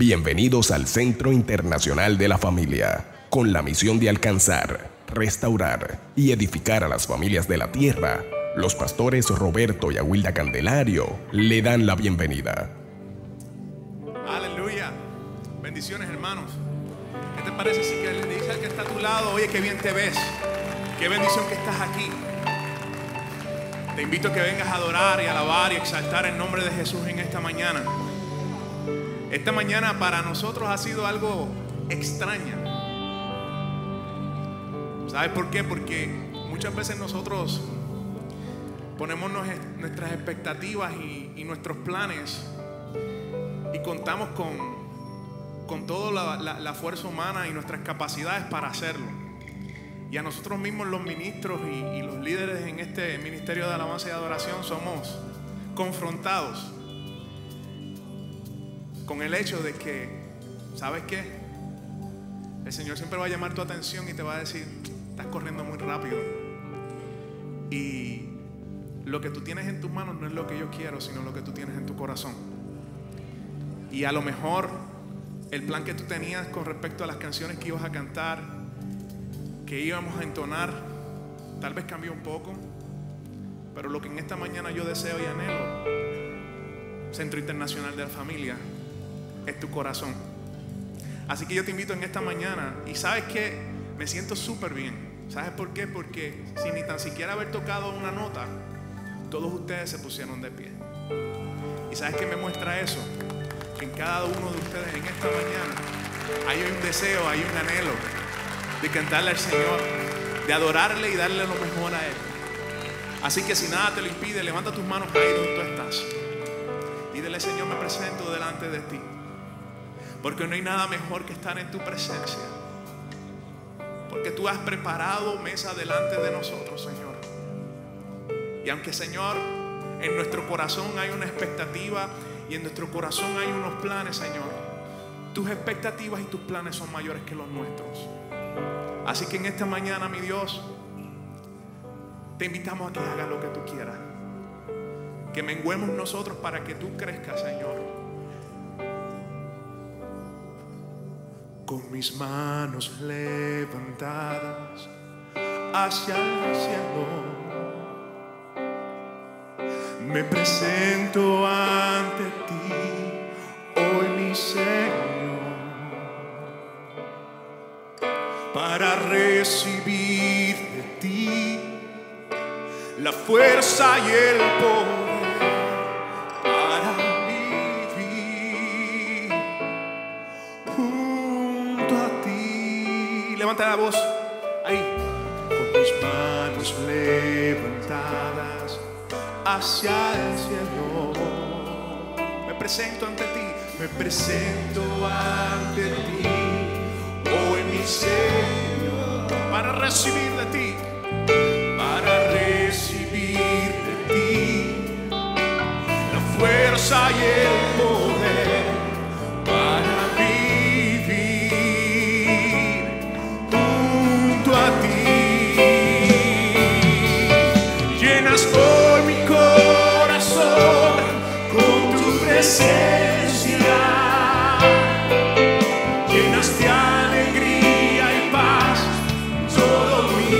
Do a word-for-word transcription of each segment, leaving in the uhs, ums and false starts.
Bienvenidos al Centro Internacional de la Familia, con la misión de alcanzar, restaurar y edificar a las familias de la tierra. Los pastores Roberto y Awilda Candelario le dan la bienvenida. Aleluya. Bendiciones, hermanos. ¿Qué te parece si que le dices al que está a tu lado: oye, qué bien te ves, qué bendición que estás aquí? Te invito a que vengas a adorar y alabar y exaltar el nombre de Jesús en esta mañana. Esta mañana para nosotros ha sido algo extraña. ¿Sabes por qué? Porque muchas veces nosotros ponemos nuestras expectativas y, y nuestros planes y contamos con, con toda la, la, la fuerza humana y nuestras capacidades para hacerlo. Y a nosotros mismos, los ministros y, y los líderes en este ministerio de alabanza y adoración, somos confrontados con el hecho de que, ¿sabes qué? El Señor siempre va a llamar tu atención y te va a decir: estás corriendo muy rápido y lo que tú tienes en tus manos no es lo que yo quiero, sino lo que tú tienes en tu corazón. Y a lo mejor el plan que tú tenías con respecto a las canciones que ibas a cantar, que íbamos a entonar, tal vez cambió un poco, pero lo que en esta mañana yo deseo y anhelo, Centro Internacional de la Familia, es tu corazón. Así que yo te invito en esta mañana, y sabes que me siento súper bien. ¿Sabes por qué? Porque sin ni tan siquiera haber tocado una nota, todos ustedes se pusieron de pie. ¿Y sabes qué me muestra eso? Que en cada uno de ustedes en esta mañana hay un deseo, hay un anhelo de cantarle al Señor, de adorarle y darle lo mejor a Él. Así que si nada te lo impide, levanta tus manos ahí donde tú estás y dile: Señor, me presento delante de ti, porque no hay nada mejor que estar en tu presencia, porque tú has preparado mesa delante de nosotros, Señor. Y aunque, Señor, en nuestro corazón hay una expectativa y en nuestro corazón hay unos planes, Señor, tus expectativas y tus planes son mayores que los nuestros. Así que en esta mañana, mi Dios, te invitamos a que hagas lo que tú quieras, que menguemos nosotros para que tú crezcas, Señor. Con mis manos levantadas hacia el cielo, me presento ante ti hoy, mi Señor, para recibir de ti la fuerza y el poder para vivir junto a ti. Levanta la voz ahí. Con mis manos levantadas hacia el cielo, me presento ante ti, me presento ante ti hoy, mi Señor, para recibir de ti, para recibir de ti la fuerza y el poder para vivir junto a ti. Llenas hoy mi corazón con tu presencia, llenas de alegría y paz todo mi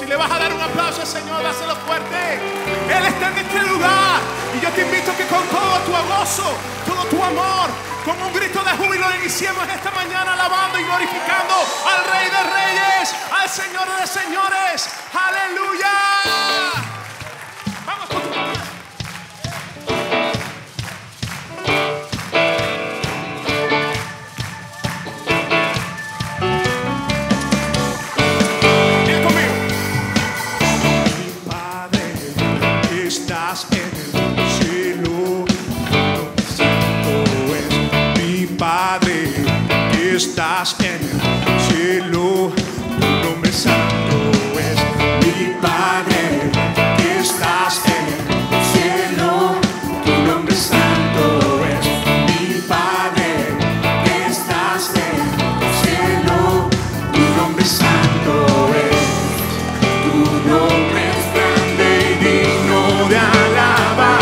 le vas a dar un aplauso al Señor, dáselo fuerte. Él está en este lugar. Y yo te invito a que con todo tu gozo, todo tu amor, con un grito de júbilo iniciemos esta mañana alabando y glorificando al Rey de Reyes, al Señor de Señores. ¡Aleluya! Vamos con tu palabra. Estás en el cielo, santo es mi Padre. Estás en el cielo, tu nombre santo es mi Padre. Estás en el cielo, tu nombre santo es mi Padre. Estás en el cielo, tu nombre santo es, tu nombre es grande y digno de alabar.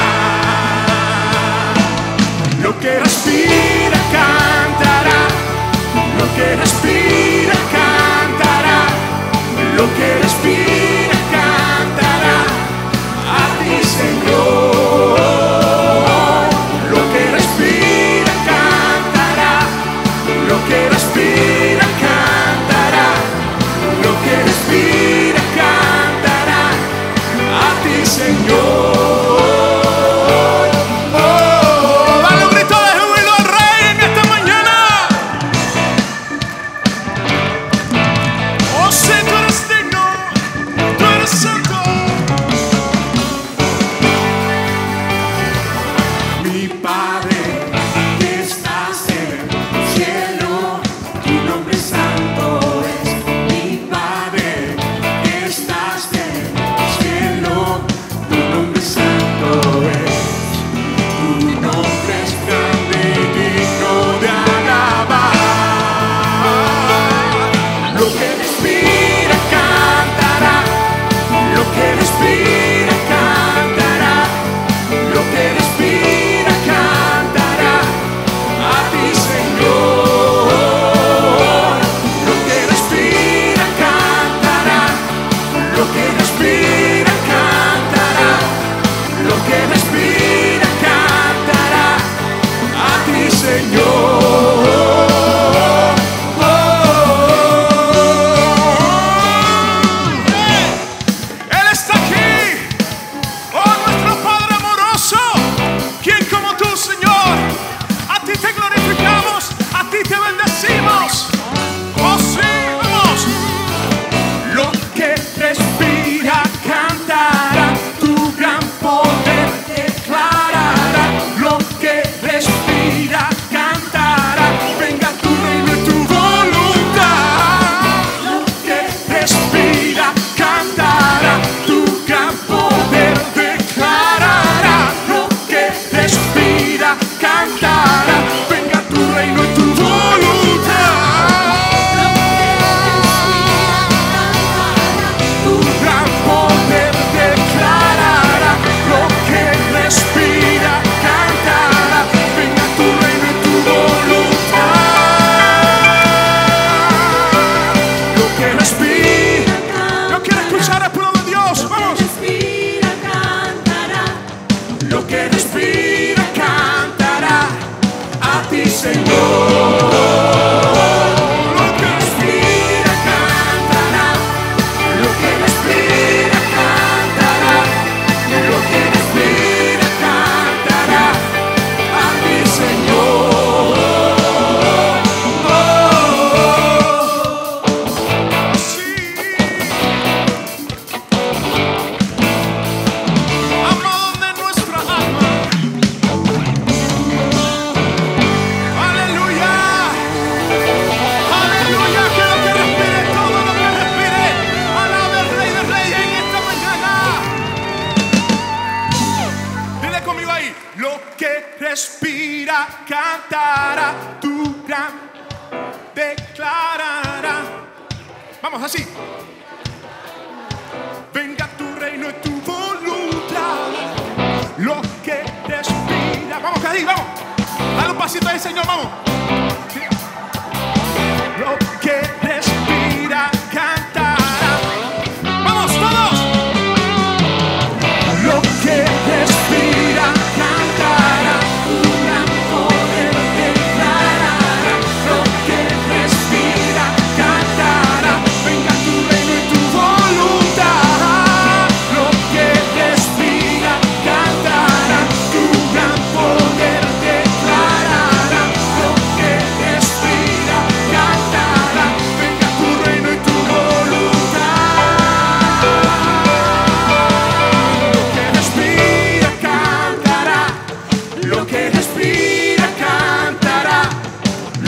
Lo que respira cantará, lo que respira cantará, lo que respira cantará a ti, Señor. Lo que respira cantará, lo que respira cantará, lo que respira cantará a ti, Señor. Oh, dale un grito de júbilo al Rey en esta mañana. Oh, sí, tú eres digno, tú eres santo. Mi Padre, que estás en el cielo, tu nombre santo es. Mi Padre, que estás en el cielo, tu nombre santo es. Tu nombre es grande y digno de alabar. Lo que respira cantará, lo que respira cantará, lo que respira cantará a ti, Señor. Lo que respira cantará, lo que respira cantará, lo que respira cantará a ti, Señor. Él está aquí. Oh, nuestro Padre amoroso. ¿Quién como tú, Señor? A ti te glorificamos, a ti te bendecimos. Oh, sí, vamos. Lo que respira cantará, tu gran poder declarará. Lo que respira cantará, venga tu reino y tu voluntad. Lo que respira cantará, tu gran poder declarará. Lo que respira cantará, venga tu reino y tu voluntad. Tu gran poder declarará, lo que respira cantará, venga tu reino y tu voluntad. Lo que respira, Yo quiero escuchar al pueblo de Dios. Vamos. respira cantará, lo que respira cantará a ti, Señor. Lo que respira cantará, lo que respira cantará, lo que respira cantará a ti, Señor. Sí. Amado de nuestra alma. Aleluya. Aleluya. Que lo que respire, todo lo que respire, alabe al Rey de Reyes en esta mañana. Dile conmigo ahí. Lo que respira cantará, tu gran declarará. Vamos así. Venga tu reino y tu voluntad. Lo que respira. Vamos, Cadi, vamos. Dale un pasito ahí, Señor, vamos. Lo que respira cantará. Vamos,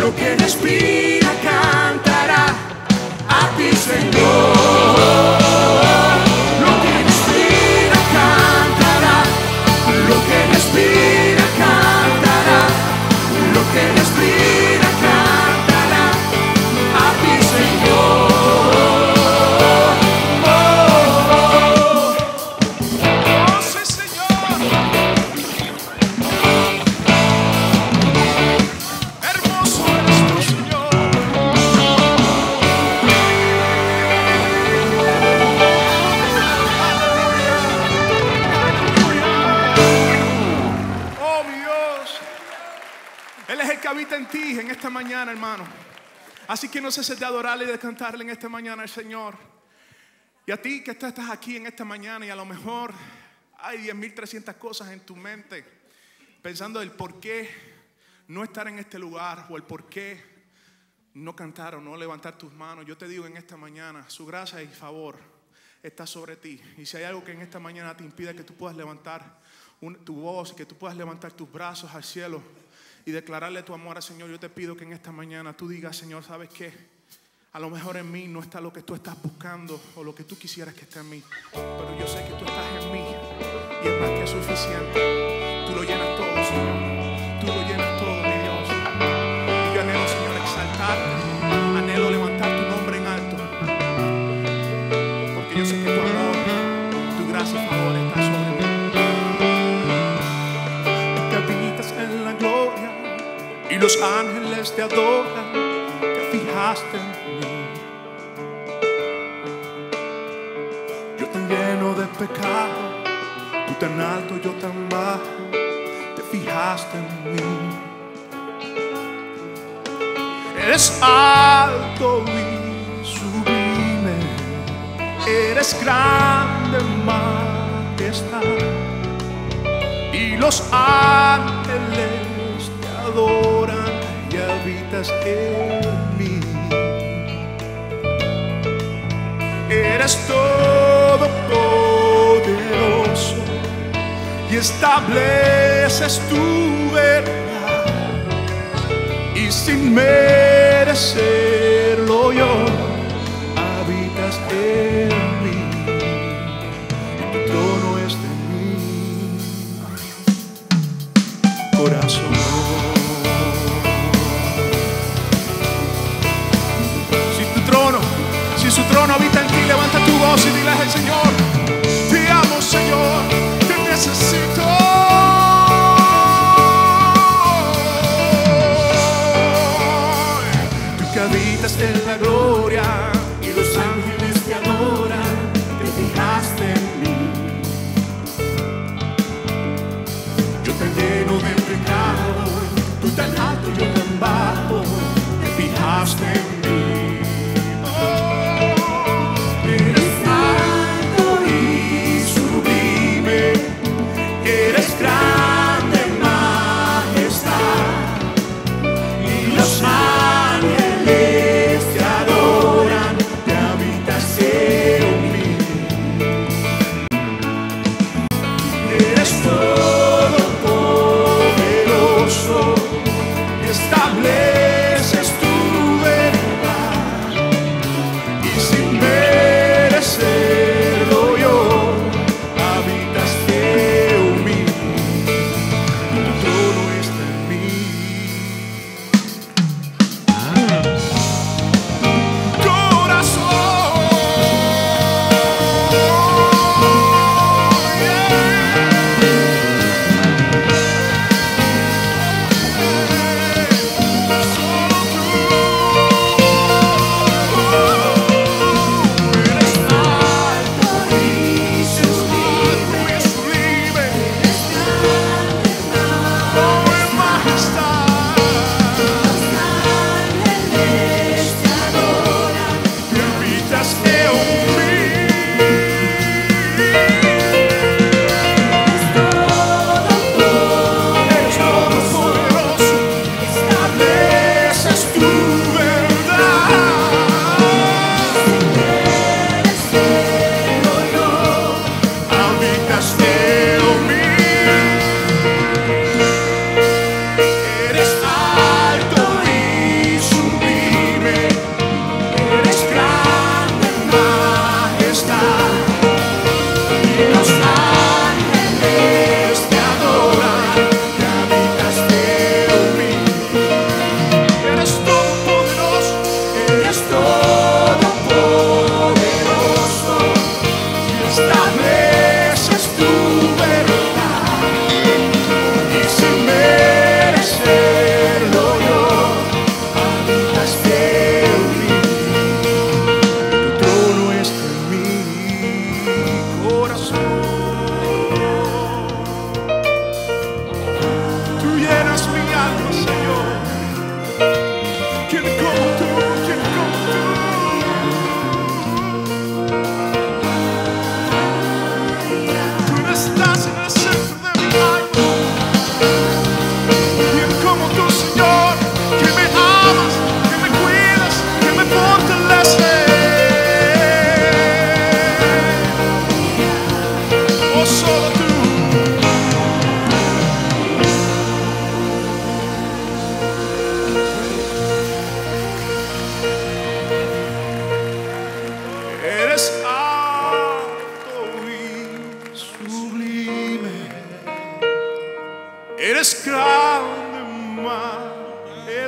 lo que respira cantará a ti, Señor. Lo que respira cantará, lo que respira cantará, lo que respira cantará a ti, Señor. Habita en ti en esta mañana, hermano. Así que no ceses de adorarle y de cantarle en esta mañana al Señor. Y a ti que estás aquí en esta mañana y a lo mejor hay diez mil trescientas cosas en tu mente pensando el por qué no estar en este lugar o el por qué no cantar o no levantar tus manos. Yo te digo en esta mañana, su gracia y favor está sobre ti. Y si hay algo que en esta mañana te impide que tú puedas levantar un, tu voz, que tú puedas levantar tus brazos al cielo y declararle tu amor al Señor, yo te pido que en esta mañana tú digas: Señor, ¿sabes qué? A lo mejor en mí no está lo que tú estás buscando o lo que tú quisieras que esté en mí, pero yo sé que tú estás en mí y es más que suficiente. Tú lo llenas todo, Señor. Tú lo llenas todo, mi Dios. Y yo anhelo, Señor, exaltarte. Anhelo levantar tu nombre en alto, porque yo sé que tu amor, tu gracia y favor está sobre mí. Tú que habitas en la gloria y los ángeles te adoran, te fijaste en mí. Yo tan lleno de pecado, tú tan alto, yo tan bajo, te fijaste en mí. Eres alto y sublime, eres grande en majestad, y los ángeles te adoran y habitas en mí. Eres todopoderoso y estableces tu verdad, y sin merecerlo yo habitas en mí, y tu trono es de mi corazón. Si tu trono, si su trono habita en ti, levanta tu voz y dile al Señor: te amo, Señor, te necesito. Tú que habitas en la gloria Y los ángeles te adoran, te fijaste en mí. Yo tan lleno de pecado, tú tan alto, yo tan bajo, te fijaste en mí. Eres alto y sublime, eres grande en majestad, y los ángeles te adoran, te habitas en mí. Eres todopoderoso, estableces tu verdad,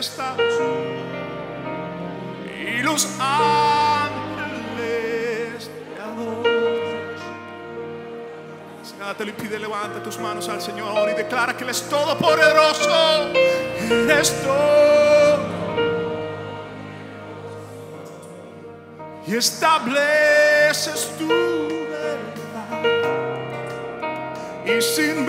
estás. Y los ángeles te adoran. Si nada te lo impide, levanta tus manos al Señor y declara que Él es todopoderoso. Eres todo. Y estableces tu verdad. Y sin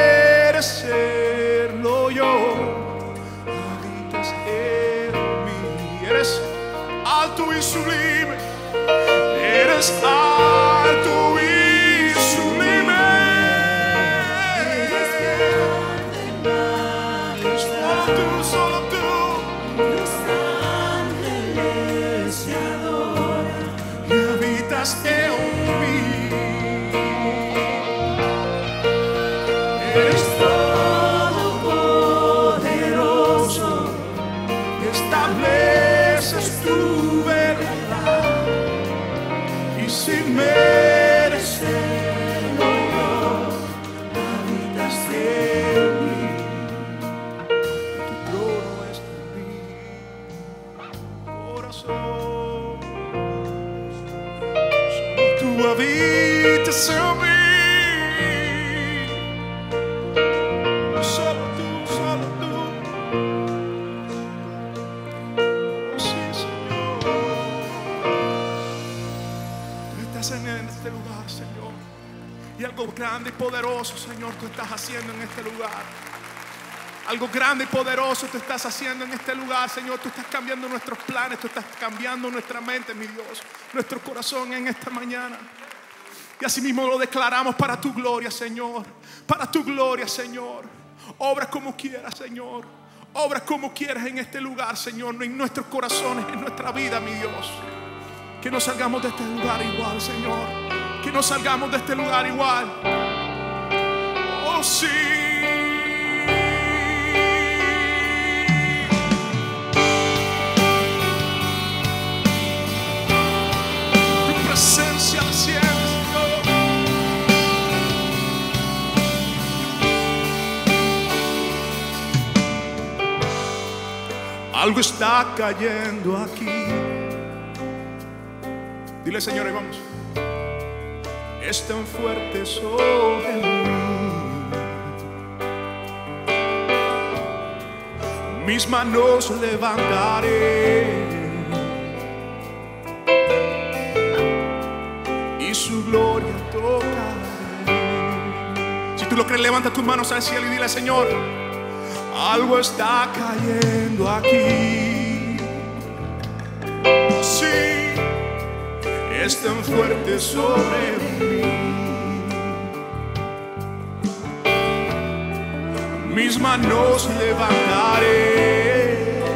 merecerlo yo, habitas en mí. Eres alto y sublime. Eres alto y sublime. Solo tú, solo tú. Los ángeles te adoran. Y habitas en mí. Eres todopoderoso. Estableces tu verdad. Y sin merecerlo yo, habitas en mí. Tu trono está en mi corazón. Solo tú habitas en mí. Solo tú, solo tú. Oh, sí, Señor. Tú estás en este lugar, Señor. Y algo grande y poderoso, Señor, tú estás haciendo en este lugar. Algo grande y poderoso tú estás haciendo en este lugar, Señor. Tú estás cambiando nuestros planes, tú estás cambiando nuestra mente, mi Dios, nuestro corazón en esta mañana. Y así mismo lo declaramos para tu gloria, Señor. Para tu gloria, Señor. Obra como quieras, Señor. Obra como quieras en este lugar, Señor. En nuestros corazones, en nuestra vida, mi Dios. Que no salgamos de este lugar igual, Señor. Que no salgamos de este lugar igual. Oh, sí. Tu presencia al cielo, Señor. Algo está cayendo aquí. Dile, Señor, y vamos. Es tan fuerte sobre mí. Mis manos levantaré y su gloria tocaré. Si tú lo crees, levanta tus manos al cielo y dile, Señor, algo está cayendo aquí. Oh, sí, es tan fuerte sobre mí. Mis manos levantaré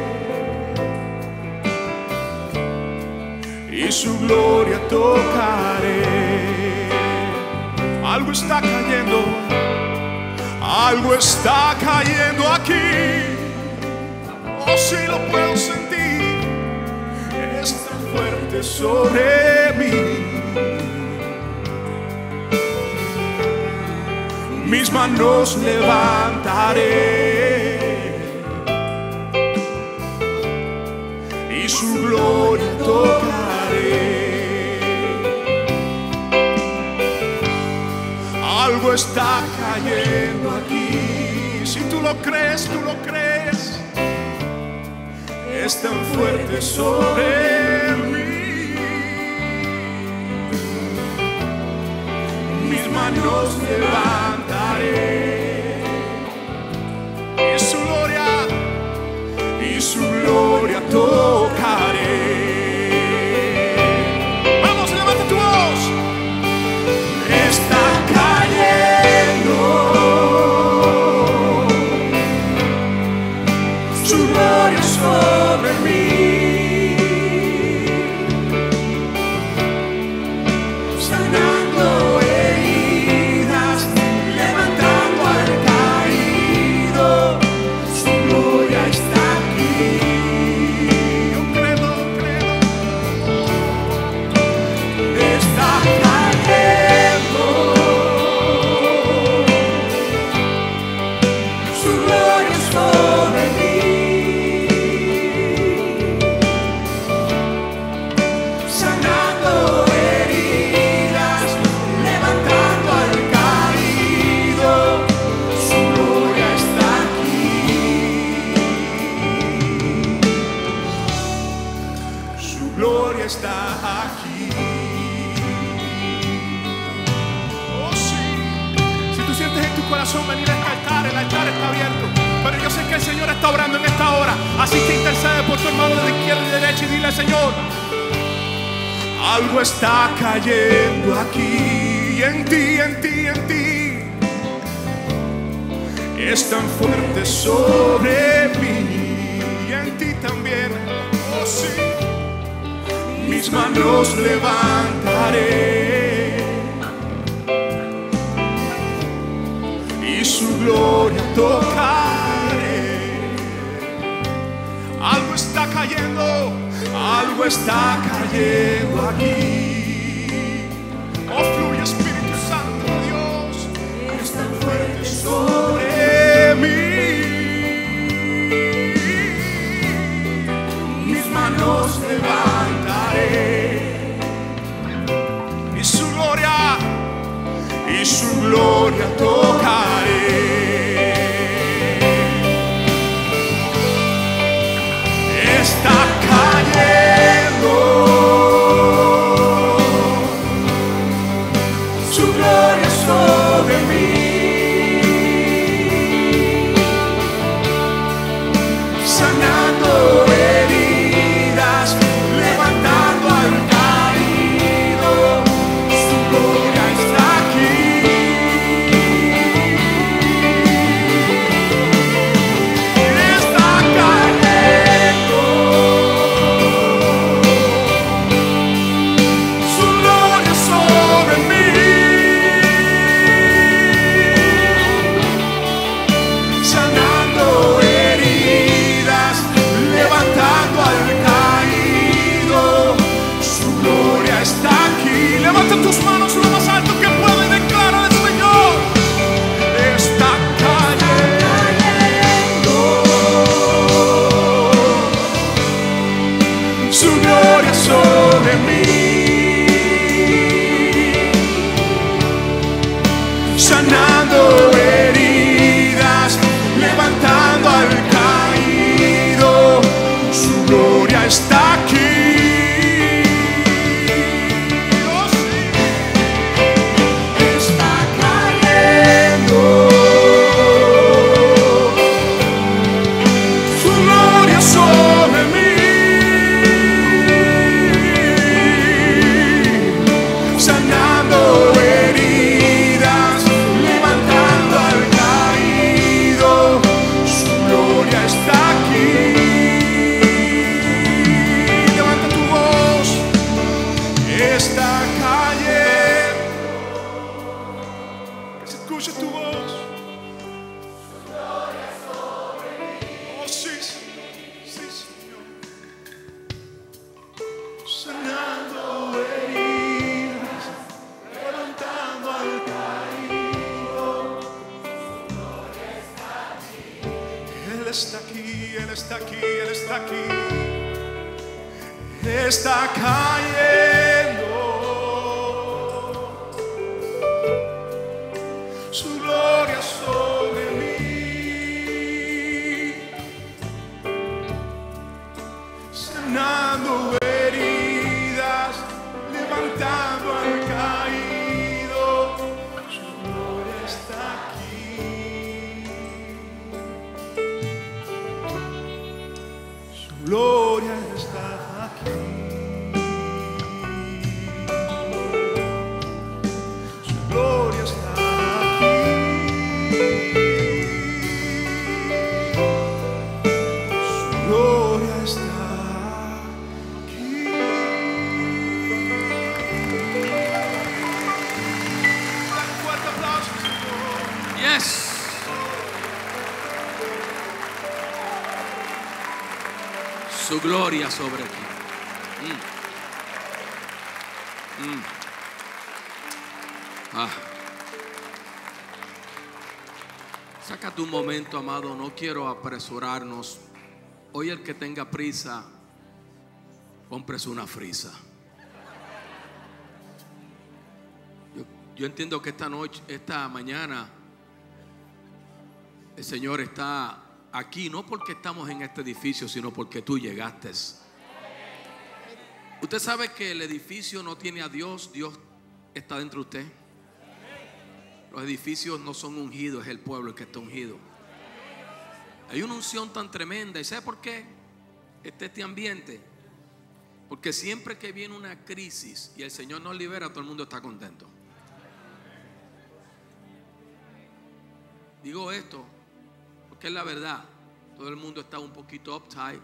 y su gloria tocaré. Algo está cayendo. Algo está cayendo aquí. Oh, sí, lo puedo sentir. Es tan fuerte sobre mí. Mis manos levantaré y su gloria tocaré. Algo está cayendo aquí. Si tú lo crees, tú lo crees. Es tan fuerte sobre mí. Mis manos levantaré y su gloria, y su gloria tocaré. Vamos, levanta tu voz. Está cayendo su gloria sobre mí, sanando heridas, está orando en esta hora. Así que intercede por tu hermano de izquierda y derecha y dile: Señor, algo está cayendo aquí, en ti, en ti, en ti. Es tan fuerte sobre mí y en ti también. Oh sí. Mis manos levantaré y su gloria tocaré. Algo está cayendo, algo está cayendo aquí. Oh, fluye Espíritu Santo de Dios. Es tan fuerte sobre mí. Mis manos levantaré y su gloria, y su gloria tocaré. Está cayendo su gloria sobre mí, sanando heridas, levantando al caído. Su gloria está aquí. Está cayendo su gloria sobre mí, sanando heridas, levantando al caído. Su gloria está aquí. Levanta tus manos lo más alto que pueda y declara al Señor: está cayendo su gloria sobre mí, sanando heridas, levantando al caído. Su gloria está aquí. Oh, sí. Está cayendo su gloria sobre mí, sanando heridas, levantando al caído. Su gloria está aquí. Levanta tu voz. Está cayendo. Que se escuche tu voz. Oh sí, sí, Señor. Sanando heridas, levantando al caído. Él está aquí, Él está aquí, Él está aquí. Está cayendo su gloria sobre mí, sanando heridas, levantando al caído. Su gloria está aquí. Su gloria está aquí. Su gloria está aquí. Su gloria está aquí. Dale un fuerte aplauso, Señor. Yes. Su gloria sobre ti. Mm. Mm. Ah. Sácate un momento, amado. No quiero apresurarnos. Hoy el que tenga prisa, cómprese una frisa. Yo, yo entiendo que esta noche, esta mañana, el Señor está aquí, no porque estamos en este edificio, sino porque tú llegaste. Usted sabe que el edificio no tiene a Dios, Dios está dentro de usted. Los edificios no son ungidos, es el pueblo el que está ungido. Hay una unción tan tremenda. ¿Y sabe por qué está este ambiente? Porque siempre que viene una crisis y el Señor nos libera, todo el mundo está contento. Digo esto porque es la verdad. Todo el mundo está un poquito uptight.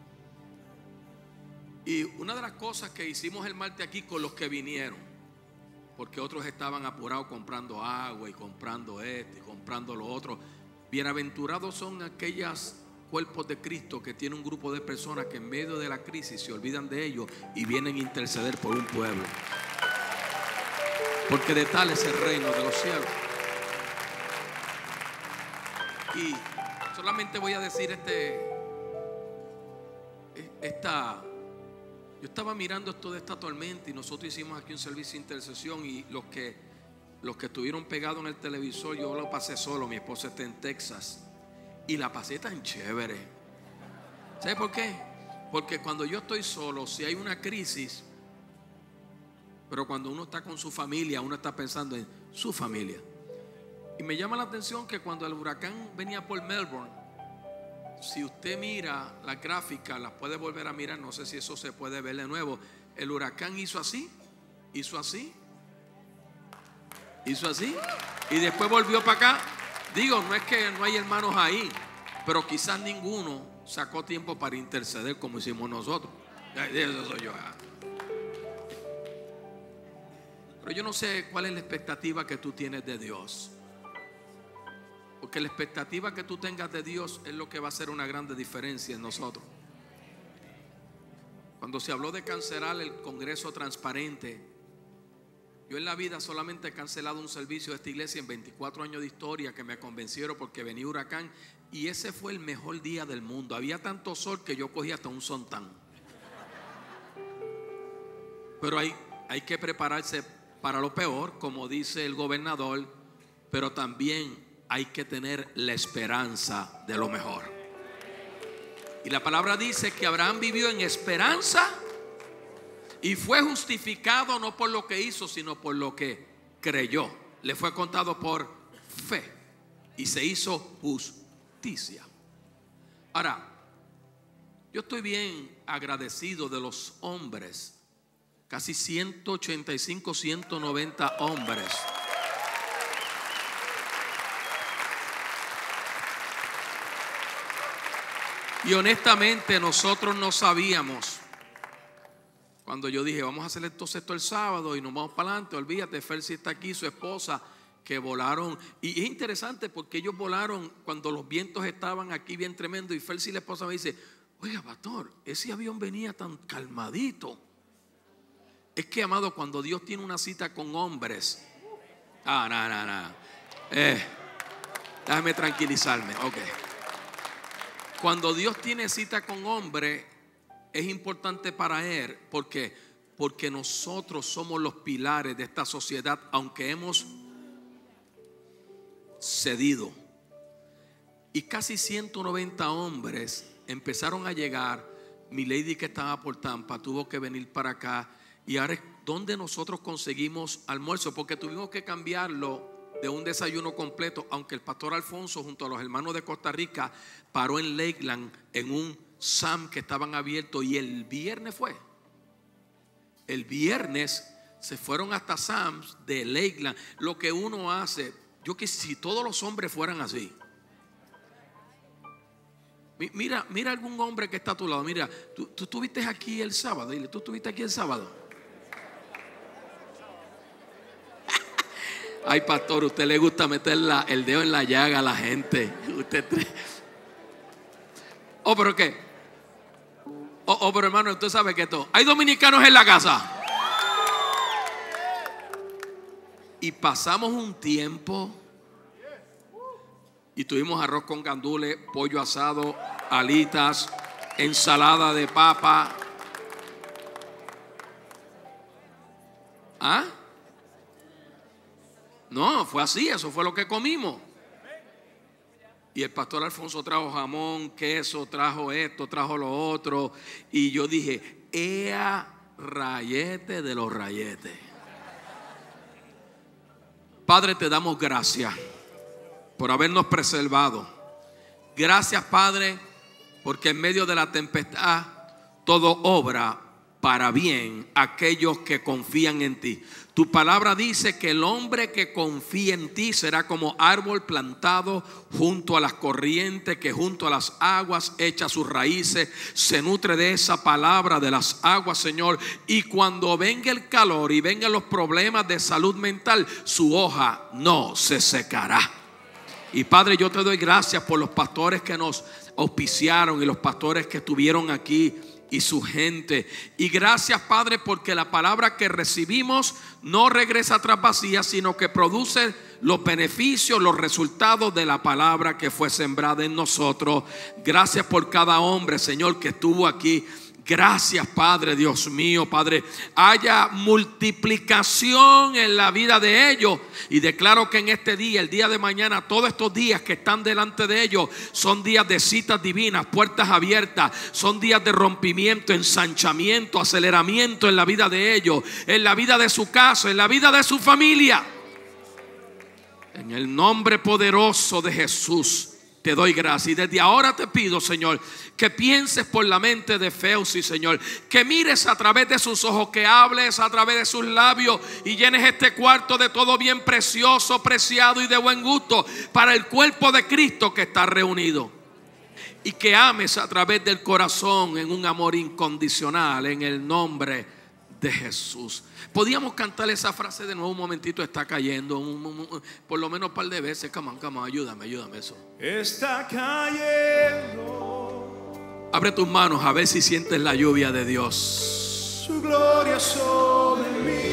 Y una de las cosas que hicimos el martes aquí con los que vinieron, porque otros estaban apurados comprando agua y comprando esto y comprando lo otro. Bienaventurados son aquellos cuerpos de Cristo que tienen un grupo de personas que en medio de la crisis se olvidan de ellos y vienen a interceder por un pueblo. Porque de tal es el reino de los cielos. Y solamente voy a decir este esta yo estaba mirando esto de esta tormenta y nosotros hicimos aquí un servicio de intercesión y los que los que estuvieron pegados en el televisor, yo lo pasé solo, mi esposa está en Texas y la pasé tan chévere. ¿Sabe por qué? Porque cuando yo estoy solo, si hay una crisis, pero cuando uno está con su familia, uno está pensando en su familia. Y me llama la atención que cuando el huracán venía por Melbourne, si usted mira la gráfica, la puede volver a mirar, no sé si eso se puede ver de nuevo. El huracán hizo así, hizo así, hizo así y después volvió para acá. Digo, no es que no hay hermanos ahí, pero quizás ninguno sacó tiempo para interceder como hicimos nosotros. Eso soy yo. Pero yo no sé cuál es la expectativa que tú tienes de Dios. Porque la expectativa que tú tengas de Dios es lo que va a hacer una grande diferencia en nosotros. Cuando se habló de cancelar el Congreso Transparente, yo en la vida solamente he cancelado un servicio de esta iglesia en veinticuatro años de historia que me convencieron porque venía huracán y ese fue el mejor día del mundo. Había tanto sol que yo cogí hasta un sontán. Pero hay, hay que prepararse para lo peor, como dice el gobernador, pero también hay que tener la esperanza de lo mejor. Y la palabra dice que Abraham vivió en esperanza y fue justificado no por lo que hizo, sino por lo que creyó. Le fue contado por fe y se hizo justicia. Ahora, yo estoy bien agradecido de los hombres, casi ciento ochenta y cinco, ciento noventa hombres y honestamente nosotros no sabíamos. Cuando yo dije, vamos a hacer entonces esto el sábado y nos vamos para adelante, olvídate, Felsi está aquí, su esposa, que volaron. Y es interesante porque ellos volaron cuando los vientos estaban aquí bien tremendo. Y Felsi, la esposa, me dice, oiga, pastor, ese avión venía tan calmadito. Es que, amado, cuando Dios tiene una cita con hombres, ah, no, no, no, eh, déjame tranquilizarme, ok. Cuando Dios tiene cita con hombres, es importante para Él. ¿Por qué? Porque nosotros somos los pilares de esta sociedad, aunque hemos cedido. Y casi ciento noventa hombres empezaron a llegar. Mi lady que estaba por Tampa tuvo que venir para acá. Y ahora es donde nosotros conseguimos almuerzo, porque tuvimos que cambiarlo de un desayuno completo, aunque el pastor Alfonso junto a los hermanos de Costa Rica paró en Lakeland en un Sam que estaban abiertos. Y el viernes fue el viernes se fueron hasta Sam's de Lakeland. Lo que uno hace, yo que si todos los hombres fueran así. Mira, mira algún hombre que está a tu lado. Mira, tú, tú estuviste aquí el sábado. Dile, tú estuviste aquí el sábado. Ay, pastor, a usted le gusta meter la, el dedo en la llaga a la gente. Usted. Oh, pero qué. Oh, oh, pero hermano, usted sabe que esto. Hay dominicanos en la casa. Y pasamos un tiempo. Y tuvimos arroz con gandules, pollo asado, alitas, ensalada de papa. ¿Ah? No, fue así, eso fue lo que comimos. Y el pastor Alfonso trajo jamón, queso, trajo esto, trajo lo otro. Y yo dije, ea rayete de los rayetes. Padre, te damos gracias por habernos preservado. Gracias, Padre, porque en medio de la tempestad todo obra para bien aquellos que confían en ti. Tu palabra dice que el hombre que confía en ti será como árbol plantado junto a las corrientes, que junto a las aguas echa sus raíces, se nutre de esa palabra de las aguas, Señor. Y cuando venga el calor y vengan los problemas de salud mental, su hoja no se secará. Y Padre, yo te doy gracias por los pastores que nos auspiciaron y los pastores que estuvieron aquí y su gente. Y gracias, Padre, porque la palabra que recibimos no regresa atrás vacía, sino que produce los beneficios, los resultados de la palabra que fue sembrada en nosotros. Gracias por cada hombre, Señor, que estuvo aquí. Gracias, Padre, Dios mío, Padre, haya multiplicación en la vida de ellos. Y declaro que en este día, el día de mañana, todos estos días que están delante de ellos son días de citas divinas, puertas abiertas, son días de rompimiento, ensanchamiento, aceleramiento en la vida de ellos, en la vida de su casa, en la vida de su familia. En el nombre poderoso de Jesús te doy gracias. Y desde ahora te pido, Señor, que pienses por la mente de Feusi, Señor, que mires a través de sus ojos, que hables a través de sus labios y llenes este cuarto de todo bien precioso, preciado y de buen gusto para el cuerpo de Cristo que está reunido. Y que ames a través del corazón en un amor incondicional, en el nombre de Jesús. Podíamos cantar esa frase de nuevo un momentito. Está cayendo un, un, un, por lo menos un par de veces. Come on, come on, ayúdame, ayúdame eso. Está cayendo Abre tus manos a ver si sientes la lluvia de Dios. su gloria sobre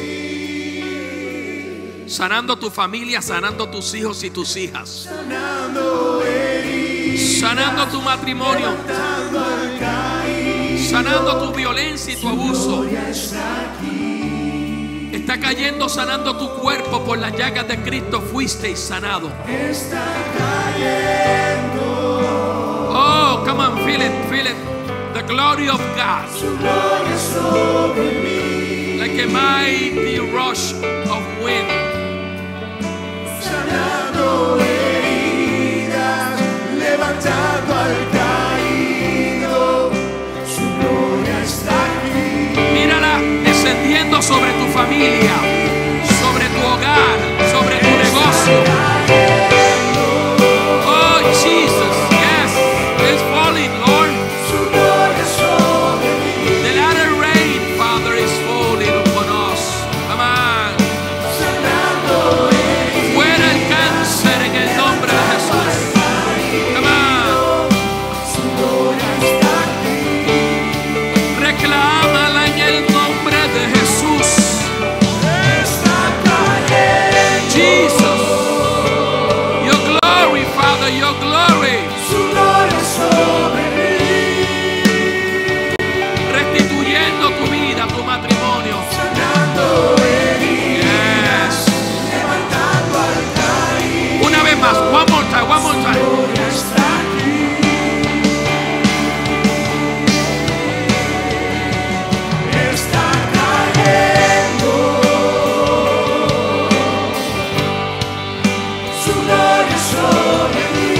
mí, sanando tu familia, sanando tus hijos y tus hijas, sanando heridas, sanando tu matrimonio, levantando al caído. sanando tu violencia y tu abuso. Está aquí, Está cayendo, sanando tu cuerpo. Por las llagas de Cristo fuiste sanado. está cayendo Oh, come on, feel it, feel it. The glory of God, su gloria sobre mí, like a mighty rush of wind. sanando heridas, levantando al caído. Su gloria está aquí. Mírala descendiendo sobre tu familia, sobre tu hogar, sobre tu negocio. Oh, Jesus, yes, it's falling, Lord. Su gloria sobre mí, The latter rain, Father, is falling upon us. Come on. sanando heridas, Fuera el cáncer en el nombre de Jesús. Come on. su gloria está aquí. Reclámala en el nombre de Jesús. Está cayendo Jesus. Your glory, Father, your glory. su gloria sobre mí, Restituyendo tu vida, tu matrimonio. sanando heridas, Yes. levantando al caído. Una vez más. One more time, one more time. Gloria está aquí. Está cayendo su gloria sobre mí,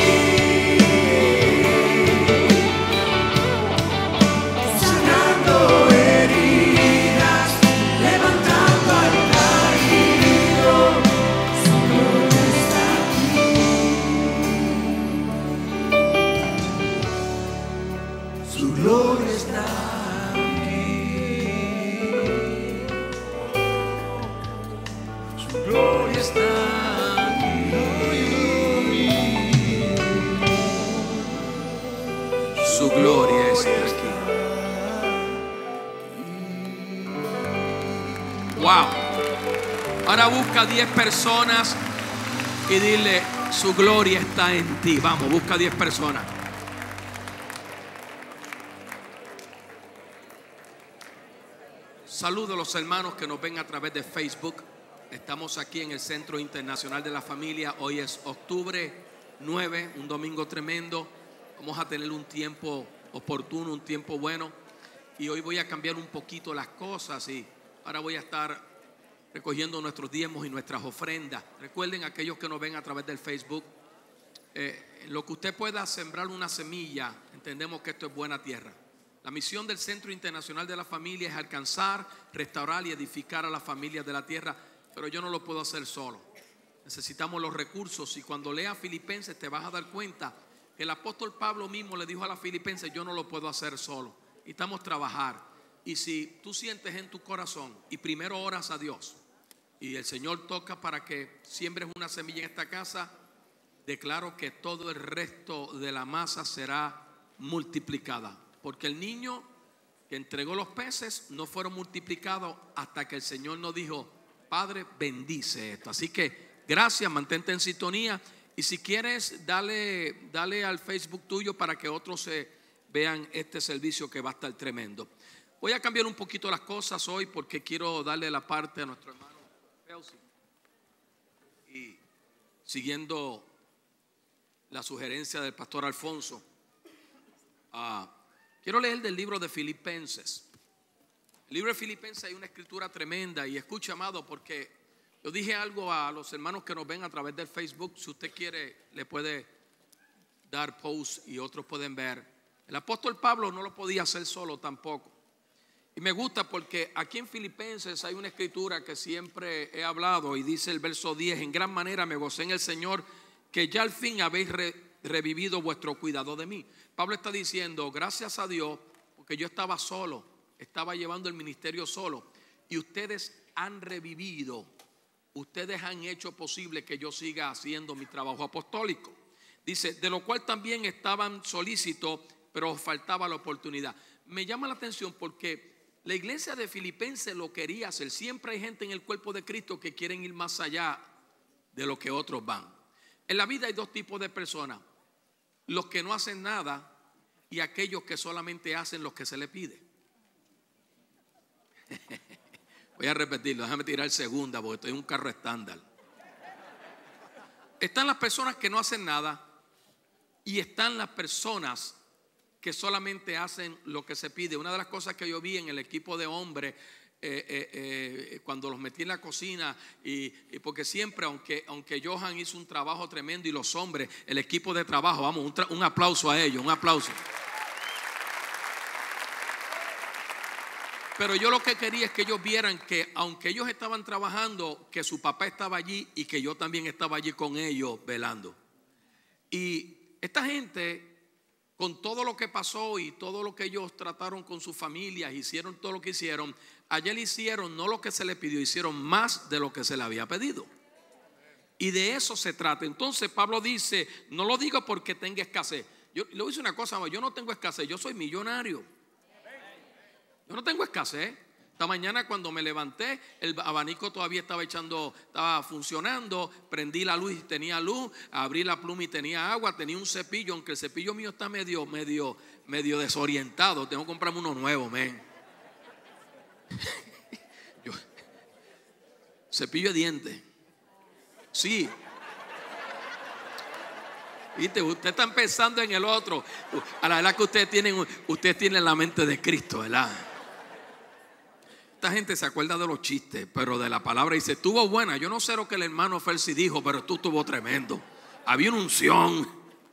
sanando heridas, levantando al caído. Su gloria está aquí. Su gloria está aquí. Su gloria está aquí. Su gloria está aquí. Wow. Ahora busca diez personas y dile: su gloria está en ti. Vamos, busca diez personas. Saludo a los hermanos que nos ven a través de Facebook. Estamos aquí en el Centro Internacional de la Familia. Hoy es octubre nueve, un domingo tremendo. Vamos a tener un tiempo oportuno, un tiempo bueno. Y hoy voy a cambiar un poquito las cosas y ahora voy a estar recogiendo nuestros diezmos y nuestras ofrendas. Recuerden, aquellos que nos ven a través del Facebook, eh, lo que usted pueda sembrar una semilla, entendemos que esto es buena tierra. La misión del Centro Internacional de la Familia es alcanzar, restaurar y edificar a las familias de la tierra, pero yo no lo puedo hacer solo. Necesitamos los recursos, y cuando leas Filipenses te vas a dar cuenta que el apóstol Pablo mismo le dijo a las Filipenses: yo no lo puedo hacer solo, necesitamos trabajar. Y si tú sientes en tu corazón y primero oras a Dios y el Señor toca para que siembres una semilla en esta casa, declaro que todo el resto de la masa será multiplicada, porque el niño que entregó los peces no fueron multiplicados hasta que el Señor nos dijo: Padre, bendice esto. Así que gracias, mantente en sintonía, y si quieres dale, dale al Facebook tuyo para que otros se vean este servicio que va a estar tremendo. Voy a cambiar un poquito las cosas hoy porque quiero darle la parte a nuestro hermano Felsi, y siguiendo la sugerencia del pastor Alfonso, uh, quiero leer del libro de Filipenses. El libro de Filipenses hay una escritura tremenda, y escucha, amado, porque yo dije algo a los hermanos que nos ven a través del Facebook. Si usted quiere, le puede dar post y otros pueden ver. El apóstol Pablo no lo podía hacer solo tampoco. Y me gusta porque aquí en Filipenses hay una escritura que siempre he hablado, y dice el verso diez: en gran manera me gocé en el Señor, que ya al fin habéis re, revivido vuestro cuidado de mí. Pablo está diciendo: gracias a Dios, porque yo estaba solo, estaba llevando el ministerio solo, y ustedes han revivido, ustedes han hecho posible que yo siga haciendo mi trabajo apostólico. Dice: de lo cual también estaban solícitos, pero os faltaba la oportunidad. Me llama la atención porque la iglesia de Filipenses lo quería hacer. Siempre hay gente en el cuerpo de Cristo que quieren ir más allá de lo que otros van. En la vida hay dos tipos de personas: los que no hacen nada y aquellos que solamente hacen lo que se les pide. Voy a repetirlo, déjame tirar segunda porque estoy en un carro estándar. Están las personas que no hacen nada, y están las personas que solamente hacen lo que se pide. Una de las cosas que yo vi en el equipo de hombres, eh, eh, eh, cuando los metí en la cocina, y, y porque siempre, aunque, aunque Johan hizo un trabajo tremendo, y los hombres, el equipo de trabajo, vamos, un, tra- un aplauso a ellos, un aplauso. Pero yo lo que quería es que ellos vieran que aunque ellos estaban trabajando, que su papá estaba allí y que yo también estaba allí con ellos velando. Y esta gente, con todo lo que pasó y todo lo que ellos trataron con sus familias, hicieron todo lo que hicieron, ayer hicieron no lo que se les pidió, hicieron más de lo que se les había pedido. Y de eso se trata. Entonces Pablo dice: no lo digo porque tenga escasez. Yo le voy a decir una cosa: yo no tengo escasez, yo soy millonario. Yo no tengo escasez. Esta mañana cuando me levanté, el abanico todavía estaba echando, estaba funcionando. Prendí la luz y tenía luz. Abrí la pluma y tenía agua. Tenía un cepillo, aunque el cepillo mío está medio, medio, medio desorientado. Tengo que comprarme uno nuevo, men. Yo, cepillo de dientes. Sí. Viste, usted está pensando en el otro. A la verdad que ustedes tienen, ustedes tienen la mente de Cristo, ¿verdad? Esta gente se acuerda de los chistes, pero de la palabra dice: estuvo buena. Yo no sé lo que el hermano Felsi dijo, pero tú estuvo tremendo. Había una unción.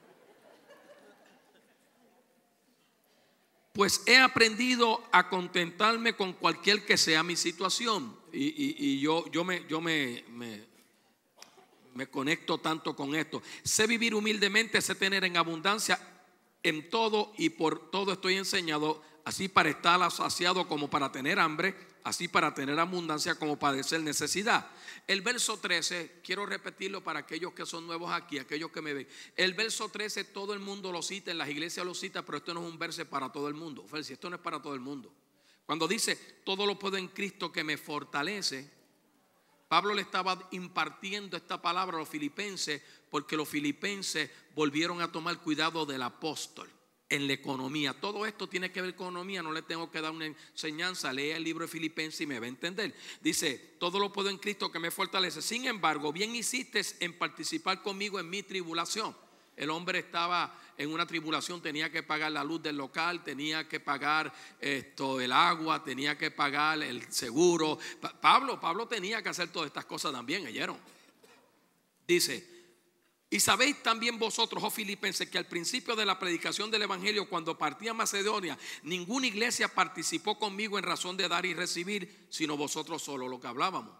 Pues he aprendido a contentarme con cualquier que sea mi situación. Y, y, y yo, yo, me, yo me, me, me conecto tanto con esto. Sé vivir humildemente, sé tener en abundancia en todo, y por todo estoy enseñado, así para estar saciado como para tener hambre, así para tener abundancia como padecer necesidad. El verso trece, quiero repetirlo para aquellos que son nuevos aquí, aquellos que me ven. El verso trece todo el mundo lo cita, en las iglesias lo cita, pero esto no es un verso para todo el mundo. Felsi, esto no es para todo el mundo. Cuando dice: todo lo puedo en Cristo que me fortalece, Pablo le estaba impartiendo esta palabra a los filipenses, porque los filipenses volvieron a tomar cuidado del apóstol en la economía. Todo esto tiene que ver con economía, no le tengo que dar una enseñanza. Lea el libro de Filipenses y me va a entender. Dice: todo lo puedo en Cristo que me fortalece. Sin embargo, bien hiciste en participar conmigo en mi tribulación. El hombre estaba en una tribulación, tenía que pagar la luz del local, tenía que pagar esto, el agua, tenía que pagar el seguro. Pa- Pablo, Pablo tenía que hacer todas estas cosas también, ¿oyeron? Dice: Y sabéis también vosotros, oh filipenses, que al principio de la predicación del evangelio, cuando partí a Macedonia, ninguna iglesia participó conmigo en razón de dar y recibir, sino vosotros solo, lo que hablábamos.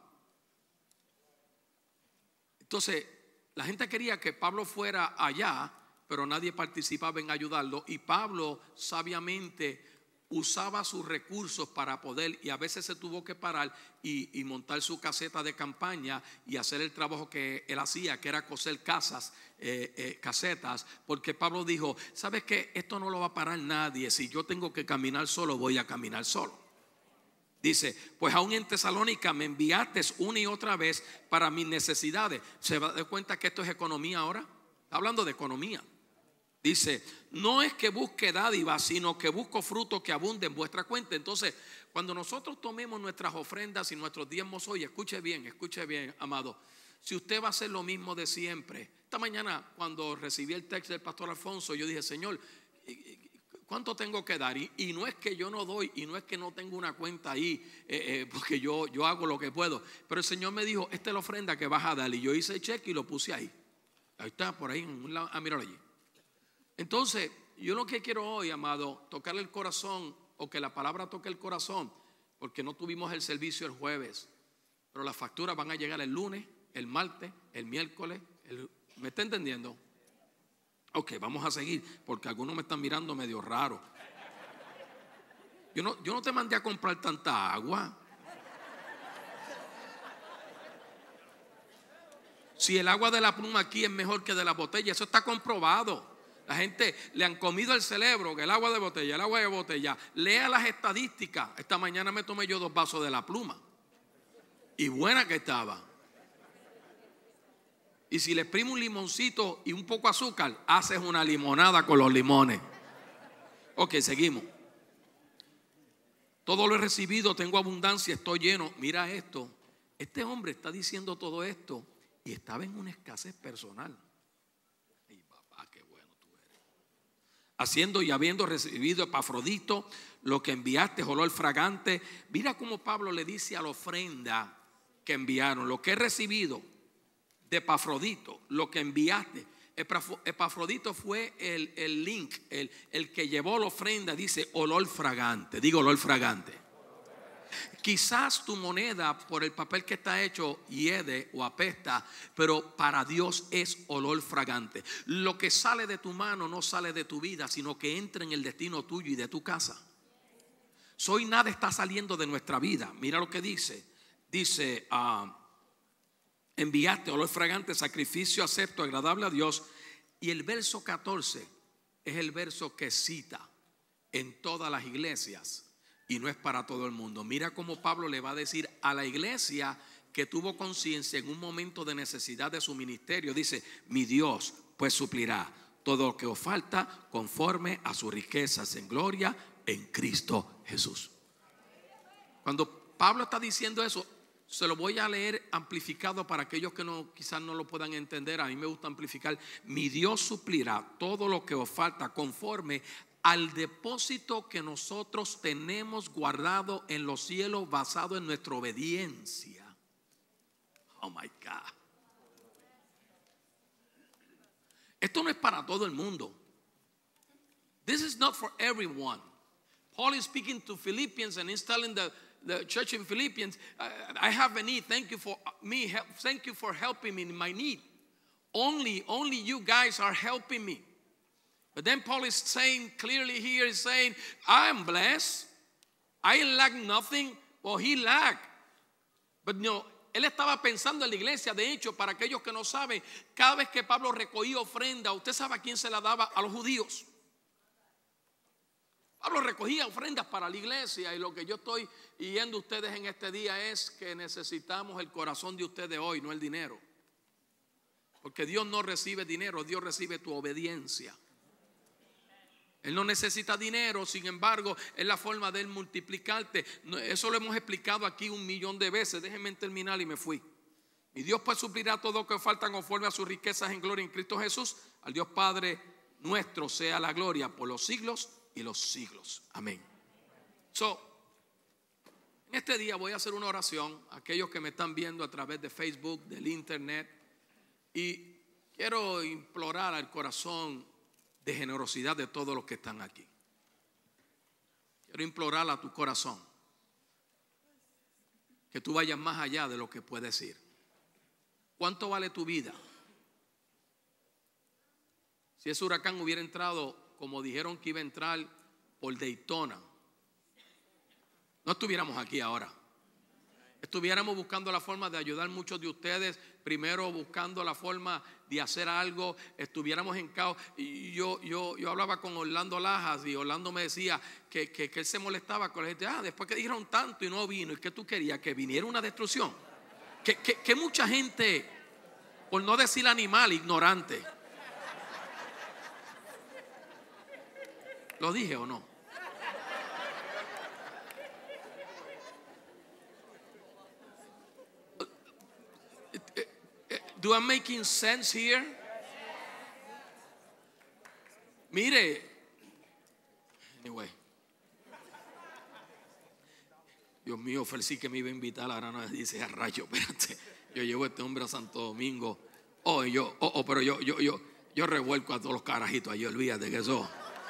Entonces, la gente quería que Pablo fuera allá, pero nadie participaba en ayudarlo. Y Pablo sabiamente usaba sus recursos para poder, y a veces se tuvo que parar y, y montar su caseta de campaña y hacer el trabajo que él hacía, que era coser casas, eh, eh, casetas, porque Pablo dijo, ¿sabes qué? Esto no lo va a parar nadie. Si yo tengo que caminar solo, voy a caminar solo. Dice, pues aún en Tesalónica me enviaste una y otra vez para mis necesidades. ¿Se da cuenta que esto es economía ahora? Está hablando de economía. Dice, no es que busque dádivas, sino que busco fruto que abunde en vuestra cuenta. Entonces, cuando nosotros tomemos nuestras ofrendas y nuestros diezmos hoy, escuche bien, escuche bien, amado. Si usted va a hacer lo mismo de siempre. Esta mañana, cuando recibí el texto del pastor Alfonso, yo dije, Señor, ¿cuánto tengo que dar? Y, y no es que yo no doy, y no es que no tengo una cuenta ahí, eh, eh, porque yo, yo hago lo que puedo. Pero el Señor me dijo, esta es la ofrenda que vas a dar. Y yo hice el cheque y lo puse ahí. Ahí está, por ahí, en un lado. Ah, míralo allí. Entonces, yo lo que quiero hoy, amado, tocarle el corazón, o que la palabra toque el corazón, porque no tuvimos el servicio el jueves, pero las facturas van a llegar el lunes, el martes, el miércoles. El, ¿me está entendiendo? Ok, vamos a seguir, porque algunos me están mirando medio raro. Yo no, yo no te mandé a comprar tanta agua. Si el agua de la pluma aquí es mejor que de la botella, eso está comprobado. La gente le han comido el cerebro, que el agua de botella, el agua de botella. Lea las estadísticas. Esta mañana me tomé yo dos vasos de la pluma. Y buena que estaba. Y si le exprime un limoncito y un poco de azúcar, haces una limonada con los limones. Ok, seguimos. Todo lo he recibido, tengo abundancia, estoy lleno. Mira esto. Este hombre está diciendo todo esto y estaba en una escasez personal. Haciendo y habiendo recibido Epafrodito lo que enviaste, olor fragante. Mira cómo Pablo le dice a la ofrenda que enviaron, lo que he recibido de Epafrodito, lo que enviaste. Epafrodito fue el, el link, el, el que llevó la ofrenda. Dice olor fragante, digo olor fragante. Quizás tu moneda por el papel que está hecho hiede o apesta, pero para Dios es olor fragante. Lo que sale de tu mano no sale de tu vida, sino que entra en el destino tuyo y de tu casa. Soy nada está saliendo de nuestra vida. Mira lo que dice. Dice, uh, enviaste olor fragante, sacrificio acepto, agradable a Dios. Y el verso catorce es el verso que cita en todas las iglesias. Y no es para todo el mundo. Mira cómo Pablo le va a decir a la iglesia que tuvo conciencia en un momento de necesidad de su ministerio. Dice, mi Dios pues suplirá todo lo que os falta conforme a sus riquezas en gloria en Cristo Jesús. Cuando Pablo está diciendo eso, se lo voy a leer amplificado para aquellos que no, quizás no lo puedan entender. A mí me gusta amplificar. Mi Dios suplirá todo lo que os falta conforme al depósito que nosotros tenemos guardado en los cielos basado en nuestra obediencia. Oh my God. Esto no es para todo el mundo. This is not for everyone. Paul is speaking to Philippians and he's telling the, the church in Philippians, I have a need. Thank you for me. Thank you for helping me in my need. Only, only you guys are helping me. But then Paul is saying clearly here, is saying, I am blessed. I lack nothing. Well, he lacked. But no, él estaba pensando en la iglesia. De hecho, para aquellos que no saben, cada vez que Pablo recogía ofrenda, usted sabe a quién se la daba, a los judíos. Pablo recogía ofrendas para la iglesia. Y lo que yo estoy yendo a ustedes en este día es que necesitamos el corazón de ustedes hoy, no el dinero. Porque Dios no recibe dinero, Dios recibe tu obediencia. Él no necesita dinero, sin embargo, es la forma de él multiplicarte. Eso lo hemos explicado aquí un millón de veces. Déjenme terminar y me fui. Y Dios pues suplirá todo lo que falta conforme a sus riquezas en gloria en Cristo Jesús. Al Dios Padre nuestro sea la gloria por los siglos y los siglos. Amén. So, en este día voy a hacer una oración a aquellos que me están viendo a través de Facebook, del internet. Y quiero implorar al corazón de generosidad de todos los que están aquí. Quiero implorar a tu corazón que tú vayas más allá de lo que puedes ir. ¿Cuánto vale tu vida? Si ese huracán hubiera entrado como dijeron que iba a entrar por Daytona, no estuviéramos aquí ahora. Estuviéramos buscando la forma de ayudar a muchos de ustedes, primero buscando la forma de hacer algo, estuviéramos en caos. Y yo, yo, yo hablaba con Orlando Lajas y Orlando me decía que, que, que él se molestaba con la gente. Ah, después que dijeron tanto y no vino, ¿y qué tú querías? Que viniera una destrucción. Que, que, que mucha gente, por no decir animal, ignorante. ¿Lo dije o no? Do I making sense here? Mire, anyway, Dios mío, ofrecí que me iba a invitar, ahora no dice a rayo, espérate, yo llevo a este hombre a Santo Domingo, oh, yo, oh, oh, pero yo, yo, yo, yo revuelco a todos los carajitos allí, olvídate que eso.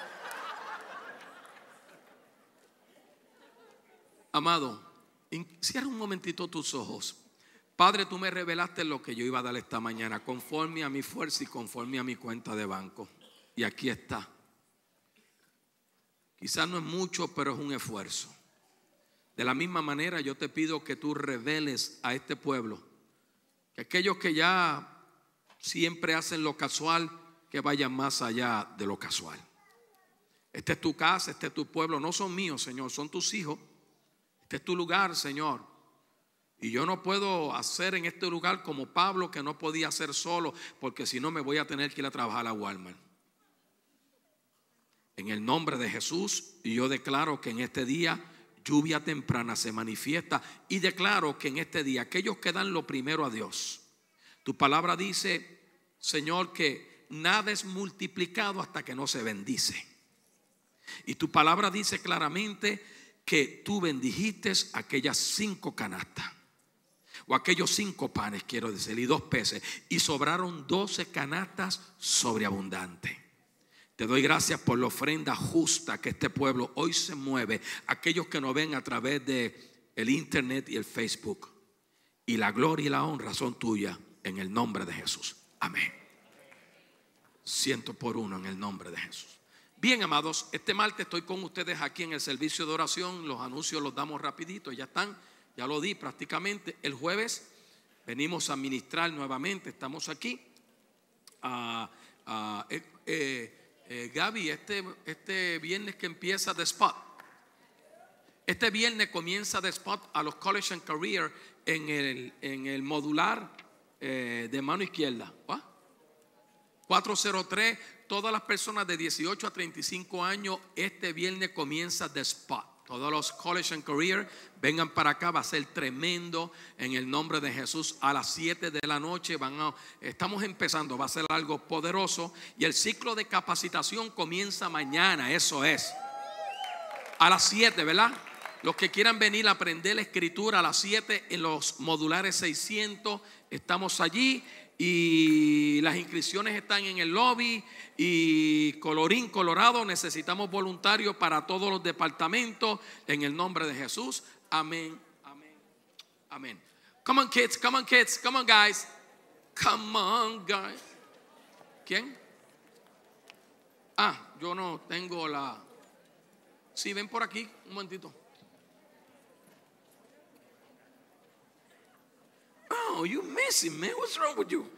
Amado, cierra un momentito tus ojos. Padre, tú me revelaste lo que yo iba a dar esta mañana, conforme a mi fuerza y conforme a mi cuenta de banco. Y aquí está. Quizás no es mucho, pero es un esfuerzo. De la misma manera, yo te pido que tú reveles a este pueblo que aquellos que ya siempre hacen lo casual, que vayan más allá de lo casual. Esta es tu casa, este es tu pueblo. No son míos, Señor, son tus hijos. Este es tu lugar, Señor. Y yo no puedo hacer en este lugar como Pablo, que no podía hacer solo, porque si no me voy a tener que ir a trabajar a Walmart. En el nombre de Jesús, y yo declaro que en este día lluvia temprana se manifiesta, y declaro que en este día aquellos que dan lo primero a Dios, tu palabra dice, Señor, que nada es multiplicado hasta que no se bendice. Y tu palabra dice claramente que tú bendijiste aquellas cinco canastas, o aquellos cinco panes, quiero decir, y dos peces, y sobraron doce canastas sobreabundantes. Te doy gracias por la ofrenda justa que este pueblo hoy se mueve, aquellos que nos ven a través de el internet y el Facebook. Y la gloria y la honra son tuyas en el nombre de Jesús. Amén. Ciento por uno en el nombre de Jesús. Bien, amados, este martes estoy con ustedes aquí en el servicio de oración. Los anuncios los damos rapidito, ya están. Ya lo di prácticamente. El jueves venimos a ministrar nuevamente. Estamos aquí. Uh, uh, eh, eh, eh, Gaby, este, este viernes que empieza The Spot. Este viernes comienza The Spot a los College and Career en el, en el modular eh, de mano izquierda. ¿What? cuatro cero tres. Todas las personas de dieciocho a treinta y cinco años, este viernes comienza The Spot. Todos los College and Career vengan para acá, va a ser tremendo en el nombre de Jesús. A las siete de la noche van a, estamos empezando, va a ser algo poderoso. Y el ciclo de capacitación comienza mañana, eso es. A las siete, ¿verdad? Los que quieran venir a aprender la escritura a las siete en los modulares seiscientos, estamos allí. Y las inscripciones están en el lobby. Y colorín colorado, necesitamos voluntarios para todos los departamentos en el nombre de Jesús. Amén, amén, amén. Come on kids, come on kids, come on guys. Come on guys. ¿Quién? Ah, yo no tengo la... Sí, ven por aquí, un momentito. Oh, you missing, man. What's wrong with you?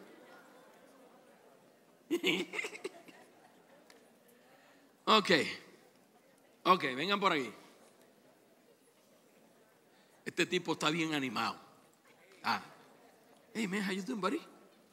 Ok. Ok, vengan por aquí. Este tipo está bien animado. Ah. Hey, man, how you doing, buddy?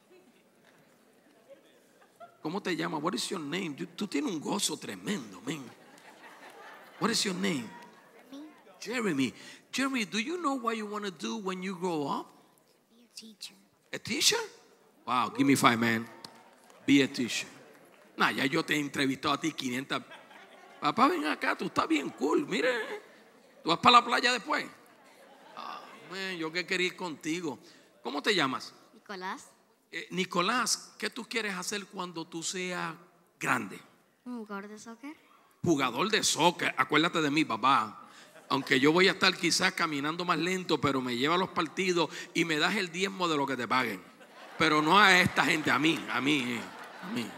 ¿Cómo te llamas? What is your name? Tú, tú tienes un gozo tremendo, man. What is your name? Jeremy. Jeremy, do you know what you want to do when you grow up? Be a teacher. A teacher? Wow, give me five, man. Be a teacher. Nah, ya yo te he entrevistado a ti quinientas. Papá, ven acá, tú estás bien cool. Mire, tú vas para la playa después. Oh, man, yo que quería ir contigo. ¿Cómo te llamas? Nicolás. Eh, Nicolás, ¿qué tú quieres hacer cuando tú seas grande? ¿Un jugador de soccer? Jugador de soccer. Acuérdate de mí, papá. Aunque yo voy a estar quizás caminando más lento, pero me lleva a los partidos y me das el diezmo de lo que te paguen. Pero no a esta gente, a mí, a mí, a mí.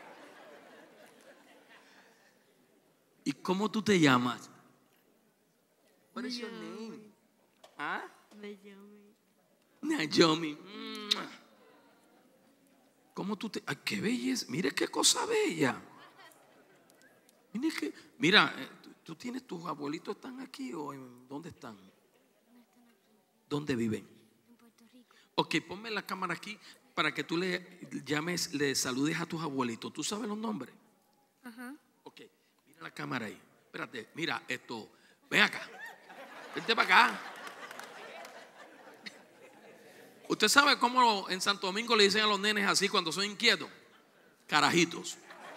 ¿Y cómo tú te llamas? What is your name? ¿Ah? Naomi. ¿Cómo tú te...? Ay, qué belleza. Mire qué cosa bella. Mire que... Mira, ¿tú tienes tus abuelitos están aquí o en dónde están? ¿Dónde viven? En Puerto Rico. Ok, ponme la cámara aquí para que tú le llames, le saludes a tus abuelitos. ¿Tú sabes los nombres? Ajá. Ok, mira la cámara ahí. Espérate, mira esto. Ven acá. Vente para acá. ¿Usted sabe cómo en Santo Domingo le dicen a los nenes así cuando son inquietos? Carajitos.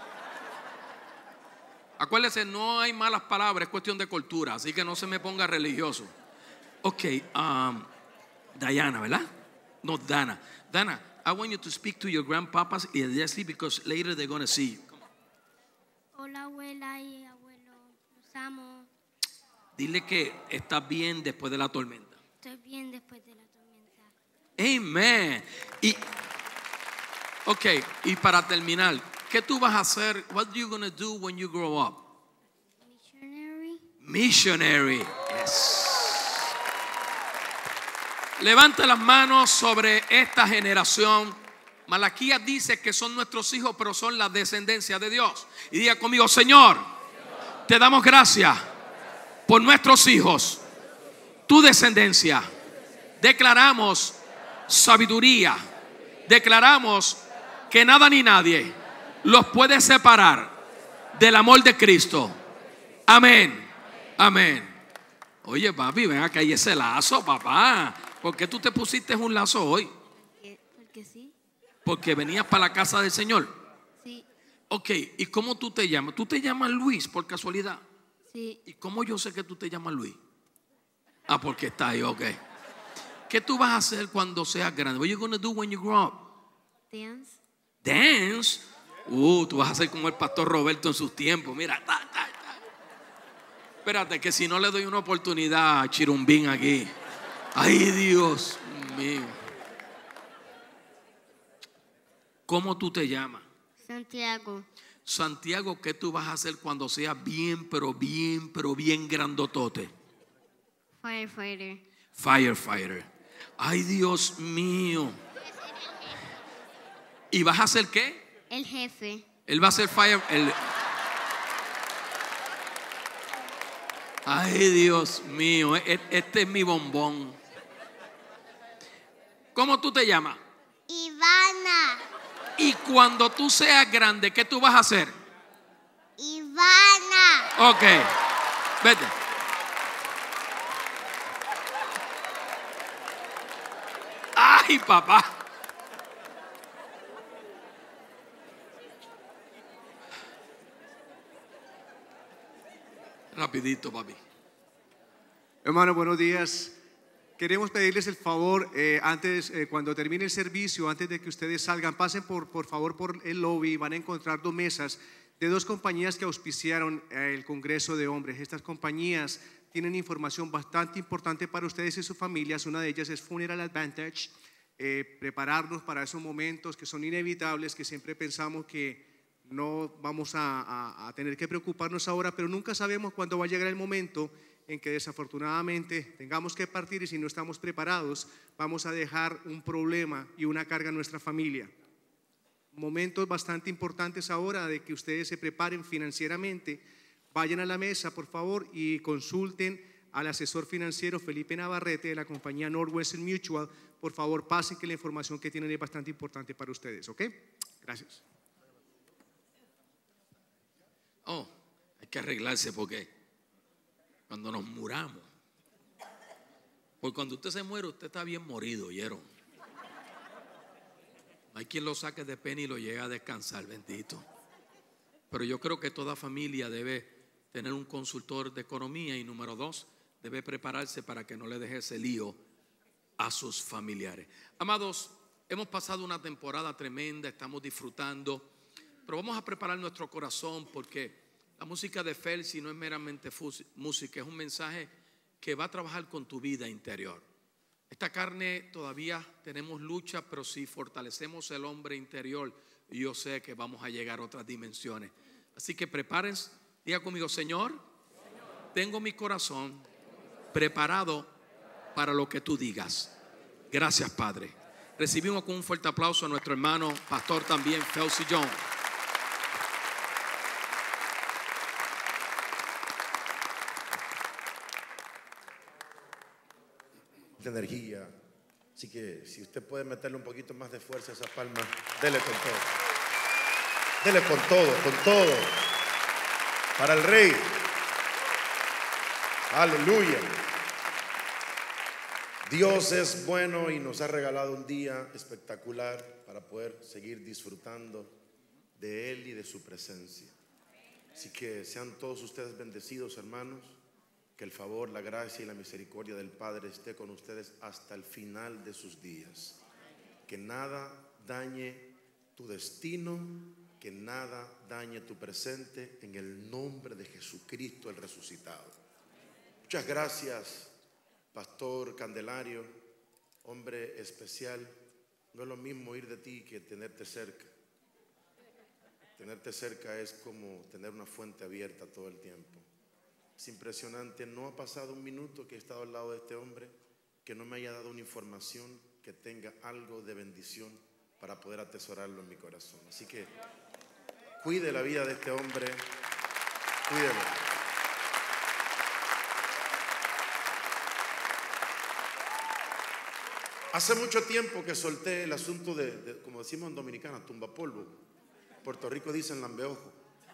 Acuérdese, no hay malas palabras, es cuestión de cultura, así que no se me ponga religioso. Ok, um, Diana, ¿verdad? No, Dana. Dana, I want you to speak to your grandpapas immediately because later they're going to see you. Hola, abuela y abuelo. Los amo. Dile que estás bien después de la tormenta. Estoy bien después de la tormenta. Amen. Y, ok, y para terminar, ¿qué tú vas a hacer? What are you going to do when you grow up? Missionary. Missionary. Yes. Levante las manos sobre esta generación. Malaquías dice que son nuestros hijos, pero son la descendencia de Dios. Y diga conmigo, Señor, te damos gracias por nuestros hijos, tu descendencia. Declaramos sabiduría. Declaramos que nada ni nadie los puede separar del amor de Cristo. Amén. Amén. Oye, papi, ven acá, y ese lazo, papá. ¿Por qué tú te pusiste un lazo hoy? Porque sí. Porque venías para la casa del Señor. Sí. Ok, ¿y cómo tú te llamas? ¿Tú te llamas Luis por casualidad? Sí. ¿Y cómo yo sé que tú te llamas Luis? Ah, porque está ahí, ok. ¿Qué tú vas a hacer cuando seas grande? What are you going to do when you grow up? Dance. Dance. Uh, tú vas a ser como el pastor Roberto en sus tiempos. Mira, ta, ta, ta. Espérate, que si no le doy una oportunidad a Chirumbín aquí. Ay, Dios mío. ¿Cómo tú te llamas? Santiago. Santiago, ¿qué tú vas a hacer cuando seas bien, pero bien, pero bien grandotote? Firefighter. Firefighter. Ay, Dios mío. ¿Y vas a hacer qué? El jefe. Él va a ser fire. El... Ay, Dios mío. Este es mi bombón. ¿Cómo tú te llamas? Ivana. Y cuando tú seas grande, ¿qué tú vas a hacer? Ivana. Ok, vete. Ay, papá. Rapidito, papi. Hermano, buenos días. Queremos pedirles el favor, eh, antes, eh, cuando termine el servicio, antes de que ustedes salgan, pasen por, por favor por el lobby. Van a encontrar dos mesas de dos compañías que auspiciaron eh, el Congreso de Hombres. Estas compañías tienen información bastante importante para ustedes y sus familias. Una de ellas es Funeral Advantage. Eh, prepararnos para esos momentos que son inevitables, que siempre pensamos que no vamos a, a, a tener que preocuparnos ahora, pero nunca sabemos cuándo va a llegar el momento en que desafortunadamente tengamos que partir, y si no estamos preparados vamos a dejar un problema y una carga en nuestra familia. Momentos bastante importantes ahora de que ustedes se preparen financieramente. Vayan a la mesa, por favor, y consulten al asesor financiero Felipe Navarrete de la compañía Northwestern Mutual. Por favor, pasen, que la información que tienen es bastante importante para ustedes, ¿ok? Gracias. Oh, hay que arreglarse porque cuando nos muramos, porque cuando usted se muere, usted está bien morido, ¿oyeron? No hay quien lo saque de pena y lo llegue a descansar, bendito. Pero yo creo que toda familia debe tener un consultor de economía, y número dos, debe prepararse para que no le deje ese lío a sus familiares. Amados, hemos pasado una temporada tremenda, estamos disfrutando, pero vamos a preparar nuestro corazón porque la música de Felsi no es meramente música, es un mensaje que va a trabajar con tu vida interior. Esta carne todavía tenemos lucha, pero si fortalecemos el hombre interior, yo sé que vamos a llegar a otras dimensiones. Así que prepárense, diga conmigo: Señor, tengo mi corazón preparado para lo que tú digas. Gracias, Padre. Recibimos con un fuerte aplauso a nuestro hermano pastor también, Felsi Jones. De energía, así que si usted puede meterle un poquito más de fuerza a esas palmas, dele con todo, dele con todo, con todo, para el Rey. Aleluya. Dios es bueno y nos ha regalado un día espectacular para poder seguir disfrutando de Él y de su presencia. Así que sean todos ustedes bendecidos, hermanos. Que el favor, la gracia y la misericordia del Padre esté con ustedes hasta el final de sus días. Que nada dañe tu destino, que nada dañe tu presente, en el nombre de Jesucristo el resucitado. Muchas gracias, Pastor Candelario, hombre especial. No es lo mismo ir de ti que tenerte cerca. Tenerte cerca es como tener una fuente abierta todo el tiempo. Es impresionante, no ha pasado un minuto que he estado al lado de este hombre que no me haya dado una información que tenga algo de bendición para poder atesorarlo en mi corazón. Así que cuide la vida de este hombre, cuídelo. Hace mucho tiempo que solté el asunto de, de como decimos en Dominicana, tumba polvo. Puerto Rico dicen lambeojo.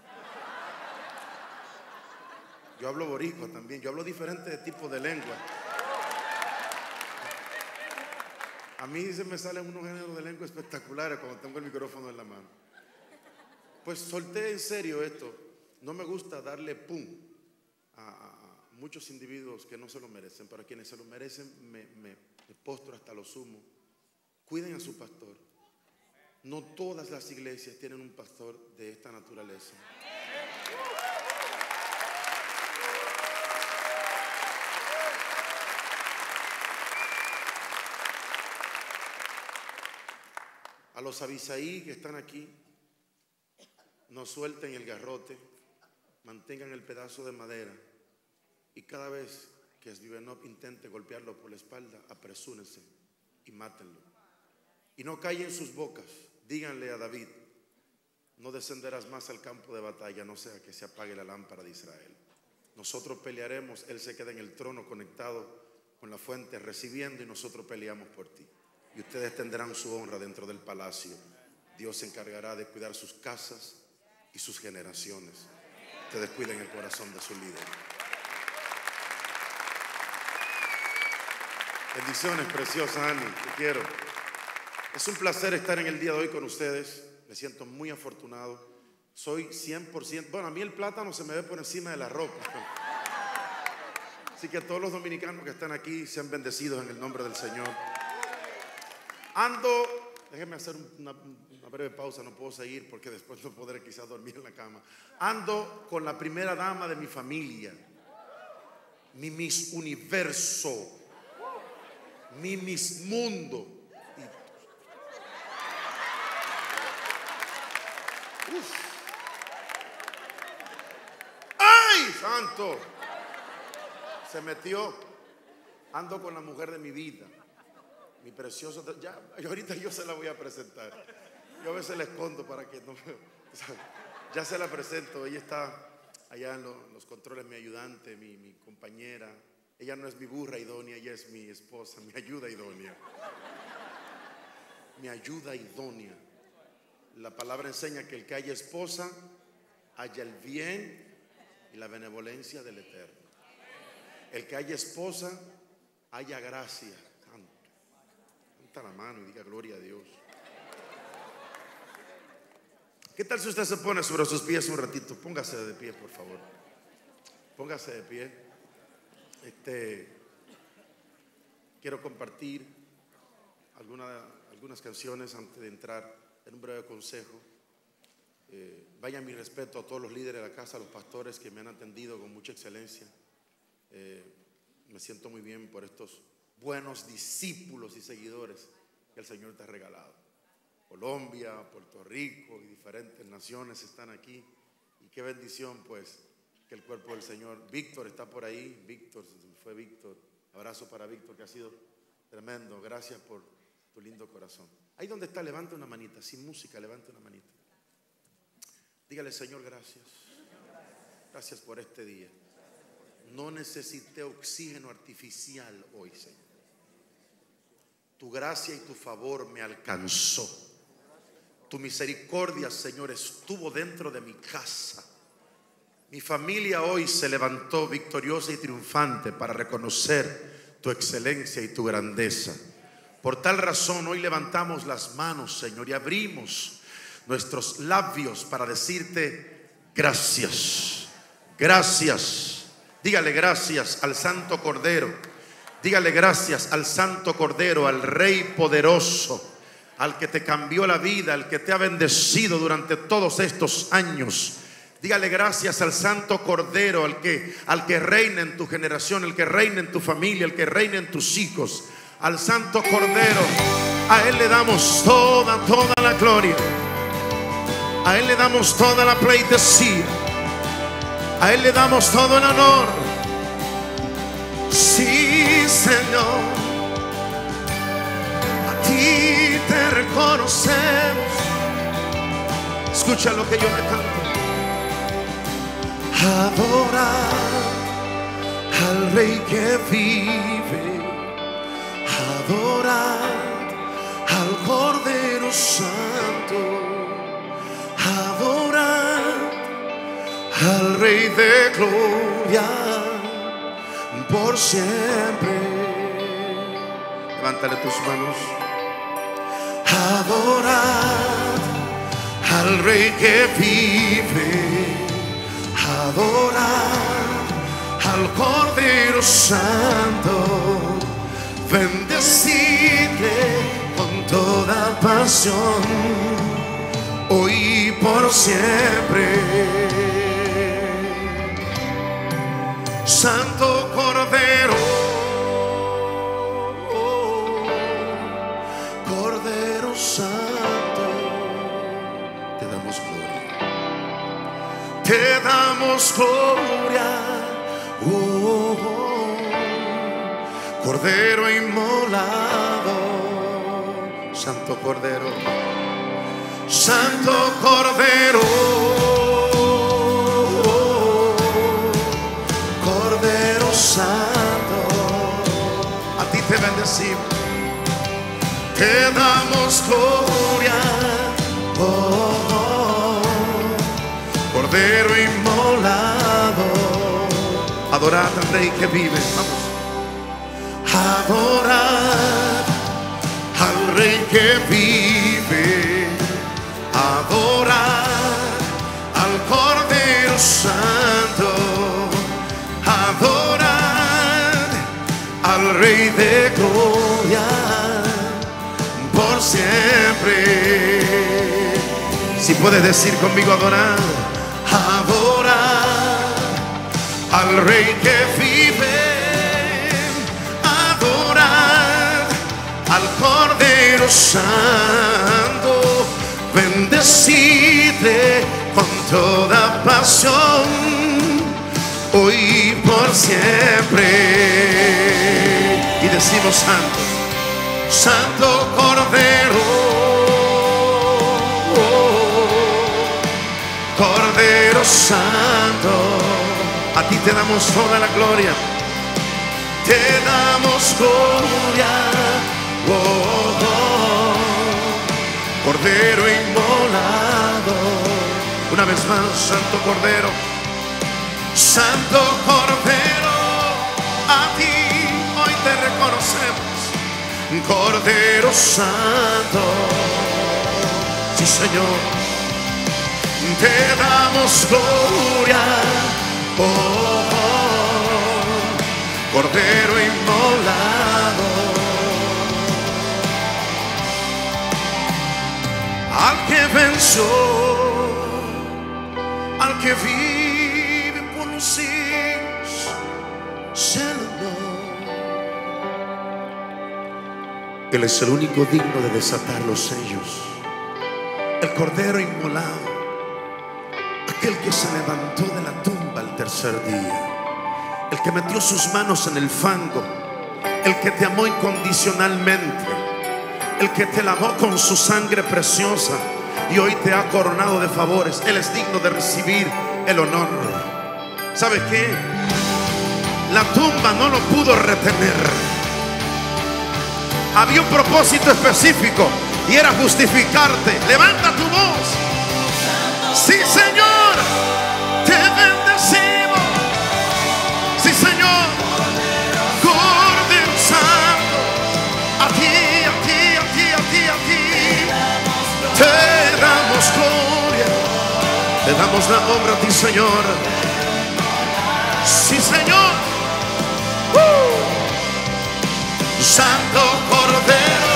Yo hablo boricua también, yo hablo diferentes tipos de lengua. A mí se me salen unos géneros de lengua espectaculares cuando tengo el micrófono en la mano. Pues solté en serio esto. No me gusta darle pum a, a, a muchos individuos que no se lo merecen, pero a quienes se lo merecen me, me, me postro hasta lo sumo. Cuiden a su pastor. No todas las iglesias tienen un pastor de esta naturaleza. A los Abisaí que están aquí, no suelten el garrote, mantengan el pedazo de madera y cada vez que Svivenov intente golpearlo por la espalda, apresúrense y mátenlo. Y no callen sus bocas, díganle a David: no descenderás más al campo de batalla, no sea que se apague la lámpara de Israel. Nosotros pelearemos, él se queda en el trono conectado con la fuente recibiendo y nosotros peleamos por ti. Y ustedes tendrán su honra dentro del palacio. Dios se encargará de cuidar sus casas y sus generaciones. Ustedes cuiden el corazón de su líder. Bendiciones preciosas, Ani, te quiero. Es un placer estar en el día de hoy con ustedes. Me siento muy afortunado. Soy cien por ciento, bueno, a mí el plátano se me ve por encima de la ropa. Así que todos los dominicanos que están aquí sean bendecidos en el nombre del Señor. Ando, déjenme hacer una, una breve pausa, no puedo seguir porque después no podré quizás dormir en la cama. Ando con la primera dama de mi familia, mi Miss Universo, mi Miss Mundo. Uf. ¡Ay, santo! Se metió. Ando con la mujer de mi vida. Mi precioso, ya ahorita yo se la voy a presentar. Yo a veces la escondo para que no, ya se la presento. Ella está allá en los, los controles, mi ayudante, mi, mi compañera. Ella no es mi burra idónea, ella es mi esposa, mi ayuda idónea. Mi ayuda idónea. La palabra enseña que el que haya esposa, haya el bien y la benevolencia del Eterno. El que haya esposa, haya gracia. La mano y diga gloria a Dios. ¿Qué tal si usted se pone sobre sus pies un ratito? Póngase de pie, por favor. Póngase de pie. Este, quiero compartir alguna, algunas canciones antes de entrar en un breve consejo. Eh, vaya mi respeto a todos los líderes de la casa, a los pastores que me han atendido con mucha excelencia. Eh, me siento muy bien por estos buenos discípulos y seguidores que el Señor te ha regalado. Colombia, Puerto Rico y diferentes naciones están aquí. Y qué bendición, pues, que el cuerpo del Señor. Víctor está por ahí. Víctor, fue Víctor. Abrazo para Víctor, que ha sido tremendo. Gracias por tu lindo corazón. Ahí donde está, levanta una manita. Sin música, levanta una manita. Dígale: Señor, gracias. Gracias por este día. No necesité oxígeno artificial hoy, Señor. Tu gracia y tu favor me alcanzó. Tu misericordia, Señor, estuvo dentro de mi casa. Mi familia hoy se levantó victoriosa y triunfante para reconocer tu excelencia y tu grandeza. Por tal razón hoy levantamos las manos, Señor, y abrimos nuestros labios para decirte gracias. Gracias. Dígale gracias al Santo Cordero. Dígale gracias al Santo Cordero, al Rey poderoso, al que te cambió la vida, al que te ha bendecido durante todos estos años. Dígale gracias al Santo Cordero, al que, al que reina en tu generación, el que reina en tu familia, el que reina en tus hijos. Al Santo Cordero, a Él le damos toda, toda la gloria. A Él le damos toda la pleitesía. A Él le damos todo el honor. Sí, Señor, a ti te reconocemos. Escucha lo que yo me canto. Adorar al Rey que vive, adorar al Cordero Santo, adorar al Rey de gloria por siempre. Levántale tus manos. Adorar al Rey que vive, adorar al Cordero Santo, bendecirle con toda pasión, hoy y por siempre. Santo Cordero, Cordero Santo, te damos gloria. Te damos gloria, oh, oh, Cordero inmolado. Santo Cordero, Santo Cordero, Cordero Santo, a ti te bendecimos, te damos gloria, oh, oh, Cordero inmolado. Adorad al Rey que vive. Vamos. Adorar al Rey que vive, adorar al Cordero Santo, adorar al Rey de gloria por siempre. Si puedes decir conmigo: adorar, adorar al Rey que vive, adorar al Cordero Santo, bendecirle con toda pasión, hoy y por siempre. Y decimos: Santo, Santo Cordero, Cordero Santo, a ti te damos toda la gloria, te damos gloria, oh, oh, Cordero inmolado. Una vez más, Santo Cordero, Santo Cordero, a ti hoy te reconocemos, Cordero Santo. Sí, Señor, te damos gloria, oh, oh, Cordero inmolado. venció, al que vive por los siglos, se lo dio. Él es el único digno de desatar los sellos, el cordero inmolado, aquel que se levantó de la tumba al tercer día, el que metió sus manos en el fango, el que te amó incondicionalmente, el que te lavó con su sangre preciosa y hoy te ha coronado de favores. Él es digno de recibir el honor. ¿Sabe qué? La tumba no lo pudo retener. Había un propósito específico y era justificarte. Levanta tu voz. Sí, Señor, te bendecimos. Sí, Señor, Cordero Santo, a ti, a ti, a ti, a ti, a ti te damos gloria, te damos la honra a ti, Señor. Sí, Señor. ¡Uh! Santo Cordero,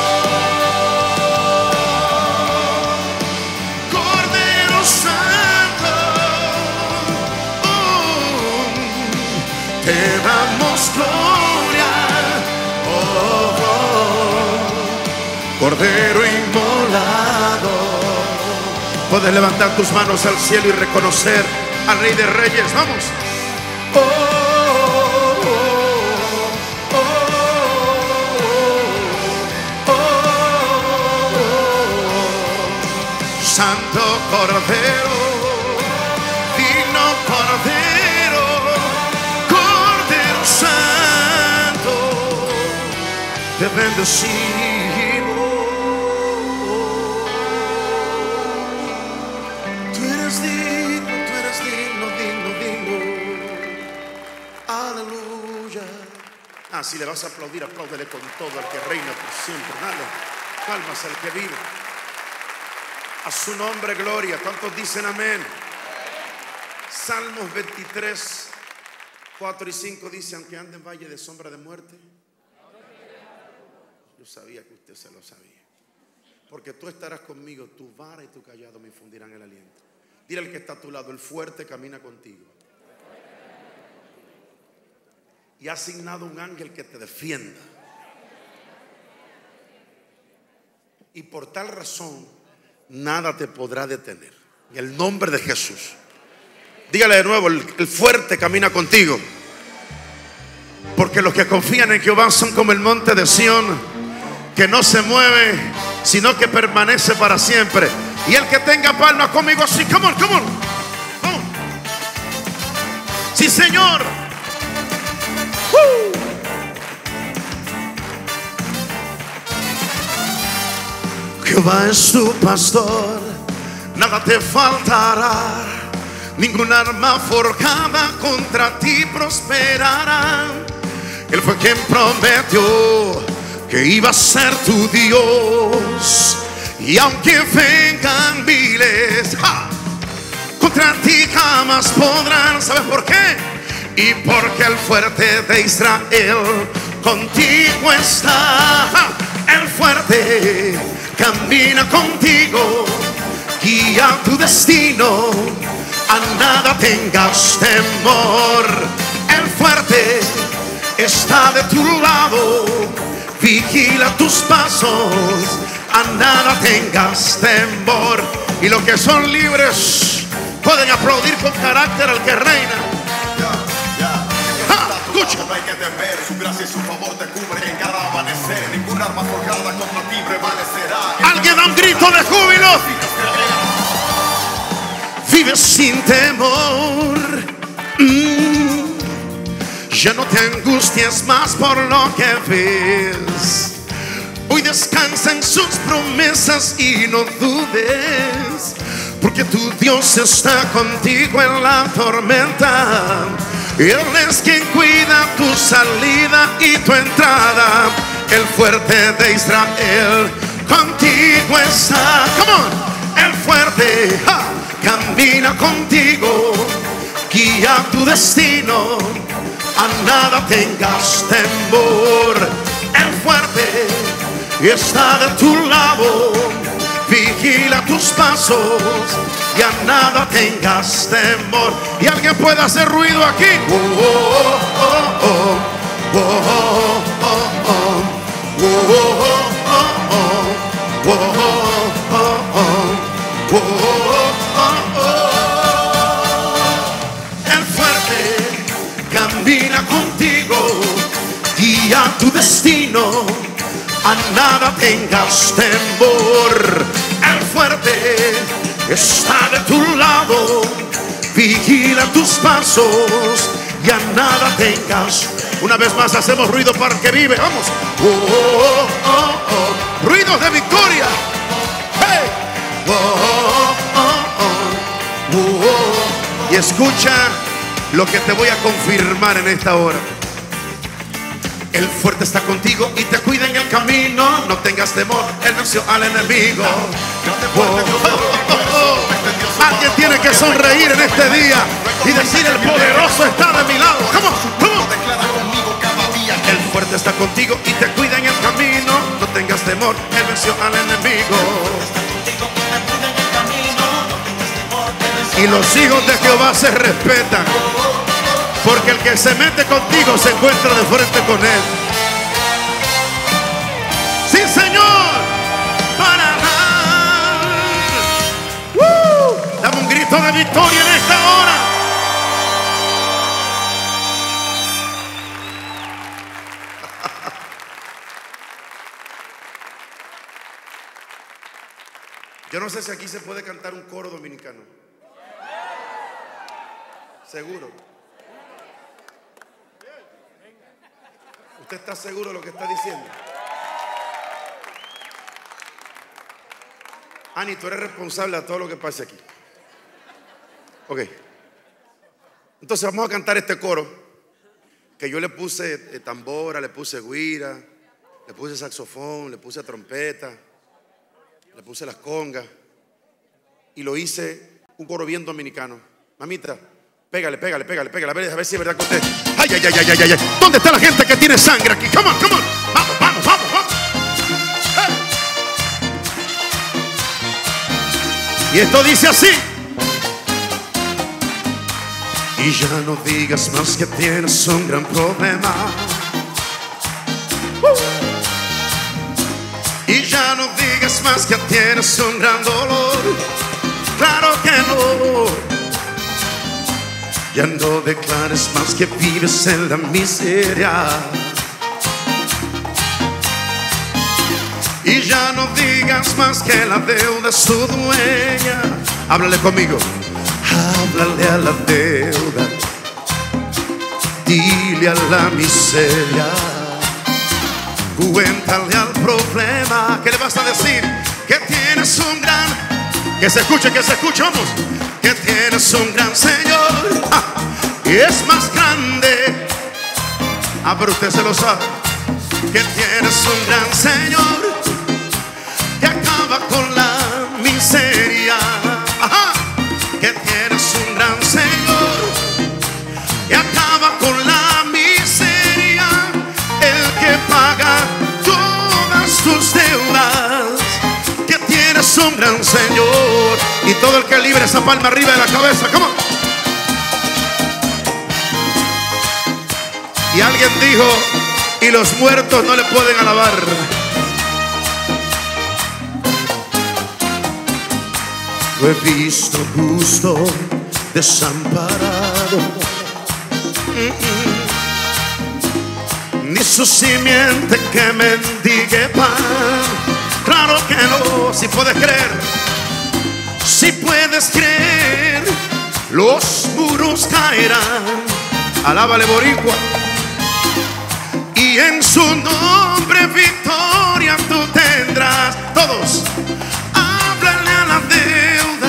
Cordero Santo, oh, te damos gloria, oh, oh, Cordero inmolado. Puedes levantar tus manos al cielo y reconocer al Rey de Reyes. Vamos. Oh, Santo Cordero, digno Cordero, Cordero Santo, te bendecimos. Tú eres digno, tú eres digno, digno, digno. Aleluya. Ah, si le vas a aplaudir, apláudele con todo al que reina por siempre. Dale palmas al que vive. A su nombre, gloria. ¿Cuántos dicen amén? Salmos veintitrés, cuatro y cinco dice: aunque ande en valle de sombra de muerte. Yo sabía que usted se lo sabía. Porque tú estarás conmigo, tu vara y tu callado me infundirán el aliento. Dile al que está a tu lado: el fuerte camina contigo. Y ha asignado un ángel que te defienda. Y por tal razón nada te podrá detener. En el nombre de Jesús. Dígale de nuevo: el, el fuerte camina contigo. Porque los que confían en Jehová son como el monte de Sión, que no se mueve, sino que permanece para siempre. Y el que tenga palmas conmigo así, come on, come on, come on. Sí, Señor. ¡Woo! Jehová es tu pastor, nada te faltará. Ningún arma forjada contra ti prosperará. Él fue quien prometió que iba a ser tu Dios. Y aunque vengan miles, ¡ja!, contra ti jamás podrán. ¿Sabes por qué? Y porque el fuerte de Israel contigo está. ¡Ja! El fuerte camina contigo, guía tu destino, a nada tengas temor. El fuerte está de tu lado, vigila tus pasos, a nada tengas temor. Y los que son libres pueden aplaudir con carácter al que reina. Escucha. No hay que temer, su gracia y su favor te cubre en cada amanecer. Ningún arma forjada contra ti prevalecerá. Alguien da un grito de júbilo. Vive sin temor. Mm. Ya no te angusties más por lo que ves. Hoy descansa en sus promesas y no dudes, porque tu Dios está contigo en la tormenta. Él es quien cuida tu salida y tu entrada. El fuerte de Israel contigo está. Come on. El fuerte, ja, camina contigo, guía tu destino, a nada tengas temor. El fuerte está de tu lado, vigila tus pasos y a nada tengas temor. Y alguien puede hacer ruido aquí. Oh, oh, oh, oh, oh, oh, oh, oh, oh, oh, oh, oh, oh. El fuerte camina contigo, guía tu destino, a nada tengas temor. El fuerte está de tu lado, vigila tus pasos y a nada tengas. Una vez más hacemos ruido para el que vive. Vamos. Oh, oh, oh, oh. Ruidos de victoria. Hey. Oh, oh, oh, oh. Oh. Y escucha lo que te voy a confirmar en esta hora. El fuerte está contigo y te cuida en el camino. No tengas temor, él venció al enemigo. Oh, oh, oh, oh. Alguien tiene que sonreír en este día y decir: el poderoso está de mi lado. ¿Cómo? ¿Cómo? El fuerte está contigo y te cuida en el camino. No tengas temor, él venció al enemigo. Y los hijos de Jehová se respetan, porque el que se mete contigo se encuentra de frente con él. Sí, Señor. Para uh, dame un grito de victoria en esta hora. Yo no sé si aquí se puede cantar un coro dominicano. Seguro. ¿Usted está seguro de lo que está diciendo? Ani, tú eres responsable de todo lo que pase aquí. Ok. Entonces vamos a cantar este coro, que yo le puse eh, tambora, le puse guira, le puse saxofón, le puse trompeta, le puse las congas, y lo hice un coro bien dominicano. Mamita, pégale, pégale, pégale, pégale, a ver, a ver si es verdad que usted. Ay, ay, ay, ay, ay, ay. ¿Dónde está la gente que tiene sangre aquí? Come on, come on. Vamos, vamos, vamos, vamos. Hey. Y esto dice así. Y ya no digas más que tienes un gran problema. Uh. Y ya no digas más que tienes un gran dolor. Claro que no. Ya no declares más que vives en la miseria. Y ya no digas más que la deuda es tu dueña. Háblale conmigo. Háblale a la deuda. Dile a la miseria. Cuéntale al problema. ¿Qué le vas a decir? Que tienes un gran. Que se escuche, que se escuche, vamos. Que tienes un gran Señor, ah, y es más grande. Ah, pero usted se lo sabe. Que tienes un gran Señor que acaba con la miseria. Ajá. Que tienes un gran Señor que acaba con la miseria. El que paga todas tus deudas. Que tienes un gran Señor. Y todo el que libre esa palma arriba de la cabeza. ¿Cómo? Y alguien dijo: y los muertos no le pueden alabar. Lo he visto justo, desamparado. Mm-mm. Ni su simiente que mendigue pan. Claro que no, si puedes creer. Si puedes creer, los muros caerán. Alábale, boricua. Y en su nombre victoria tú tendrás. Todos, háblale a la deuda.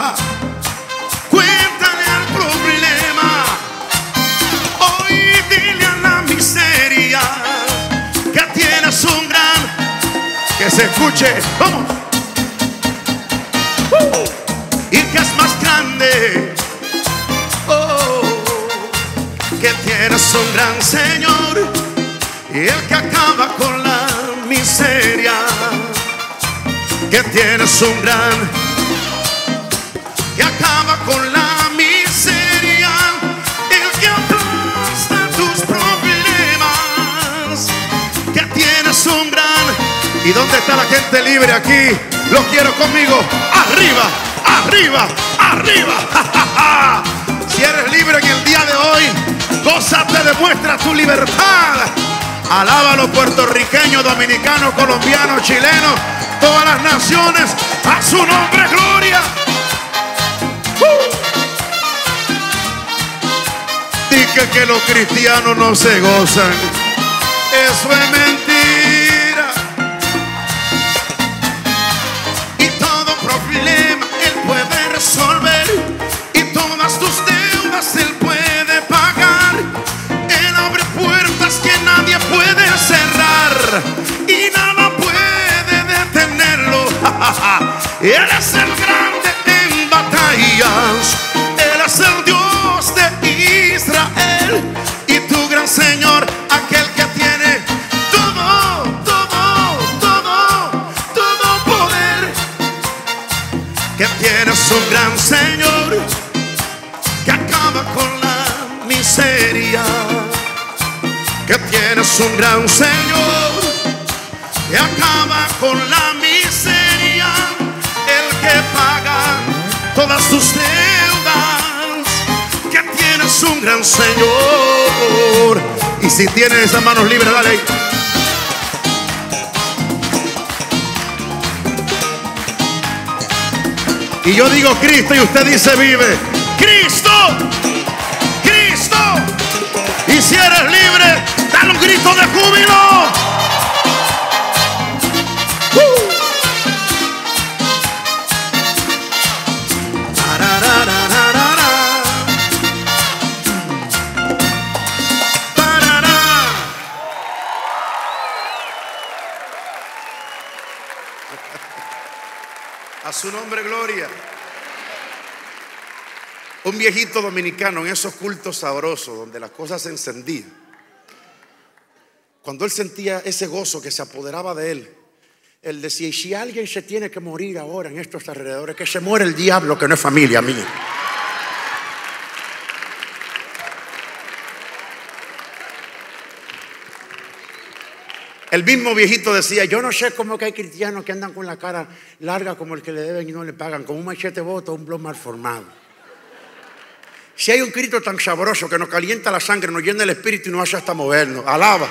Cuéntale al problema. Hoy dile a la miseria que tienes un gran. Que se escuche, vamos. Y que es más grande, oh, que tienes un gran Señor y el que acaba con la miseria. que tienes un gran, que acaba con la miseria, el que aplasta tus problemas, que tienes un gran. ¿Y dónde está la gente libre aquí? Lo quiero conmigo. Arriba, arriba, arriba. Ja, ja, ja. Si eres libre en el día de hoy, gózate, demuestra tu libertad. Alábalo, puertorriqueño, dominicano, colombiano, chileno, todas las naciones, a su nombre gloria. uh. Dice que los cristianos no se gozan, eso es mentira. Y todo problema Él puede resolver, y todas tus deudas Él puede pagar. Él abre puertas que nadie puede cerrar, y nada puede detenerlo. Él es el grande en batallas, Él es el Dios de Israel, y tu gran Señor, aquel que tiene todo, todo, todo, todo poder. Que tienes un gran Señor que acaba con la miseria, que tienes un gran Señor que acaba con la miseria, el que paga todas tus deudas, que tienes un gran Señor. Y si tienes esas manos libres, dale ahí. Y yo digo Cristo y usted dice vive. Cristo, Cristo. Y si eres libre, dale un grito de júbilo. ¡Uh! A su nombre gloria. Un viejito dominicano en esos cultos sabrosos donde las cosas se encendían, cuando él sentía ese gozo que se apoderaba de él, él decía: y si alguien se tiene que morir ahora en estos alrededores, que se muera el diablo, que no es familia mía. El mismo viejito decía: yo no sé cómo que hay cristianos que andan con la cara larga como el que le deben y no le pagan, con un machete boto o un blog mal formado. Si hay un Cristo tan sabroso que nos calienta la sangre, nos llena el espíritu y nos hace hasta movernos. Alaba.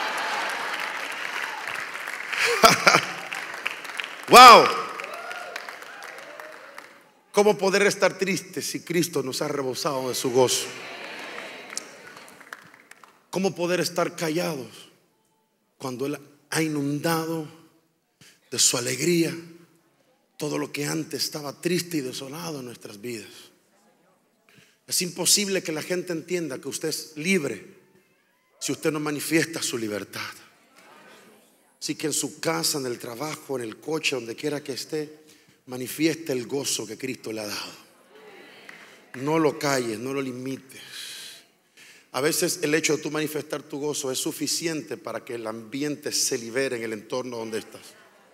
Wow. ¿Cómo poder estar tristes si Cristo nos ha rebosado de su gozo? ¿Cómo poder estar callados cuando Él ha inundado de su alegría todo lo que antes estaba triste y desolado en nuestras vidas? Es imposible que la gente entienda que usted es libre si usted no manifiesta su libertad. Así que en su casa, en el trabajo, en el coche, donde quiera que esté, manifieste el gozo que Cristo le ha dado. No lo calles, no lo limites. A veces el hecho de tú manifestar tu gozo es suficiente para que el ambiente se libere en el entorno donde estás.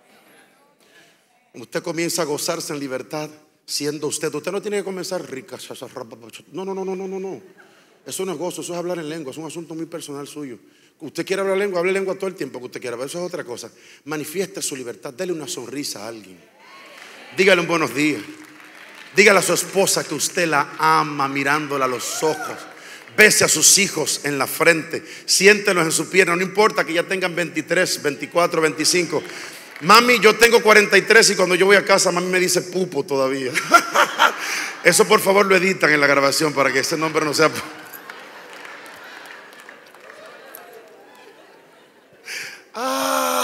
Usted comienza a gozarse en libertad siendo usted. Usted no tiene que comenzar rica. No, no, no, no, no, no, no. Eso no es gozo, eso es hablar en lengua. Es un asunto muy personal suyo. Usted quiere hablar lengua, hable lengua todo el tiempo que usted quiera, pero eso es otra cosa. Manifieste su libertad, dele una sonrisa a alguien. Dígale un buenos días. Dígale a su esposa que usted la ama mirándola a los ojos. Bese a sus hijos en la frente. Siéntelos en su pierna. No importa que ya tengan veintitrés, veinticuatro, veinticinco. Mami, yo tengo cuarenta y tres y cuando yo voy a casa mami me dice pupo todavía. Eso por favor lo editan en la grabación para que ese nombre no sea. Ah.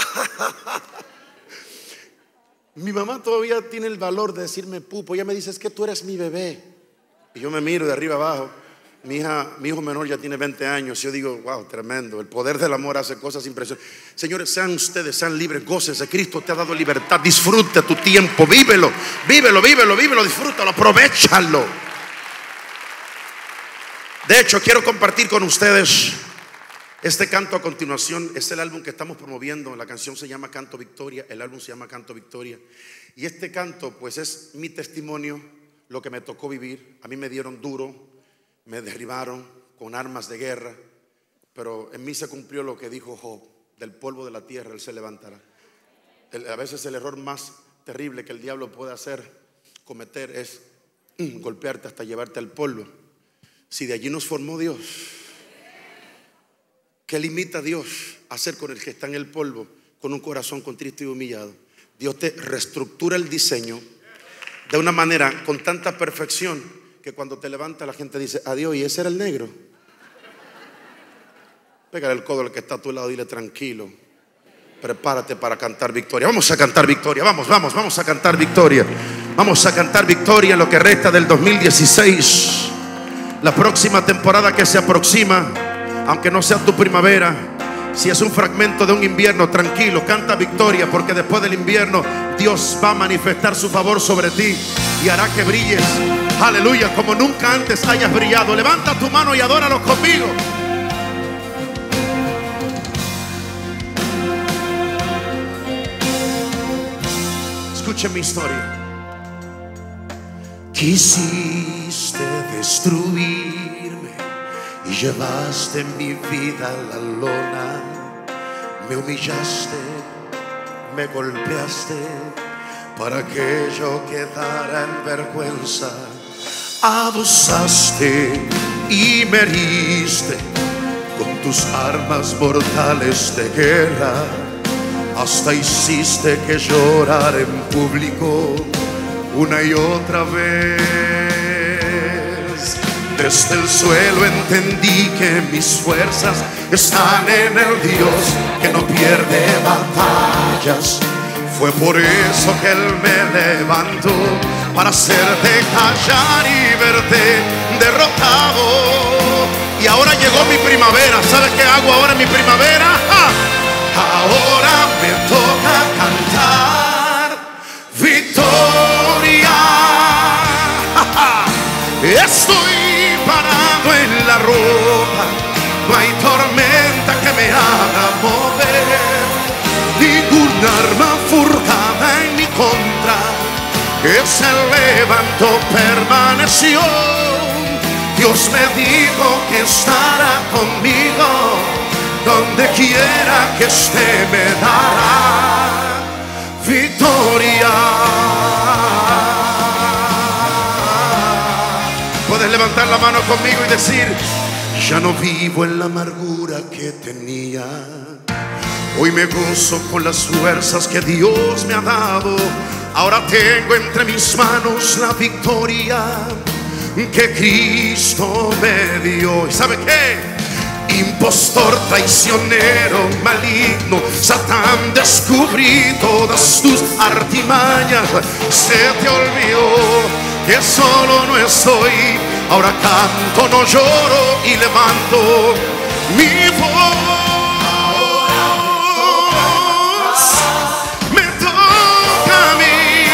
Mi mamá todavía tiene el valor de decirme pupo. Ella me dice: es que tú eres mi bebé. Y yo me miro de arriba abajo. Mi hija, mi hijo menor ya tiene veinte años. Yo digo: wow, tremendo. El poder del amor hace cosas impresionantes. Señores, sean ustedes, sean libres, gócense. Cristo te ha dado libertad. Disfruta tu tiempo, vívelo, vívelo, vívelo, vívelo, disfrútalo, aprovechalo. De hecho, quiero compartir con ustedes Este canto a continuación es el álbum que estamos promoviendo. La canción se llama Canto Victoria, el álbum se llama Canto Victoria. Y este canto pues es mi testimonio, lo que me tocó vivir. A mí me dieron duro, me derribaron con armas de guerra, pero en mí se cumplió lo que dijo Job: del polvo de la tierra él se levantará. El, a veces el error más terrible que el diablo puede hacer, cometer, es mm, golpearte hasta llevarte al polvo. Si de allí nos formó Dios, ¿qué limita a Dios a hacer con el que está en el polvo, con un corazón contrito y humillado? Dios te reestructura el diseño de una manera con tanta perfección que cuando te levanta la gente dice: adiós, y ese era el negro. Pégale el codo al que está a tu lado, dile: tranquilo, prepárate para cantar victoria. Vamos a cantar victoria, vamos, vamos, vamos a cantar victoria. Vamos a cantar victoria en lo que resta del dos mil dieciséis. La próxima temporada que se aproxima, aunque no sea tu primavera, si es un fragmento de un invierno, tranquilo, canta victoria, porque después del invierno Dios va a manifestar su favor sobre ti y hará que brilles, aleluya, como nunca antes hayas brillado. Levanta tu mano y adóralo conmigo. Escuchen mi historia. Quisiste destruirme y llevaste mi vida a la lona. Me humillaste, me golpeaste para que yo quedara en vergüenza. Abusaste y me heriste con tus armas mortales de guerra. Hasta hiciste que llorara en público una y otra vez. Desde el suelo entendí que mis fuerzas están en el Dios que no pierde batallas. Fue por eso que Él me levantó, para hacerte callar y verte derrotado. Y ahora llegó mi primavera. ¿Sabes qué hago ahora en mi primavera? ¡Ah! Ahora me toca cantar victoria. Estoy parado en la roca, no hay tormenta que me haga mover. Ninguna arma forjada en mi contra que se levantó permaneció. Dios me dijo que estará conmigo, donde quiera que esté me dará victoria. Puedes levantar la mano conmigo y decir: ya no vivo en la amargura que tenía. Hoy me gozo con las fuerzas que Dios me ha dado. Ahora tengo entre mis manos la victoria que Cristo me dio. ¿Y sabe qué? Impostor, traicionero, maligno, Satán, descubrí todas tus artimañas. Se te olvidó que solo no estoy. Ahora canto, no lloro y levanto mi voz. Me toca a mí.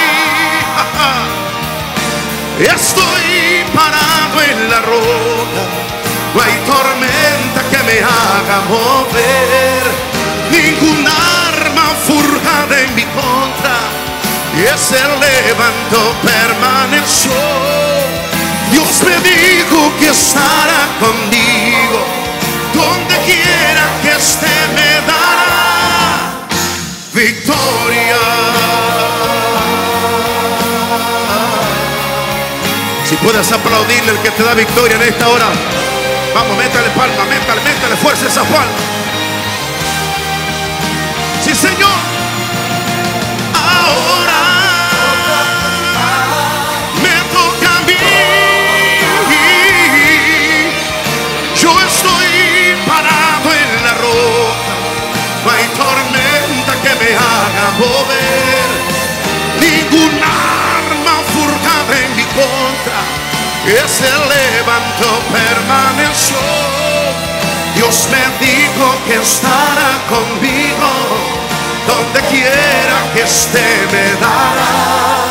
Estoy parado en la roca, no hay tormenta que me haga mover. Ningún arma forjada en mi contra y ese levanto permaneció. Dios me dijo que estará conmigo, donde quiera que esté me dará victoria. Si puedes aplaudirle al que te da victoria en esta hora. Vamos, métale palma, métale, métale fuerza esa palma. Sí, Señor. Ahora me toca a mí. Yo estoy parado en la roca, no hay tormenta que me haga mover. Ningún arma forjada en mi contra ese levanto permaneció. Dios me dijo que estará conmigo, donde quiera que esté me dará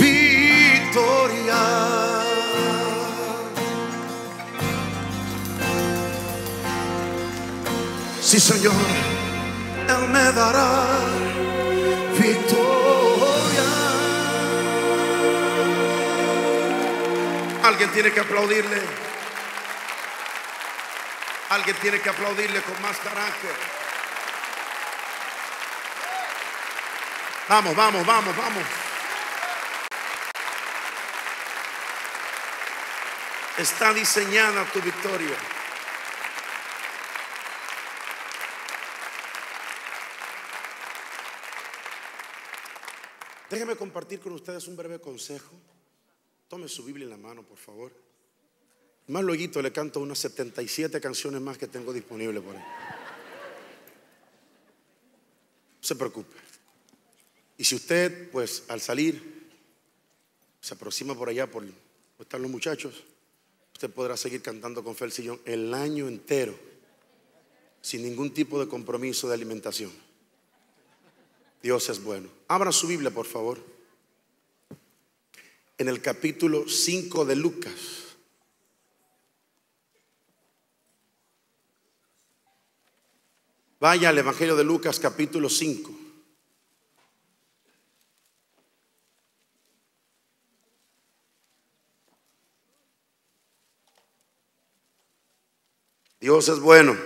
victoria. Sí, Señor, Él me dará victoria. Alguien tiene que aplaudirle. Alguien tiene que aplaudirle con más carácter. Vamos, vamos, vamos, vamos. Está diseñada tu victoria. Déjenme compartir con ustedes un breve consejo. Tome su Biblia en la mano, por favor. Más luego le canto unas setenta y siete canciones más que tengo disponibles por ahí. No se preocupe. Y si usted, pues, al salir se aproxima por allá por donde están los muchachos, usted podrá seguir cantando con Fel Sillón el año entero sin ningún tipo de compromiso de alimentación. Dios es bueno. Abra su Biblia, por favor, en el capítulo cinco de Lucas. Vaya al Evangelio de Lucas, capítulo cinco. Dios es bueno.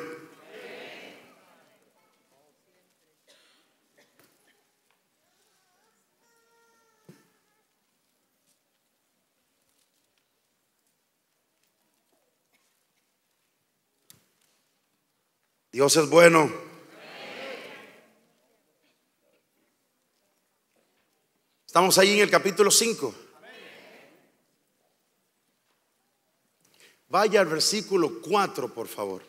Dios es bueno. Estamos ahí en el capítulo cinco. Vaya al versículo cuatro, por favor.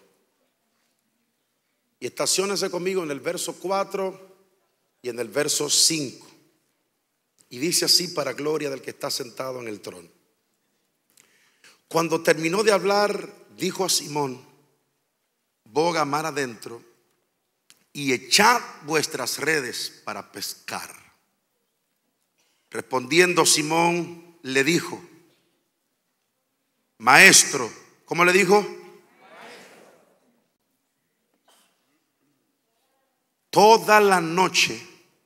Y estaciónese conmigo en el verso cuatro y en el verso cinco. Y dice así, para gloria del que está sentado en el trono. Cuando terminó de hablar, dijo a Simón: boga mar adentro y echad vuestras redes para pescar. Respondiendo Simón le dijo: Maestro, ¿cómo le dijo? Maestro. Toda la noche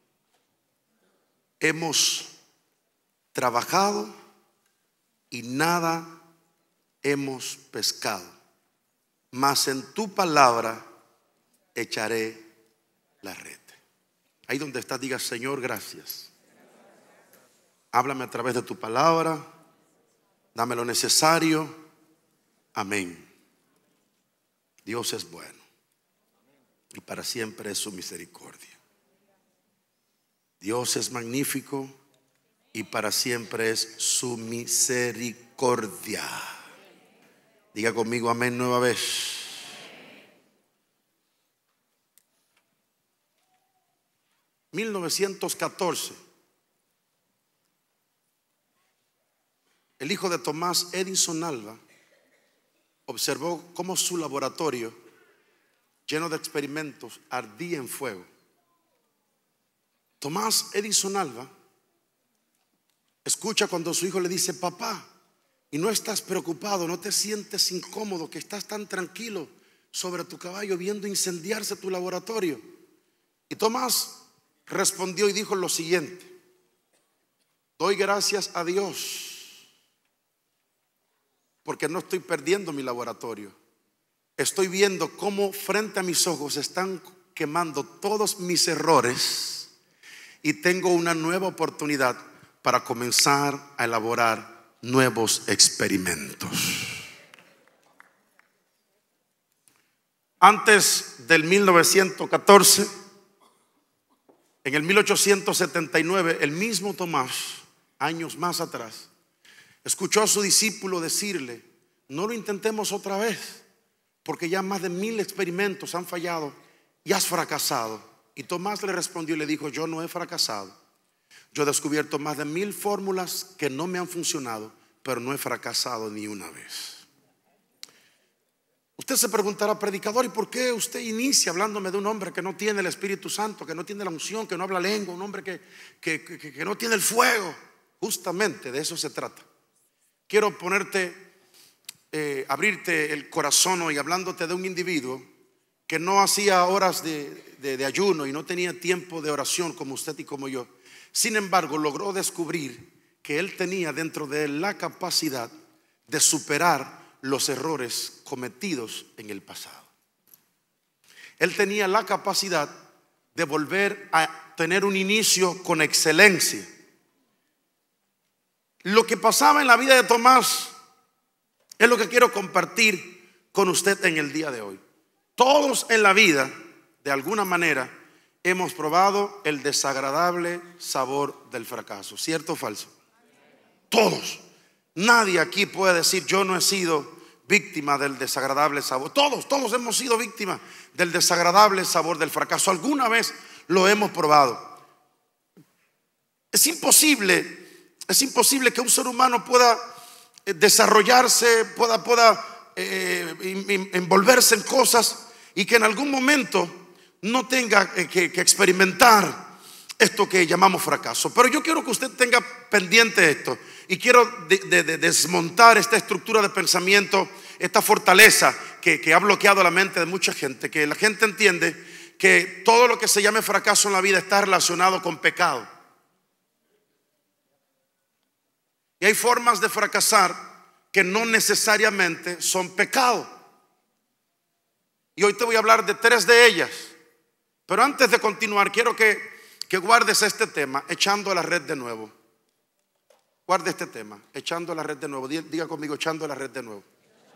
hemos trabajado y nada hemos pescado, mas en tu palabra echaré la red. Ahí donde estás, diga: Señor, gracias. Háblame a través de tu palabra. Dame lo necesario. Amén. Dios es bueno y para siempre es su misericordia. Dios es magnífico y para siempre es su misericordia. Diga conmigo amén nueva vez. mil novecientos catorce. El hijo de Tomás, Edison Alva, observó cómo su laboratorio, lleno de experimentos, ardía en fuego. Tomás Edison Alva escucha cuando su hijo le dice: papá, y no estás preocupado, no te sientes incómodo, que estás tan tranquilo sobre tu caballo viendo incendiarse tu laboratorio. Y Tomás respondió y dijo lo siguiente: doy gracias a Dios porque no estoy perdiendo mi laboratorio. Estoy viendo cómo frente a mis ojos están quemando todos mis errores y tengo una nueva oportunidad para comenzar a elaborar nuevos experimentos. Antes del mil novecientos catorce, en el mil ochocientos setenta y nueve, el mismo Tomás, años más atrás, escuchó a su discípulo decirle: no lo intentemos otra vez, porque ya más de mil experimentos han fallado y has fracasado. Y Tomás le respondió y le dijo: yo no he fracasado. Yo he descubierto más de mil fórmulas que no me han funcionado, pero no he fracasado ni una vez. Usted se preguntará: predicador, ¿y por qué usted inicia hablándome de un hombre que no tiene el Espíritu Santo, que no tiene la unción, que no habla lengua, un hombre que, que, que, que no tiene el fuego? Justamente de eso se trata. Quiero ponerte, eh, abrirte el corazón hoy hablándote de un individuo que que no hacía horas de, de, de ayuno y no tenía tiempo de oración como usted y como yo. Sin embargo, logró descubrir que él tenía dentro de él la capacidad de superar los errores cometidos en el pasado. Él tenía la capacidad de volver a tener un inicio con excelencia. Lo que pasaba en la vida de Tomás es lo que quiero compartir con usted en el día de hoy. Todos en la vida, de alguna manera, hemos probado el desagradable sabor del fracaso. ¿Cierto o falso? Todos. Nadie aquí puede decir yo no he sido víctima del desagradable sabor. Todos, todos hemos sido víctimas del desagradable sabor del fracaso. Alguna vez lo hemos probado. Es imposible, es imposible que un ser humano pueda desarrollarse, pueda, pueda eh, envolverse en cosas y que en algún momento no tenga que, que experimentar esto que llamamos fracaso. Pero yo quiero que usted tenga pendiente esto y quiero de, de, de desmontar esta estructura de pensamiento, esta fortaleza que, que ha bloqueado la mente de mucha gente, que la gente entiende que todo lo que se llame fracaso en la vida está relacionado con pecado. Y hay formas de fracasar que no necesariamente son pecado. Y hoy te voy a hablar de tres de ellas. Pero antes de continuar, quiero que, que guardes este tema, echando la red de nuevo. Guarde este tema, echando la red de nuevo. Diga conmigo, echando la red de nuevo.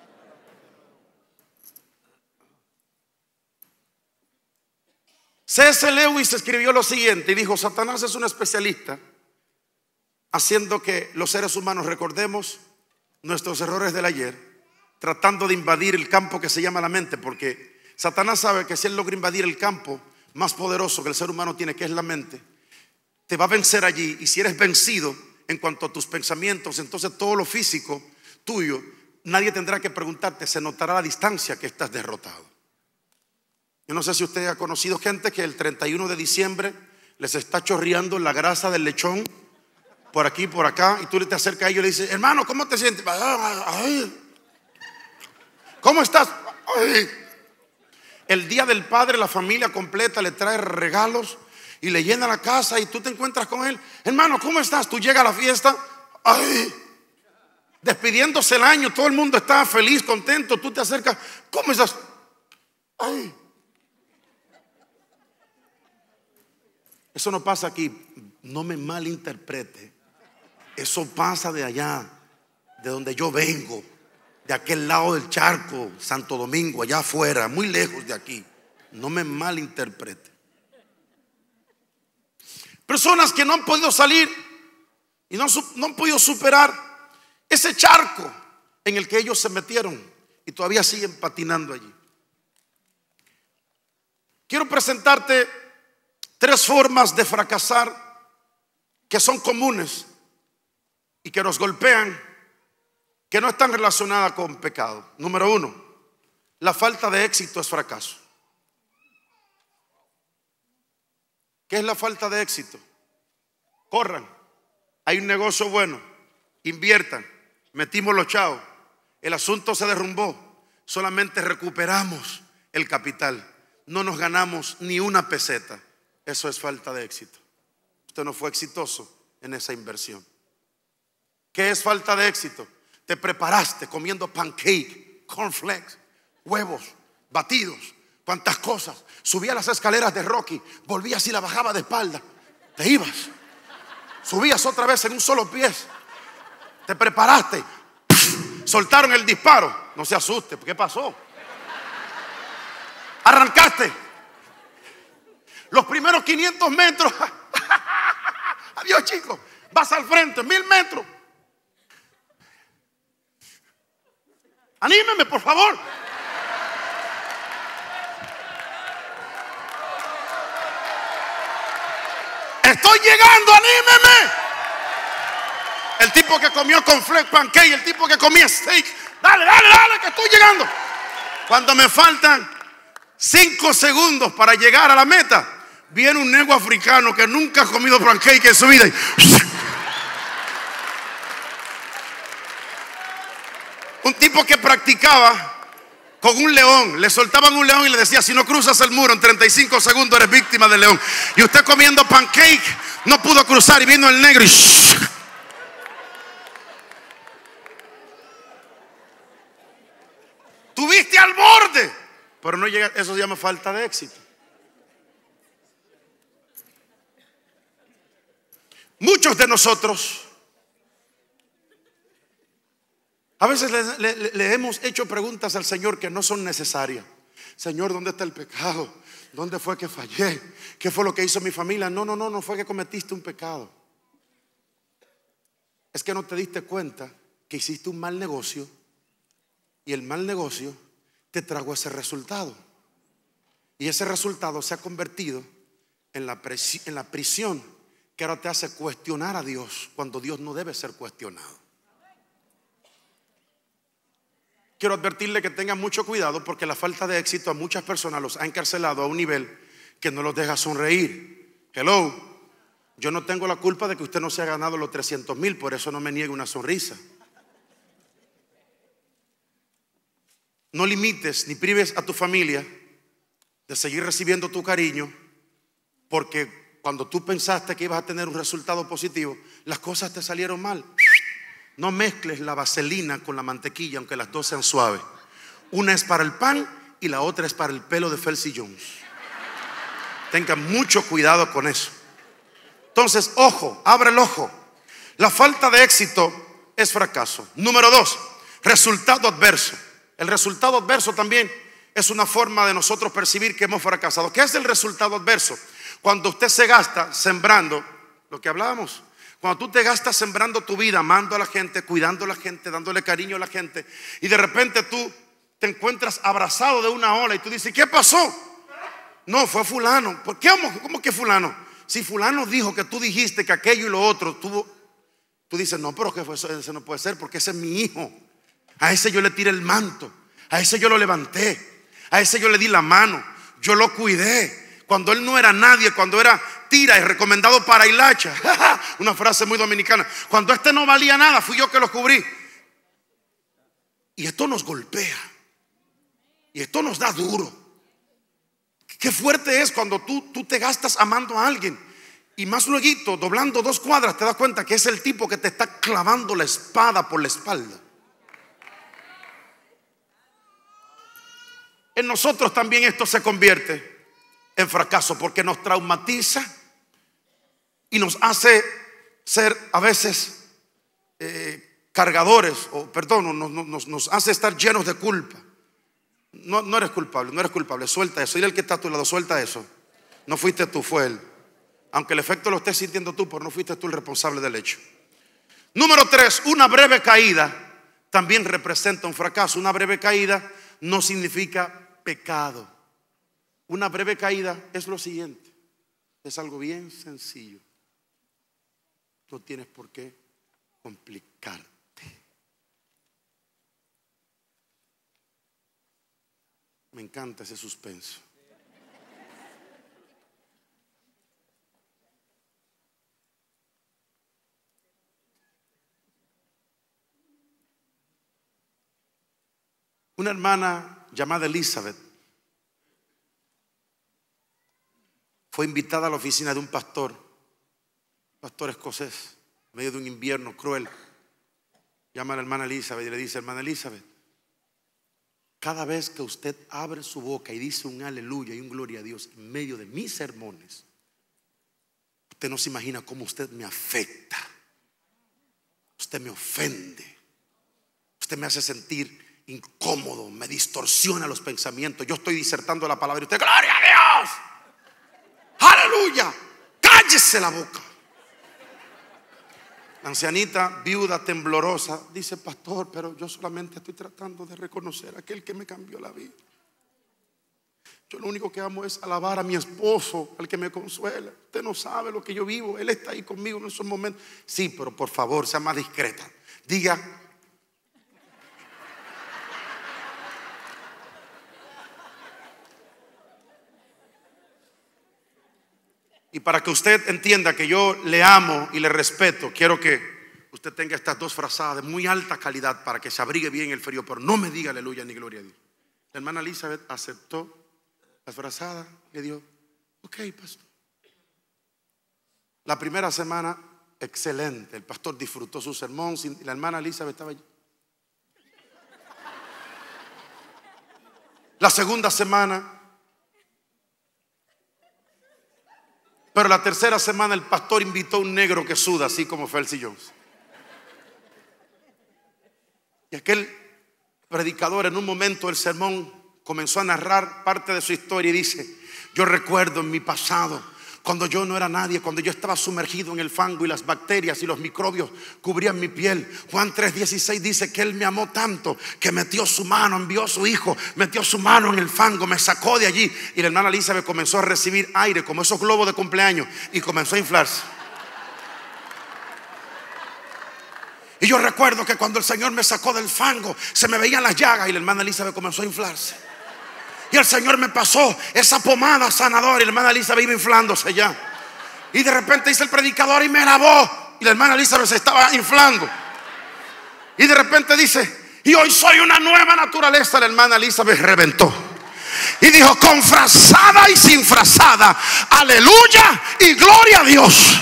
C S Lewis escribió lo siguiente y dijo: Satanás es un especialista haciendo que los seres humanos recordemos nuestros errores del ayer, tratando de invadir el campo que se llama la mente, porque Satanás sabe que si él logra invadir el campo más poderoso que el ser humano tiene, que es la mente, te va a vencer allí. Y si eres vencido en cuanto a tus pensamientos, entonces todo lo físico tuyo, nadie tendrá que preguntarte, se notará a la distancia que estás derrotado. Yo no sé si usted ha conocido gente que el treinta y uno de diciembre les está chorreando la grasa del lechón por aquí, por acá, y tú te acercas a ellos y le dices: hermano, ¿cómo te sientes? Ay. ¿Cómo estás? Ay. El día del padre, la familia completa le trae regalos y le llena la casa y tú te encuentras con él. Hermano, ¿cómo estás? Tú llegas a la fiesta, ay, despidiéndose el año, todo el mundo está feliz, contento. Tú te acercas, ¿cómo estás? Ay. Eso no pasa aquí, no me malinterprete. Eso pasa de allá, de donde yo vengo, de aquel lado del charco, Santo Domingo, allá afuera, muy lejos de aquí. No me malinterprete. Personas que no han podido salir y no, no han podido superar ese charco en el que ellos se metieron y todavía siguen patinando allí. Quiero presentarte tres formas de fracasar que son comunes y que nos golpean, que no están relacionadas con pecado. Número uno, la falta de éxito es fracaso. ¿Qué es la falta de éxito? Corran, hay un negocio bueno, inviertan, metimos los chavos, el asunto se derrumbó, solamente recuperamos el capital, no nos ganamos ni una peseta. Eso es falta de éxito. Usted no fue exitoso en esa inversión. ¿Qué es falta de éxito? Te preparaste comiendo pancake, cornflakes, huevos, batidos, cuantas cosas. Subía las escaleras de Rocky, volvías y la bajaba de espalda. Te ibas, subías otra vez en un solo pie. Te preparaste, soltaron el disparo. No se asuste, ¿qué pasó? Arrancaste los primeros quinientos metros. Adiós, chicos. Vas al frente, mil metros. Anímeme, por favor. Estoy llegando, anímeme. El tipo que comió con fleck pancake, el tipo que comía steak. Dale, dale, dale, que estoy llegando. Cuando me faltan cinco segundos para llegar a la meta, viene un negro africano que nunca ha comido pancake en su vida. Un tipo que practicaba con un león. Le soltaban un león y le decía: si no cruzas el muro en treinta y cinco segundos eres víctima del león. Y usted comiendo pancake no pudo cruzar y vino el negro y shh. Tuviste al borde, pero no llega. Eso se llama falta de éxito. Muchos de nosotros a veces le, le, le hemos hecho preguntas al Señor que no son necesarias. Señor, ¿dónde está el pecado? ¿Dónde fue que fallé? ¿Qué fue lo que hizo mi familia? No, no, no, no fue que cometiste un pecado. Es que no te diste cuenta que hiciste un mal negocio y el mal negocio te trajo ese resultado. Y ese resultado se ha convertido en la, en la prisión que ahora te hace cuestionar a Dios cuando Dios no debe ser cuestionado. Quiero advertirle que tengan mucho cuidado, porque la falta de éxito a muchas personas los ha encarcelado a un nivel que no los deja sonreír. Hello, yo no tengo la culpa de que usted no se ha ganado los trescientos mil, por eso no me niegue una sonrisa. No limites ni prives a tu familia de seguir recibiendo tu cariño, porque cuando tú pensaste que ibas a tener un resultado positivo, las cosas te salieron mal. No mezcles la vaselina con la mantequilla, aunque las dos sean suaves. Una es para el pan y la otra es para el pelo de Felcy Jones. Tengan mucho cuidado con eso. Entonces, ojo, abre el ojo. La falta de éxito es fracaso. Número dos, resultado adverso. El resultado adverso también es una forma de nosotros percibir que hemos fracasado. ¿Qué es el resultado adverso? Cuando usted se gasta sembrando lo que hablábamos. Cuando tú te gastas sembrando tu vida, amando a la gente, cuidando a la gente, dándole cariño a la gente, y de repente tú te encuentras abrazado de una ola y tú dices: ¿qué pasó? No, fue fulano. ¿Por qué? ¿Cómo que fulano? Si fulano dijo que tú dijiste que aquello y lo otro, tú, tú dices: no, pero que fue eso, ese no puede ser, porque ese es mi hijo. A ese yo le tiré el manto, a ese yo lo levanté, a ese yo le di la mano, yo lo cuidé. Cuando él no era nadie, cuando era tira y recomendado para hilacha. Una frase muy dominicana. Cuando este no valía nada, fui yo que lo cubrí. Y esto nos golpea. Y esto nos da duro. Qué fuerte es cuando tú, tú te gastas amando a alguien, y más luego, doblando dos cuadras, te das cuenta que es el tipo que te está clavando la espada por la espalda. En nosotros también esto se convierte en fracaso, porque nos traumatiza y nos hace ser a veces eh, cargadores, o perdón, nos, nos, nos hace estar llenos de culpa. No, no eres culpable, no eres culpable, suelta eso. Dile al que está a tu lado: suelta eso. No fuiste tú, fue él. Aunque el efecto lo estés sintiendo tú, pero no fuiste tú el responsable del hecho. Número tres, una breve caída también representa un fracaso. Una breve caída no significa pecado. Una breve caída es lo siguiente: es algo bien sencillo. No tienes por qué complicarte. Me encanta ese suspenso. Una hermana llamada Elizabeth fue invitada a la oficina de un pastor, pastor escocés, en medio de un invierno cruel. Llama a la hermana Elizabeth y le dice: hermana Elizabeth, cada vez que usted abre su boca y dice un aleluya y un gloria a Dios en medio de mis sermones, usted no se imagina cómo usted me afecta. Usted me ofende. Usted me hace sentir incómodo, me distorsiona los pensamientos. Yo estoy disertando la palabra y usted: gloria a Dios, aleluya, cállese la boca. La ancianita, viuda, temblorosa, dice: pastor, pero yo solamente estoy tratando de reconocer a aquel que me cambió la vida. Yo lo único que amo es alabar a mi esposo, al que me consuela. Usted no sabe lo que yo vivo. Él está ahí conmigo en esos momentos. Sí, pero por favor, sea más discreta. Diga: y para que usted entienda que yo le amo y le respeto, quiero que usted tenga estas dos frazadas de muy alta calidad para que se abrigue bien el frío, pero no me diga aleluya ni gloria a Dios. La hermana Elizabeth aceptó la frazada, le dijo, ok, pastor. La primera semana, excelente. El pastor disfrutó su sermón. Y la hermana Elizabeth estaba allí. La segunda semana. Pero la tercera semana el pastor invitó a un negro que suda, así como Felcy Jones. Y aquel predicador en un momento del sermón comenzó a narrar parte de su historia y dice, yo recuerdo en mi pasado, cuando yo no era nadie, cuando yo estaba sumergido en el fango y las bacterias y los microbios cubrían mi piel. Juan tres dieciséis dice que Él me amó tanto que metió su mano, envió a su hijo, metió su mano en el fango, me sacó de allí. Y la hermana Elizabeth comenzó a recibir aire como esos globos de cumpleaños y comenzó a inflarse. Y yo recuerdo que cuando el Señor me sacó del fango, se me veían las llagas y la hermana Elizabeth comenzó a inflarse. Y el Señor me pasó esa pomada sanadora y la hermana Elizabeth iba inflándose ya. Y de repente dice el predicador y me lavó. Y la hermana Elizabeth se estaba inflando. Y de repente dice, y hoy soy una nueva naturaleza. La hermana Elizabeth reventó. Y dijo, con frazada y sin frazada, aleluya y gloria a Dios.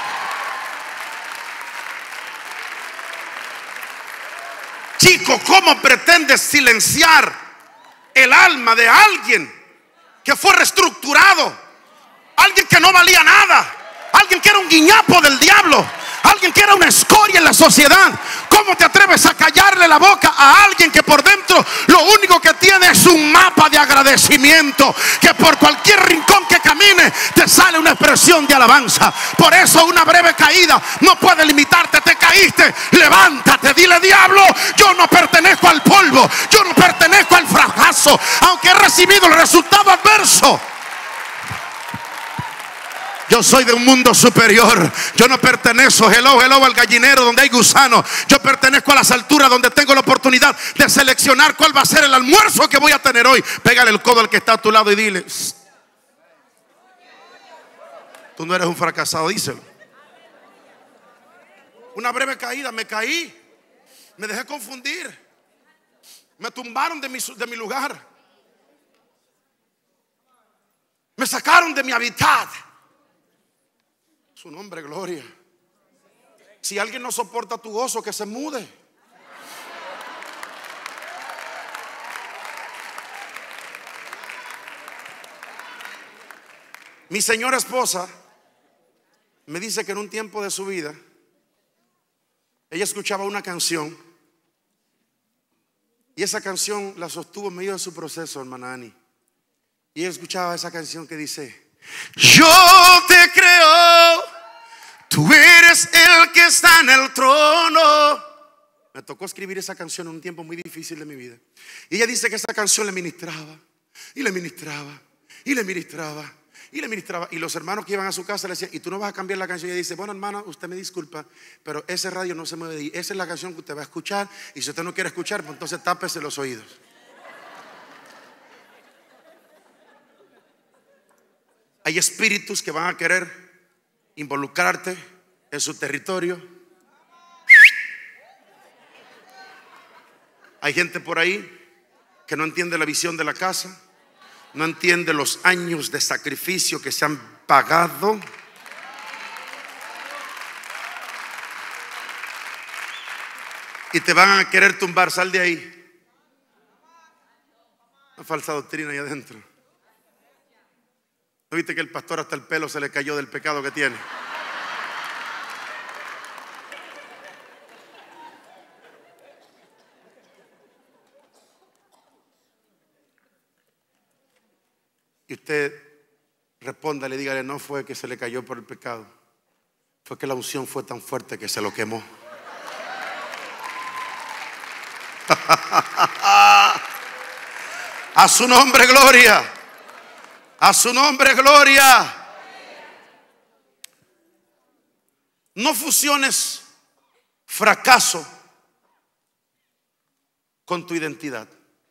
Chico, ¿cómo pretendes silenciar el alma de alguien que fue reestructurado? Alguien que no valía nada, alguien que era un guiñapo del diablo, alguien que era una escoria en la sociedad. ¿Cómo te atreves a callarle la boca a alguien que por dentro lo único que tiene es un mapa de agradecimiento, que por cualquier rincón que camine te sale una expresión de alabanza? Por eso una breve caída no puede limitarte. Te caíste, levántate, dile, diablo, yo no pertenezco al polvo, yo no pertenezco al fracaso, aunque he recibido el resultado adverso. Yo soy de un mundo superior. Yo no pertenezco, hello, hello, al gallinero donde hay gusanos. Yo pertenezco a las alturas donde tengo la oportunidad de seleccionar cuál va a ser el almuerzo que voy a tener hoy. Pégale el codo al que está a tu lado y dile, tú no eres un fracasado, díselo. Una breve caída, me caí, me dejé confundir, me tumbaron de mi, de mi lugar, me sacaron de mi hábitat. Su nombre, gloria. Si alguien no soporta tu gozo, que se mude. Mi señora esposa me dice que en un tiempo de su vida ella escuchaba una canción y esa canción la sostuvo en medio de su proceso, hermana Ani. Y ella escuchaba esa canción que dice, yo te creo, tú eres el que está en el trono. Me tocó escribir esa canción en un tiempo muy difícil de mi vida. Y ella dice que esa canción le ministraba, y le ministraba, y le ministraba, y le ministraba. Y los hermanos que iban a su casa le decían, ¿y tú no vas a cambiar la canción? Y ella dice, bueno, hermana, usted me disculpa, pero ese radio no se mueve de ahí. Esa es la canción que usted va a escuchar. Y si usted no quiere escuchar, pues entonces tápese los oídos. Hay espíritus que van a querer involucrarte en su territorio. Hay gente por ahí que no entiende la visión de la casa, no entiende los años de sacrificio que se han pagado. Y te van a querer tumbar. Sal de ahí. Una falsa doctrina ahí adentro. ¿No viste que el pastor hasta el pelo se le cayó del pecado que tiene? Y usted respóndale, dígale, no fue que se le cayó por el pecado, fue que la unción fue tan fuerte que se lo quemó. A su nombre, gloria. A su nombre, gloria. No fusiones fracaso con tu identidad.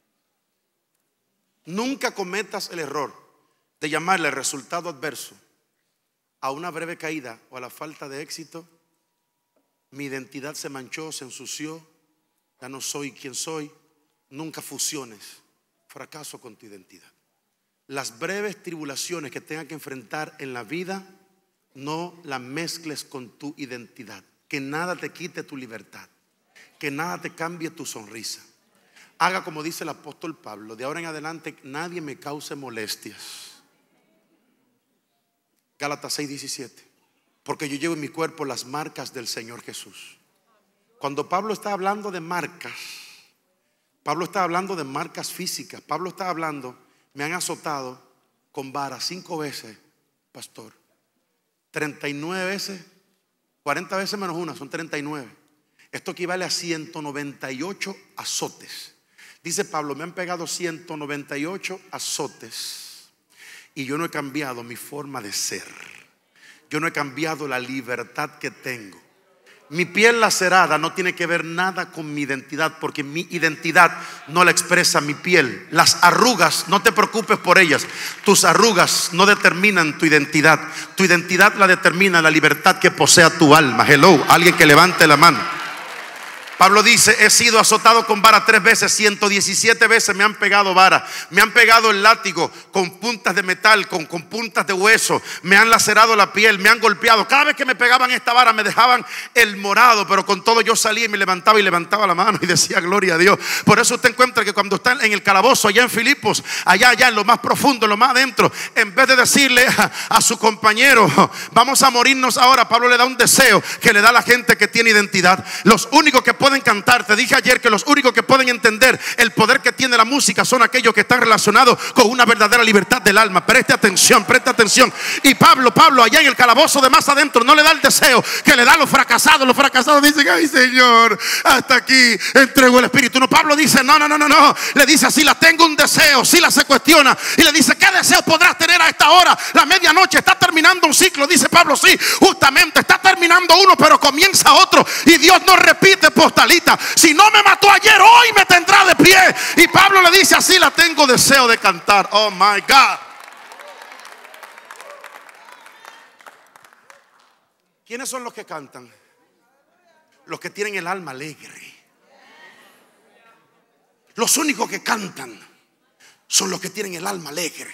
Nunca cometas el error de llamarle resultado adverso a una breve caída o a la falta de éxito. Mi identidad se manchó, se ensució, ya no soy quien soy. Nunca fusiones fracaso con tu identidad. Las breves tribulaciones que tengas que enfrentar en la vida, no las mezcles con tu identidad. Que nada te quite tu libertad, que nada te cambie tu sonrisa. Haga como dice el apóstol Pablo: de ahora en adelante nadie me cause molestias. Gálatas seis diecisiete. Porque yo llevo en mi cuerpo las marcas del Señor Jesús. Cuando Pablo está hablando de marcas, Pablo está hablando de marcas físicas. Pablo está hablando: me han azotado con vara cinco veces, pastor. treinta y nueve veces, cuarenta veces menos una, son treinta y nueve. Esto equivale a ciento noventa y ocho azotes. Dice Pablo: me han pegado ciento noventa y ocho azotes y yo no he cambiado mi forma de ser. Yo no he cambiado la libertad que tengo. Mi piel lacerada no tiene que ver nada con mi identidad, porque mi identidad no la expresa mi piel. Las arrugas, no te preocupes por ellas. Tus arrugas no determinan tu identidad. Tu identidad la determina la libertad que posea tu alma. Hello, alguien que levante la mano. Pablo dice: he sido azotado con vara tres veces, ciento diecisiete veces me han pegado vara. Me han pegado el látigo con puntas de metal, con, con puntas de hueso. Me han lacerado la piel, me han golpeado. Cada vez que me pegaban esta vara me dejaban el morado, pero con todo yo salía y me levantaba y levantaba la mano y decía: gloria a Dios. Por eso usted encuentra que cuando está en el calabozo allá en Filipos, allá allá en lo más profundo, en lo más adentro, en vez de decirle a, a su compañero: vamos a morirnos ahora, Pablo le da un deseo que le da a la gente que tiene identidad. Los únicos que pueden cantar, te dije ayer que los únicos que pueden entender el poder que tiene la música son aquellos que están relacionados con una verdadera libertad del alma. Preste atención, preste atención. Y Pablo, Pablo allá en el calabozo de más adentro no le da el deseo que le da a los fracasados. Los fracasados dicen: ay Señor, hasta aquí entrego el espíritu. No, Pablo dice: no, no, no, no, no. Le dice así: la tengo un deseo. Si la se cuestiona y le dice: ¿qué deseo podrás tener a esta hora? La medianoche, está terminando un ciclo. Dice Pablo: sí, justamente está terminando uno, pero comienza otro. Y Dios no repite postalita. Si no me mató ayer, hoy me tendrá de pie. Y Pablo le dice así: la tengo deseo de cantar. Oh my God. ¿Quiénes son los que cantan? Los que tienen el alma alegre. Los únicos que cantan son los que tienen el alma alegre.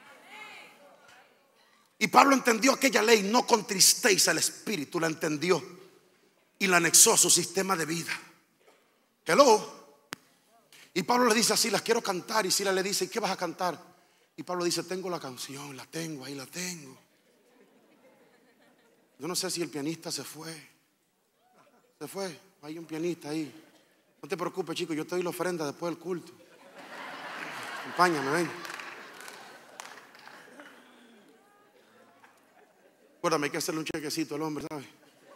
Y Pablo entendió aquella ley: no contristéis al espíritu. La entendió y la anexó a su sistema de vida. Hello. Y Pablo le dice así: las quiero cantar. Y Sila le dice: ¿y qué vas a cantar? Y Pablo dice: tengo la canción, la tengo, ahí la tengo. Yo no sé si el pianista se fue. Se fue, hay un pianista ahí. No te preocupes, chico, yo te doy la ofrenda después del culto. Acompáñame, ven. Acuérdame, hay que hacerle un chequecito al hombre, ¿sabes?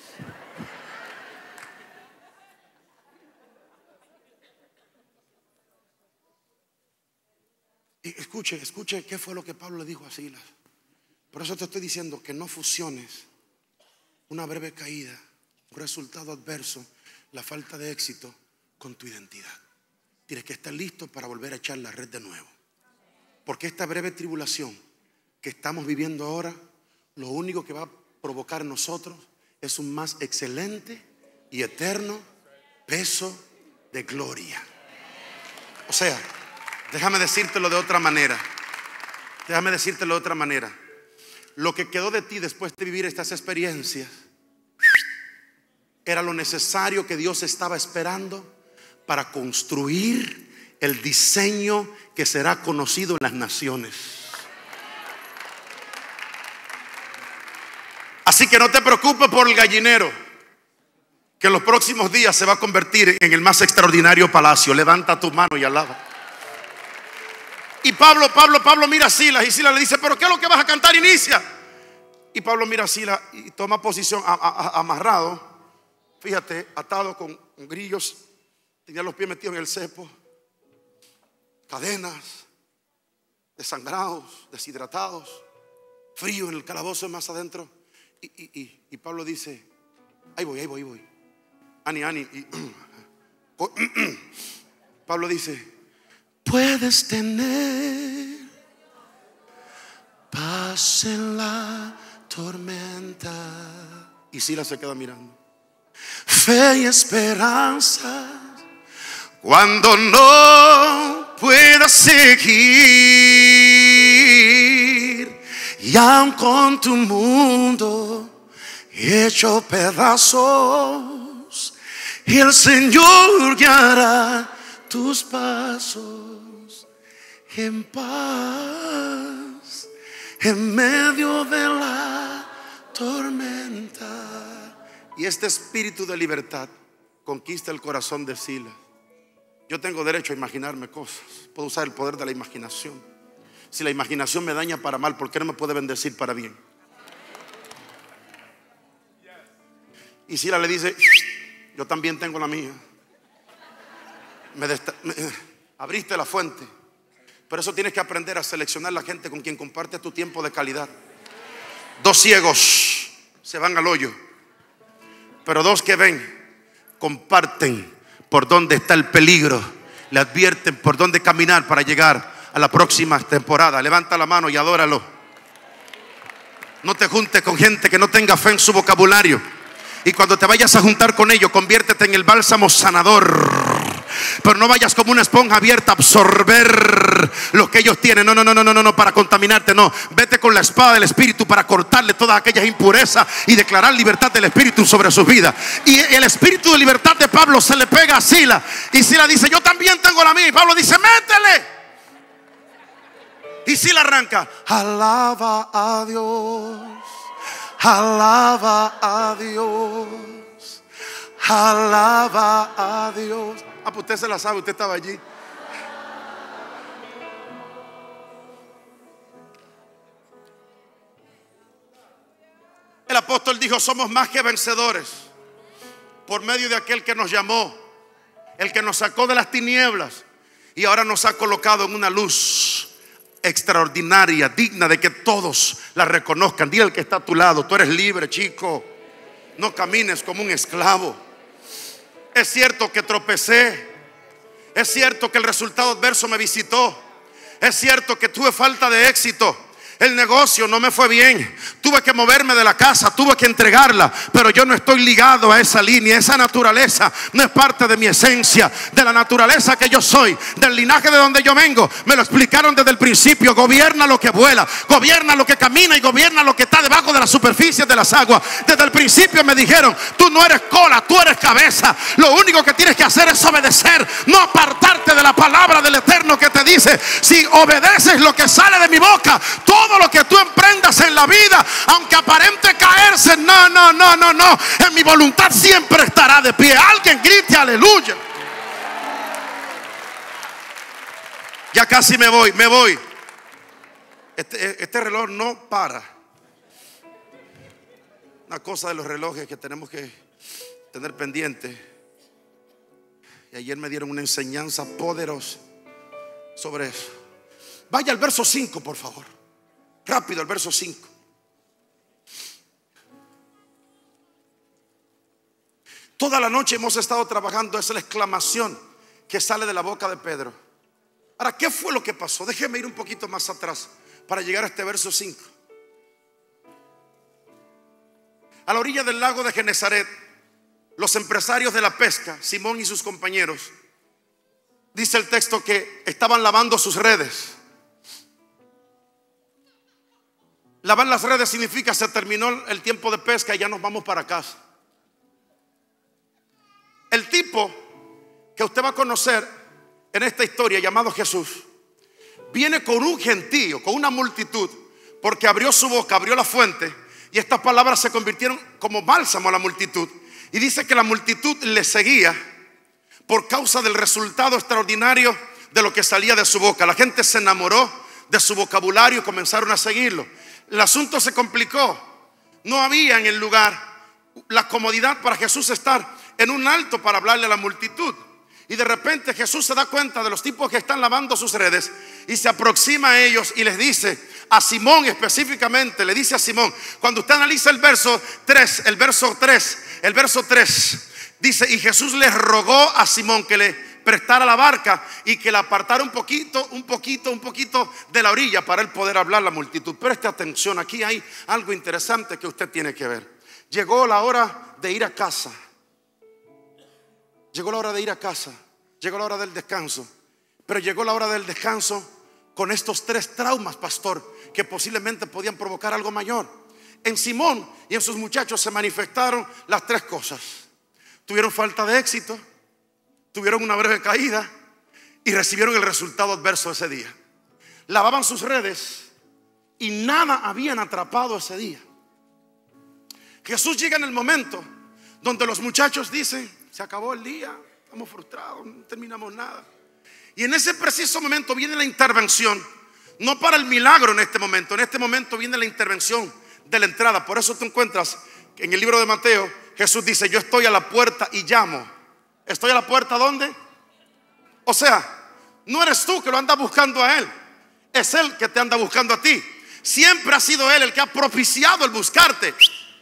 Y escuche, escuche qué fue lo que Pablo le dijo a Silas. Por eso te estoy diciendo que no fusiones una breve caída, un resultado adverso, la falta de éxito con tu identidad. Tienes que estar listo para volver a echar la red de nuevo. Porque esta breve tribulación que estamos viviendo ahora, lo único que va a provocar en nosotros es un más excelente y eterno peso de gloria. O sea, déjame decírtelo de otra manera. Déjame decírtelo de otra manera. Lo que quedó de ti después de vivir estas experiencias era lo necesario que Dios estaba esperando para construir el diseño que será conocido en las naciones. Así que no te preocupes por el gallinero, que en los próximos días se va a convertir en el más extraordinario palacio. Levanta tu mano y alaba. Y Pablo, Pablo, Pablo mira a Silas y Silas le dice: ¿pero qué es lo que vas a cantar? Inicia. Y Pablo mira a Silas y toma posición a, a, a, amarrado. Fíjate, atado con, con grillos. Tenía los pies metidos en el cepo. Cadenas. Desangrados, deshidratados. Frío en el calabozo más adentro. Y, y, y, y Pablo dice: ahí voy, ahí voy, ahí voy. Ani, Ani. Y, Pablo dice: puedes tener paz en la tormenta. Y Silas se queda mirando. Fe y esperanza cuando no pueda seguir. Y aun con tu mundo hecho pedazos, el Señor guiará tus pasos en paz en medio de la tormenta. Y este espíritu de libertad conquista el corazón de Silas. Yo tengo derecho a imaginarme cosas. Puedo usar el poder de la imaginación. Si la imaginación me daña para mal, ¿por qué no me puede bendecir para bien? Y Silas le dice: yo también tengo la mía. Me, me abriste la fuente. Por eso tienes que aprender a seleccionar la gente con quien compartes tu tiempo de calidad. Dos ciegos se van al hoyo, pero dos que ven comparten por dónde está el peligro, le advierten por dónde caminar para llegar a la próxima temporada. Levanta la mano y adóralo. No te juntes con gente que no tenga fe en su vocabulario. Y cuando te vayas a juntar con ellos, conviértete en el bálsamo sanador. Pero no vayas como una esponja abierta a absorber lo que ellos tienen. No, no, no, no, no, no, para contaminarte, no. Vete con la espada del Espíritu para cortarle todas aquellas impurezas y declarar libertad del Espíritu sobre sus vidas. Y el espíritu de libertad de Pablo se le pega a Silas. Y Silas dice: yo también tengo la mía. Y Pablo dice: métele. Y Silas arranca: alaba a Dios, alaba a Dios, alaba a Dios. Ah, pues usted se la sabe, usted estaba allí. El apóstol dijo: somos más que vencedores por medio de aquel que nos llamó, el que nos sacó de las tinieblas y ahora nos ha colocado en una luz extraordinaria, digna de que todos la reconozcan. Dile al que está a tu lado: tú eres libre, chico. No camines como un esclavo. Es cierto que tropecé. Es cierto que el resultado adverso me visitó. Es cierto que tuve falta de éxito. El negocio no me fue bien. Tuve que moverme de la casa, tuve que entregarla. Pero yo no estoy ligado a esa línea. Esa naturaleza no es parte de mi esencia, de la naturaleza que yo soy, del linaje de donde yo vengo. Me lo explicaron desde el principio. Gobierna lo que vuela, gobierna lo que camina y gobierna lo que está debajo de la superficie de las aguas. Desde el principio me dijeron: tú no eres cola, tú eres cabeza. Lo único que tienes que hacer es obedecer, no apartarte de la palabra del Eterno que te dice: si obedeces lo que sale de mi boca, todo Todo lo que tú emprendas en la vida, aunque aparente caerse, no, no, no, no, no, en mi voluntad siempre estará de pie. Alguien grite aleluya. Ya casi me voy, me voy. Este, este reloj no para. Una cosa de los relojes que tenemos que tener pendiente. Y ayer me dieron una enseñanza poderosa sobre eso. Vaya al verso cinco, por favor. Rápido, el verso cinco. Toda la noche hemos estado trabajando. Esa es la exclamación que sale de la boca de Pedro. Ahora, ¿qué fue lo que pasó? Déjeme ir un poquito más atrás para llegar a este verso cinco. A la orilla del lago de Genesaret, los empresarios de la pesca, Simón y sus compañeros, dice el texto que estaban lavando sus redes. Lavar las redes significa: se terminó el tiempo de pesca y ya nos vamos para casa. El tipo que usted va a conocer en esta historia, llamado Jesús, viene con un gentío, con una multitud, porque abrió su boca, abrió la fuente, y estas palabras se convirtieron como bálsamo a la multitud. Y dice que la multitud le seguía por causa del resultado extraordinario de lo que salía de su boca. La gente se enamoró de su vocabulario y comenzaron a seguirlo. El asunto se complicó. No había en el lugar la comodidad para Jesús estar en un alto para hablarle a la multitud. Y de repente Jesús se da cuenta de los tipos que están lavando sus redes y se aproxima a ellos y les dice, a Simón específicamente, le dice a Simón, cuando usted analiza el verso tres, el verso tres, el verso tres, dice: y Jesús le rogó a Simón que le prestara la barca y que la apartara un poquito, un poquito, un poquito de la orilla para él poder hablar a la multitud. Preste atención, aquí hay algo interesante que usted tiene que ver. Llegó la hora de ir a casa. Llegó la hora de ir a casa. Llegó la hora del descanso. Pero llegó la hora del descanso con estos tres traumas, pastor, que posiblemente podían provocar algo mayor. En Simón y en sus muchachos se manifestaron las tres cosas. Tuvieron falta de éxito, tuvieron una breve caída y recibieron el resultado adverso ese día. Lavaban sus redes y nada habían atrapado ese día. Jesús llega en el momento donde los muchachos dicen: se acabó el día, estamos frustrados, no terminamos nada. Y en ese preciso momento viene la intervención, no para el milagro en este momento, en este momento viene la intervención de la entrada. Por eso te encuentras que en el libro de Mateo Jesús dice: yo estoy a la puerta y llamo. ¿Estoy a la puerta dónde? O sea, no eres tú que lo andas buscando a Él, es Él que te anda buscando a ti. Siempre ha sido Él el que ha propiciado el buscarte.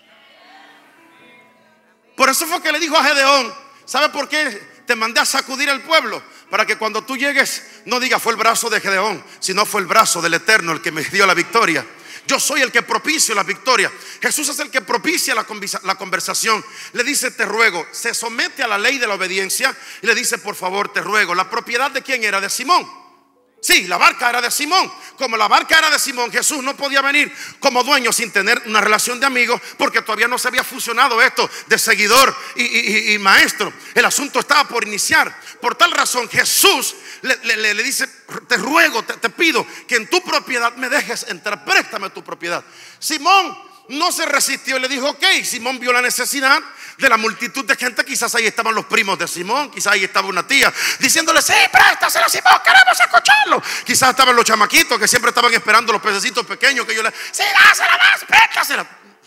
Por eso fue que le dijo a Gedeón: ¿sabe por qué te mandé a sacudir al pueblo? Para que cuando tú llegues no digas fue el brazo de Gedeón, sino fue el brazo del Eterno el que me dio la victoria. Yo soy el que propicio la victoria. Jesús es el que propicia la, la conversación. Le dice: te ruego. Se somete a la ley de la obediencia y le dice: por favor, te ruego. ¿La propiedad de quién era? De Simón. Sí, la barca era de Simón. Como la barca era de Simón, Jesús no podía venir como dueño sin tener una relación de amigo, porque todavía no se había fusionado esto de seguidor y, y, y maestro. El asunto estaba por iniciar. Por tal razón Jesús le, le, le dice: te ruego, te, te pido que en tu propiedad me dejes entrar, préstame tu propiedad. Simón no se resistió y le dijo: ok. Simón vio la necesidad de la multitud de gente. Quizás ahí estaban los primos de Simón, quizás ahí estaba una tía diciéndole: sí, préstasela, Simón, queremos escucharlo. Quizás estaban los chamaquitos que siempre estaban esperando los pececitos pequeños que yo le: sí, dásela más, préstasela.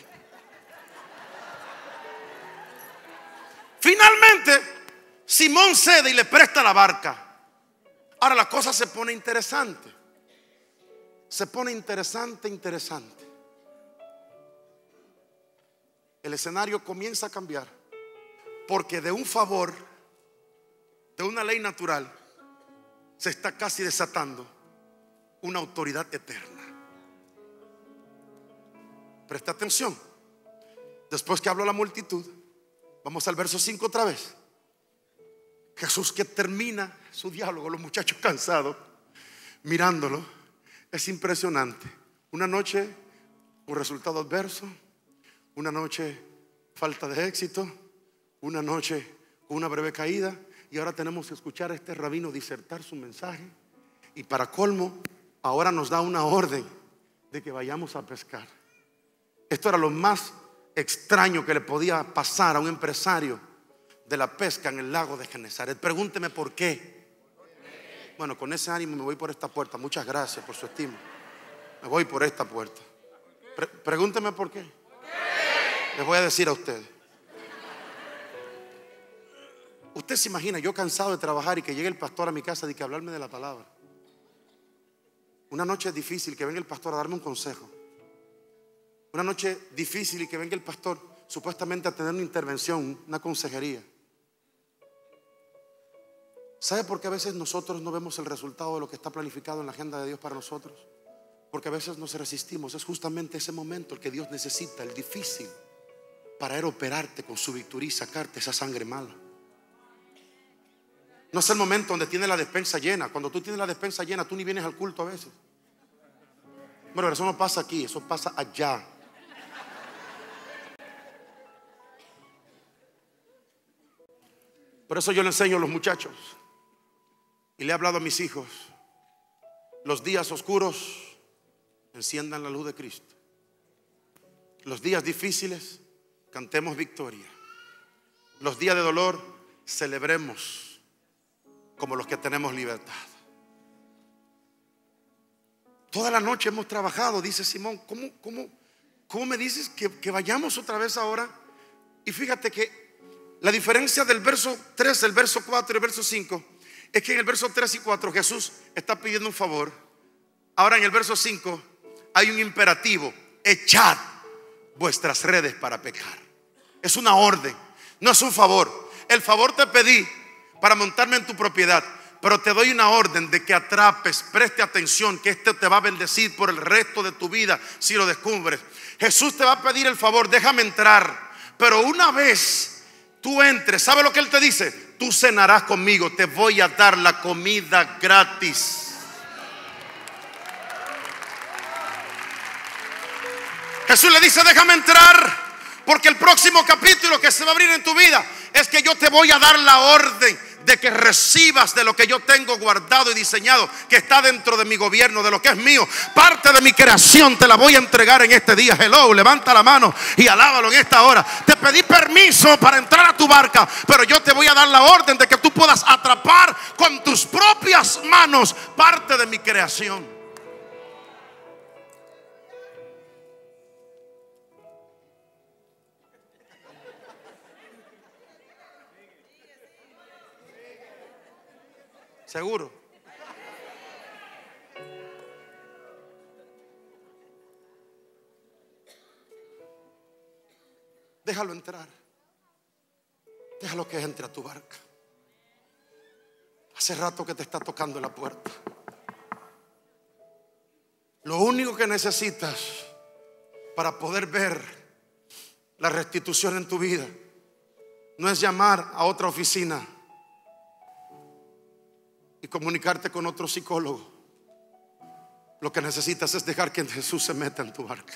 Finalmente Simón cede y le presta la barca. Ahora la cosa se pone interesante. Se pone interesante, interesante. El escenario comienza a cambiar, porque de un favor, de una ley natural, se está casi desatando una autoridad eterna. Presta atención. Después que habló la multitud, vamos al verso cinco otra vez. Jesús, que termina su diálogo, los muchachos cansados, mirándolo. Es impresionante. Una noche un resultado adverso, una noche falta de éxito, una noche con una breve caída, y ahora tenemos que escuchar a este rabino disertar su mensaje. Y para colmo, ahora nos da una orden de que vayamos a pescar. Esto era lo más extraño que le podía pasar a un empresario de la pesca en el lago de Genesaret. Pregúnteme por qué. Bueno, con ese ánimo me voy por esta puerta. Muchas gracias por su estima. Me voy por esta puerta. Pre- pregúnteme por qué. Les voy a decir a ustedes. Usted se imagina, yo cansado de trabajar y que llegue el pastor a mi casa y que hablarme de la palabra. Una noche difícil, que venga el pastor a darme un consejo. Una noche difícil y que venga el pastor supuestamente a tener una intervención, una consejería. ¿Sabe por qué a veces nosotros no vemos el resultado de lo que está planificado en la agenda de Dios para nosotros? Porque a veces nos resistimos. Es justamente ese momento el que Dios necesita, el difícil, para él operarte con su victoria y sacarte esa sangre mala. No es el momento donde tienes la despensa llena. Cuando tú tienes la despensa llena, tú ni vienes al culto a veces. Bueno, eso no pasa aquí, eso pasa allá. Por eso yo le enseño a los muchachos y le he hablado a mis hijos: los días oscuros, enciendan la luz de Cristo. Los días difíciles, cantemos victoria. Los días de dolor, celebremos como los que tenemos libertad. Toda la noche hemos trabajado, dice Simón. ¿Cómo, cómo, cómo me dices que, que vayamos otra vez ahora? Y fíjate que la diferencia del verso tres, el verso cuatro y el verso cinco es que en el verso tres y cuatro Jesús está pidiendo un favor. Ahora en el verso cinco hay un imperativo: echad vuestras redes para pescar. Es una orden, no es un favor. El favor te pedí para montarme en tu propiedad, pero te doy una orden de que atrapes. Preste atención, que este te va a bendecir por el resto de tu vida si lo descubres. Jesús te va a pedir el favor: déjame entrar. Pero una vez tú entres, ¿sabe lo que Él te dice? Tú cenarás conmigo, te voy a dar la comida gratis. Jesús le dice, déjame entrar, porque el próximo capítulo que se va a abrir en tu vida es que yo te voy a dar la orden de que recibas de lo que yo tengo guardado y diseñado, que está dentro de mi gobierno, de lo que es mío. Parte de mi creación te la voy a entregar en este día. Hello, levanta la mano y alábalo en esta hora. Te pedí permiso para entrar a tu barca, pero yo te voy a dar la orden de que tú puedas atrapar con tus propias manos parte de mi creación. Seguro. Déjalo entrar. Déjalo que entre a tu barca. Hace rato que te está tocando la puerta. Lo único que necesitas para poder ver la restitución en tu vida no es llamar a otra oficina y comunicarte con otro psicólogo. Lo que necesitas es dejar que Jesús se meta en tu barca.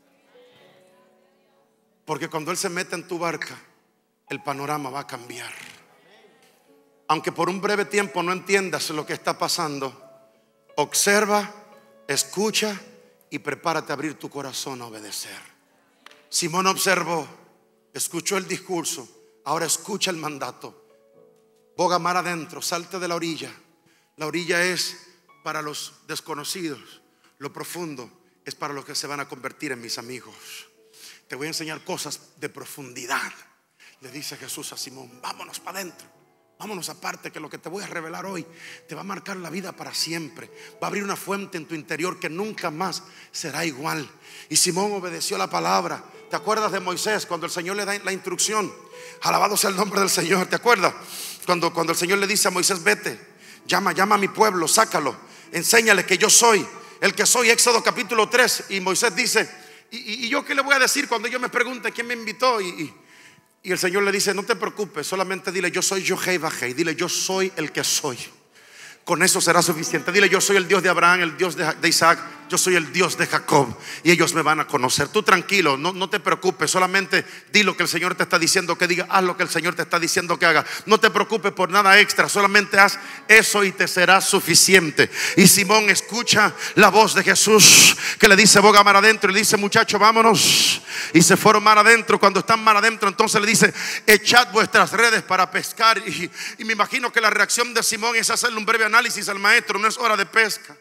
Porque cuando Él se meta en tu barca, el panorama va a cambiar. Aunque por un breve tiempo no entiendas lo que está pasando, observa, escucha y prepárate a abrir tu corazón a obedecer. Simón observó, escuchó el discurso, ahora escucha el mandato. Boga mar adentro, salte de la orilla. La orilla es para los desconocidos. Lo profundo es para los que se van a convertir en mis amigos. Te voy a enseñar cosas de profundidad. Le dice Jesús a Simón, vámonos para adentro. Vámonos aparte, que lo que te voy a revelar hoy te va a marcar la vida para siempre. Va a abrir una fuente en tu interior que nunca más será igual. Y Simón obedeció la palabra. ¿Te acuerdas de Moisés cuando el Señor le da la instrucción? Alabado sea el nombre del Señor. ¿Te acuerdas? Cuando, cuando el Señor le dice a Moisés, vete. Llama, llama a mi pueblo, sácalo, enséñale que yo soy el que soy. Éxodo capítulo tres. Y Moisés dice, ¿y, y, y yo qué le voy a decir cuando yo me pregunte quién me invitó? Y, y, y el Señor le dice, no te preocupes, solamente dile, yo soy Yohei Bajei. Dile, yo soy el que soy. Con eso será suficiente. Dile, yo soy el Dios de Abraham, el Dios de, de Isaac, yo soy el Dios de Jacob, y ellos me van a conocer. Tú tranquilo, no, no te preocupes, solamente di lo que el Señor te está diciendo que diga. Haz lo que el Señor te está diciendo que haga. No te preocupes por nada extra, solamente haz eso y te será suficiente. Y Simón escucha la voz de Jesús que le dice, boga mar adentro. Y le dice, muchachos, vámonos. Y se fueron mar adentro. Cuando están mar adentro, entonces le dice, echad vuestras redes para pescar. Y, y me imagino que la reacción de Simón es hacerle un breve análisis al maestro. No es hora de pesca.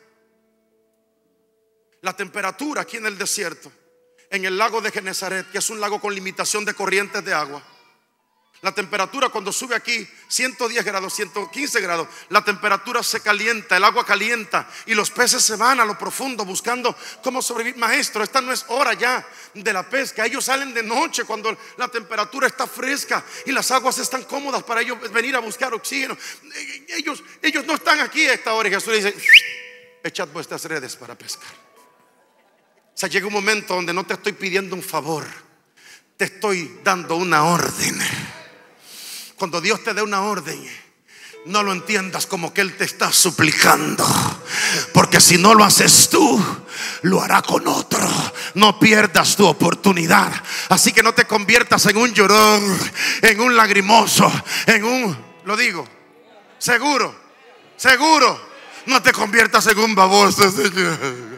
La temperatura aquí en el desierto, en el lago de Genesaret, que es un lago con limitación de corrientes de agua, la temperatura cuando sube aquí ciento diez grados, ciento quince grados, la temperatura se calienta, el agua calienta y los peces se van a lo profundo buscando cómo sobrevivir. Maestro, esta no es hora ya de la pesca. Ellos salen de noche cuando la temperatura está fresca y las aguas están cómodas para ellos venir a buscar oxígeno. Ellos, ellos no están aquí a esta hora. Y Jesús le dice, echad vuestras redes para pescar. O sea, llega un momento donde no te estoy pidiendo un favor, te estoy dando una orden. Cuando Dios te dé una orden, no lo entiendas como que Él te está suplicando, porque si no lo haces tú, lo hará con otro. No pierdas tu oportunidad. Así que no te conviertas en un llorón, en un lagrimoso, en un, lo digo, seguro, seguro, no te conviertas en un baboso, Señor.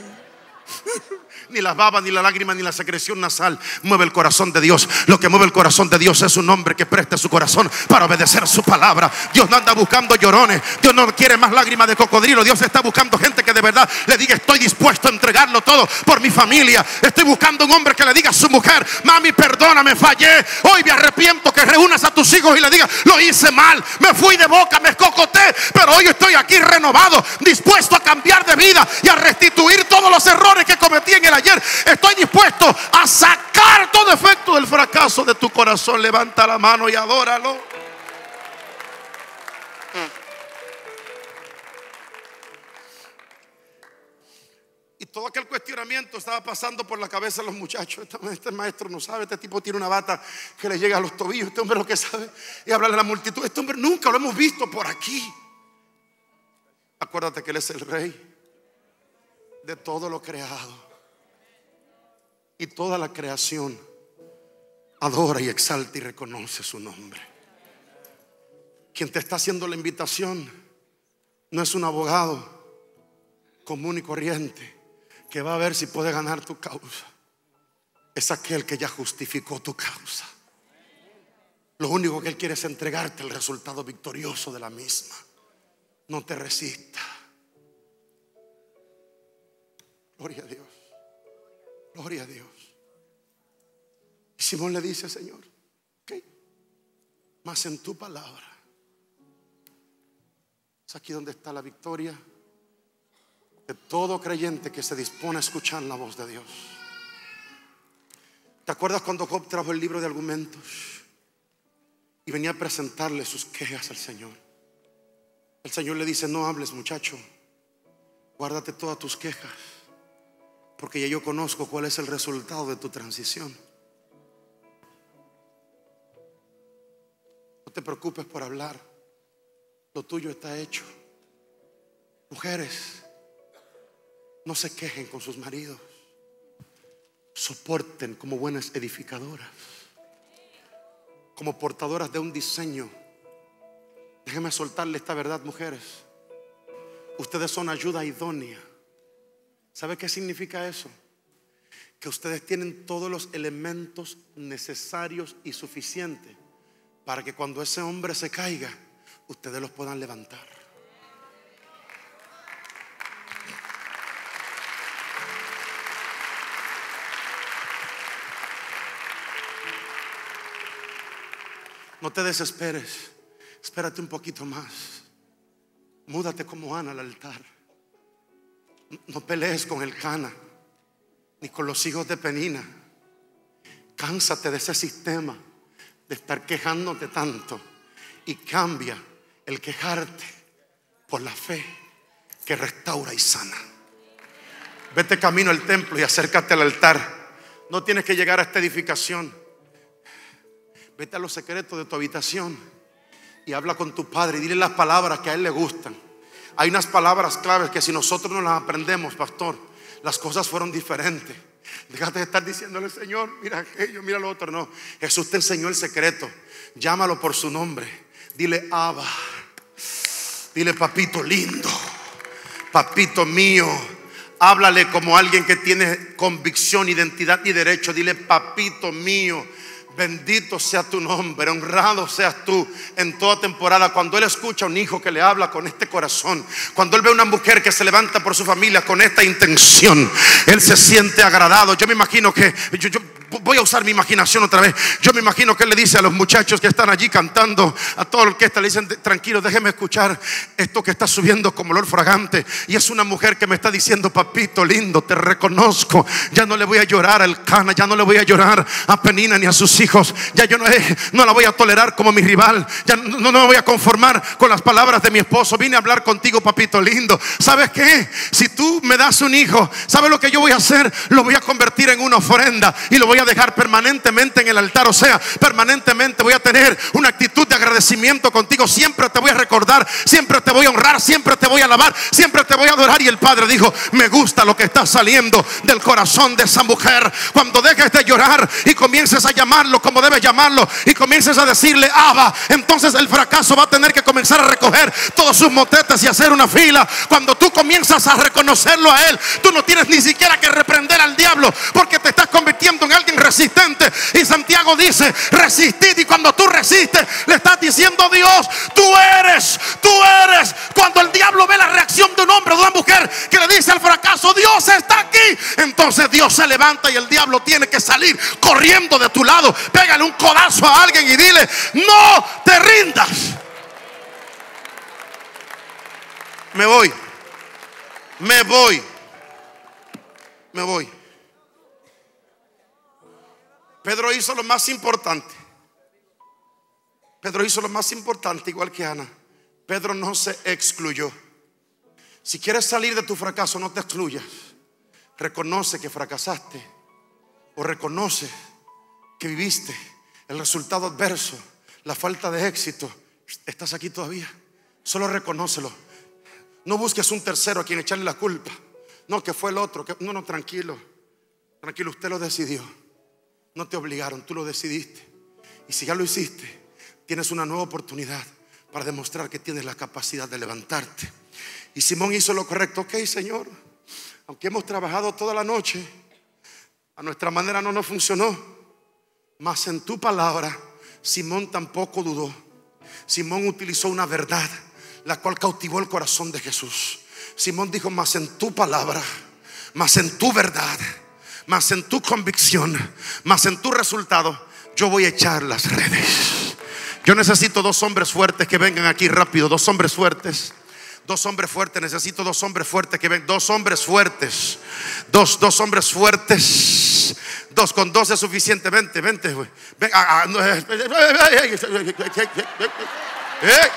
Ni la baba, ni la lágrima, ni la secreción nasal mueve el corazón de Dios. Lo que mueve el corazón de Dios es un hombre que preste su corazón para obedecer su palabra. Dios no anda buscando llorones. Dios no quiere más lágrimas de cocodrilo. Dios está buscando gente que de verdad le diga, estoy dispuesto a entregarlo todo por mi familia. Estoy buscando un hombre que le diga a su mujer, mami, perdóname, fallé, hoy me arrepiento. Que reúnas a tus hijos y le digas, lo hice mal, me fui de boca, me escocoté, pero hoy estoy aquí renovado, dispuesto a cambiar de vida y a restituir todos los errores que cometí en el ayer. Estoy dispuesto a sacar todo efecto del fracaso de tu corazón. Levanta la mano y adóralo. Y todo aquel cuestionamiento estaba pasando por la cabeza de los muchachos. Este, este maestro no sabe, este tipo tiene una bata que le llega a los tobillos. Este hombre lo que sabe es hablarle a la multitud. Este hombre nunca lo hemos visto por aquí. Acuérdate que Él es el Rey de todo lo creado. Y toda la creación adora y exalta y reconoce su nombre. Quien te está haciendo la invitación no es un abogado común y corriente que va a ver si puede ganar tu causa. Es aquel que ya justificó tu causa. Lo único que Él quiere es entregarte el resultado victorioso de la misma. No te resista. Gloria a Dios. Gloria a Dios. Y Simón le dice: Señor, ok, mas en tu palabra. Es aquí donde está la victoria de todo creyente que se dispone a escuchar la voz de Dios. ¿Te acuerdas cuando Job trajo el libro de argumentos y venía a presentarle sus quejas al Señor? El Señor le dice: no hables, muchacho, guárdate todas tus quejas, porque ya yo conozco cuál es el resultado de tu transición. No te preocupes por hablar, lo tuyo está hecho. Mujeres, no se quejen con sus maridos, soporten como buenas edificadoras, como portadoras de un diseño. Déjeme soltarle esta verdad, mujeres. Ustedes son ayuda idónea. ¿Sabe qué significa eso? Que ustedes tienen todos los elementos necesarios y suficientes para que cuando ese hombre se caiga, ustedes los puedan levantar. No te desesperes, espérate un poquito más. Múdate como Ana al altar. No pelees con el Cana ni con los hijos de Penina. Cánsate de ese sistema de estar quejándote tanto y cambia el quejarte por la fe que restaura y sana. Vete camino al templo y acércate al altar. No tienes que llegar a esta edificación. Vete a los secretos de tu habitación y habla con tu padre y dile las palabras que a él le gustan. Hay unas palabras claves que si nosotros no las aprendemos, pastor, las cosas fueron diferentes. Déjate de estar diciéndole: Señor, mira aquello, mira lo otro. No, Jesús te enseñó el secreto. Llámalo por su nombre. Dile: Abba. Dile: papito lindo, papito mío. Háblale como alguien que tiene convicción, identidad y derecho. Dile: papito mío. Bendito sea tu nombre, honrado seas tú en toda temporada. Cuando él escucha a un hijo que le habla con este corazón, cuando él ve a una mujer que se levanta por su familia con esta intención, él se siente agradado. Yo me imagino que yo, yo voy a usar mi imaginación otra vez. Yo me imagino que él le dice a los muchachos que están allí cantando, a todo el que está, le dicen: tranquilo, déjeme escuchar esto que está subiendo como olor fragante. Y es una mujer que me está diciendo: papito lindo, te reconozco. Ya no le voy a llorar al Cana, ya no le voy a llorar a Penina ni a sus hijos. Hijos, ya yo no, no la voy a tolerar como mi rival. Ya no, no me voy a conformar con las palabras de mi esposo. Vine a hablar contigo, papito lindo. ¿Sabes qué? Si tú me das un hijo, ¿sabes lo que yo voy a hacer? Lo voy a convertir en una ofrenda y lo voy a dejar permanentemente en el altar. O sea, permanentemente voy a tener una actitud de agradecimiento contigo. Siempre te voy a recordar, siempre te voy a honrar, siempre te voy a alabar, siempre te voy a adorar. Y el padre dijo: me gusta lo que está saliendo del corazón de esa mujer. Cuando dejes de llorar y comiences a llamarlo como debes llamarlo y comiences a decirle Abba, entonces el fracaso va a tener que comenzar a recoger todos sus motetes y hacer una fila. Cuando tú comienzas a reconocerlo a él, tú no tienes ni siquiera que reprender al diablo, porque te estás convirtiendo en alguien resistente. Y Santiago dice: resistid. Y cuando tú resistes, le estás diciendo: Dios, tú eres, tú eres. Cuando el diablo ve la reacción de un hombre o de una mujer que le dice al fracaso: Dios está aquí, entonces Dios se levanta y el diablo tiene que salir corriendo de tu lado. Pégale un codazo a alguien y dile: no te rindas. Me voy, me voy, me voy. Pedro hizo lo más importante. Pedro hizo lo más importante, igual que Ana. Pedro no se excluyó. Si quieres salir de tu fracaso, no te excluyas. reconoce que fracasaste o reconoce que viviste el resultado adverso, la falta de éxito, estás aquí todavía. Solo reconócelo. No busques un tercero a quien echarle la culpa. No, que fue el otro. Que, no, no, tranquilo. Tranquilo, usted lo decidió. No te obligaron, tú lo decidiste. Y si ya lo hiciste, tienes una nueva oportunidad para demostrar que tienes la capacidad de levantarte. Y Simón hizo lo correcto. Ok, Señor, aunque hemos trabajado toda la noche, a nuestra manera no nos funcionó, mas en tu palabra Simón tampoco dudó. Simón utilizó una verdad la cual cautivó el corazón de Jesús. Simón dijo: mas en tu palabra, mas en tu verdad, mas en tu convicción, mas en tu resultado, yo voy a echar las redes. Yo necesito dos hombres fuertes que vengan aquí rápido. Dos hombres fuertes. Dos hombres fuertes, necesito dos hombres fuertes que ven, dos hombres fuertes, dos, dos hombres fuertes, dos, con dos es suficiente. Vente, vente, güey. Ven, ah, ah, no, eh, eh, eh.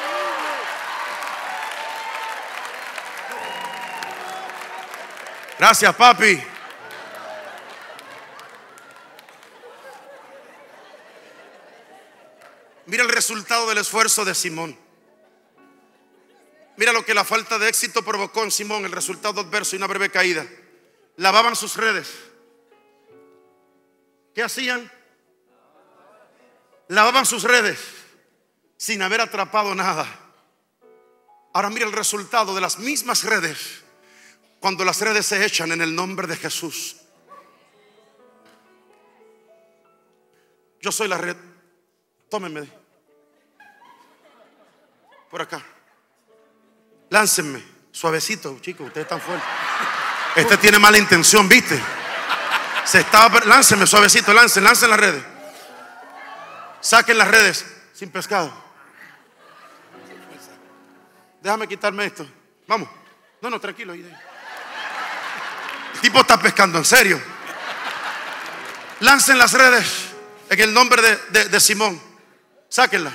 Gracias, papi. Mira el resultado del esfuerzo de Simón. Mira lo que la falta de éxito provocó en Simón, el resultado adverso y una breve caída. Lavaban sus redes. ¿Qué hacían? Lavaban sus redes sin haber atrapado nada. Ahora mira el resultado de las mismas redes cuando las redes se echan en el nombre de Jesús. Yo soy la red. Tómenme por acá. Láncenme, suavecito, chicos, ustedes están fuertes. Este tiene mala intención, ¿viste? Se estaba, láncenme, suavecito, lancen, lancen las redes. Saquen las redes sin pescado. Déjame quitarme esto. Vamos. No, no, tranquilo. El tipo está pescando, en serio. Lancen las redes en el nombre de, de, de Simón. Sáquenlas.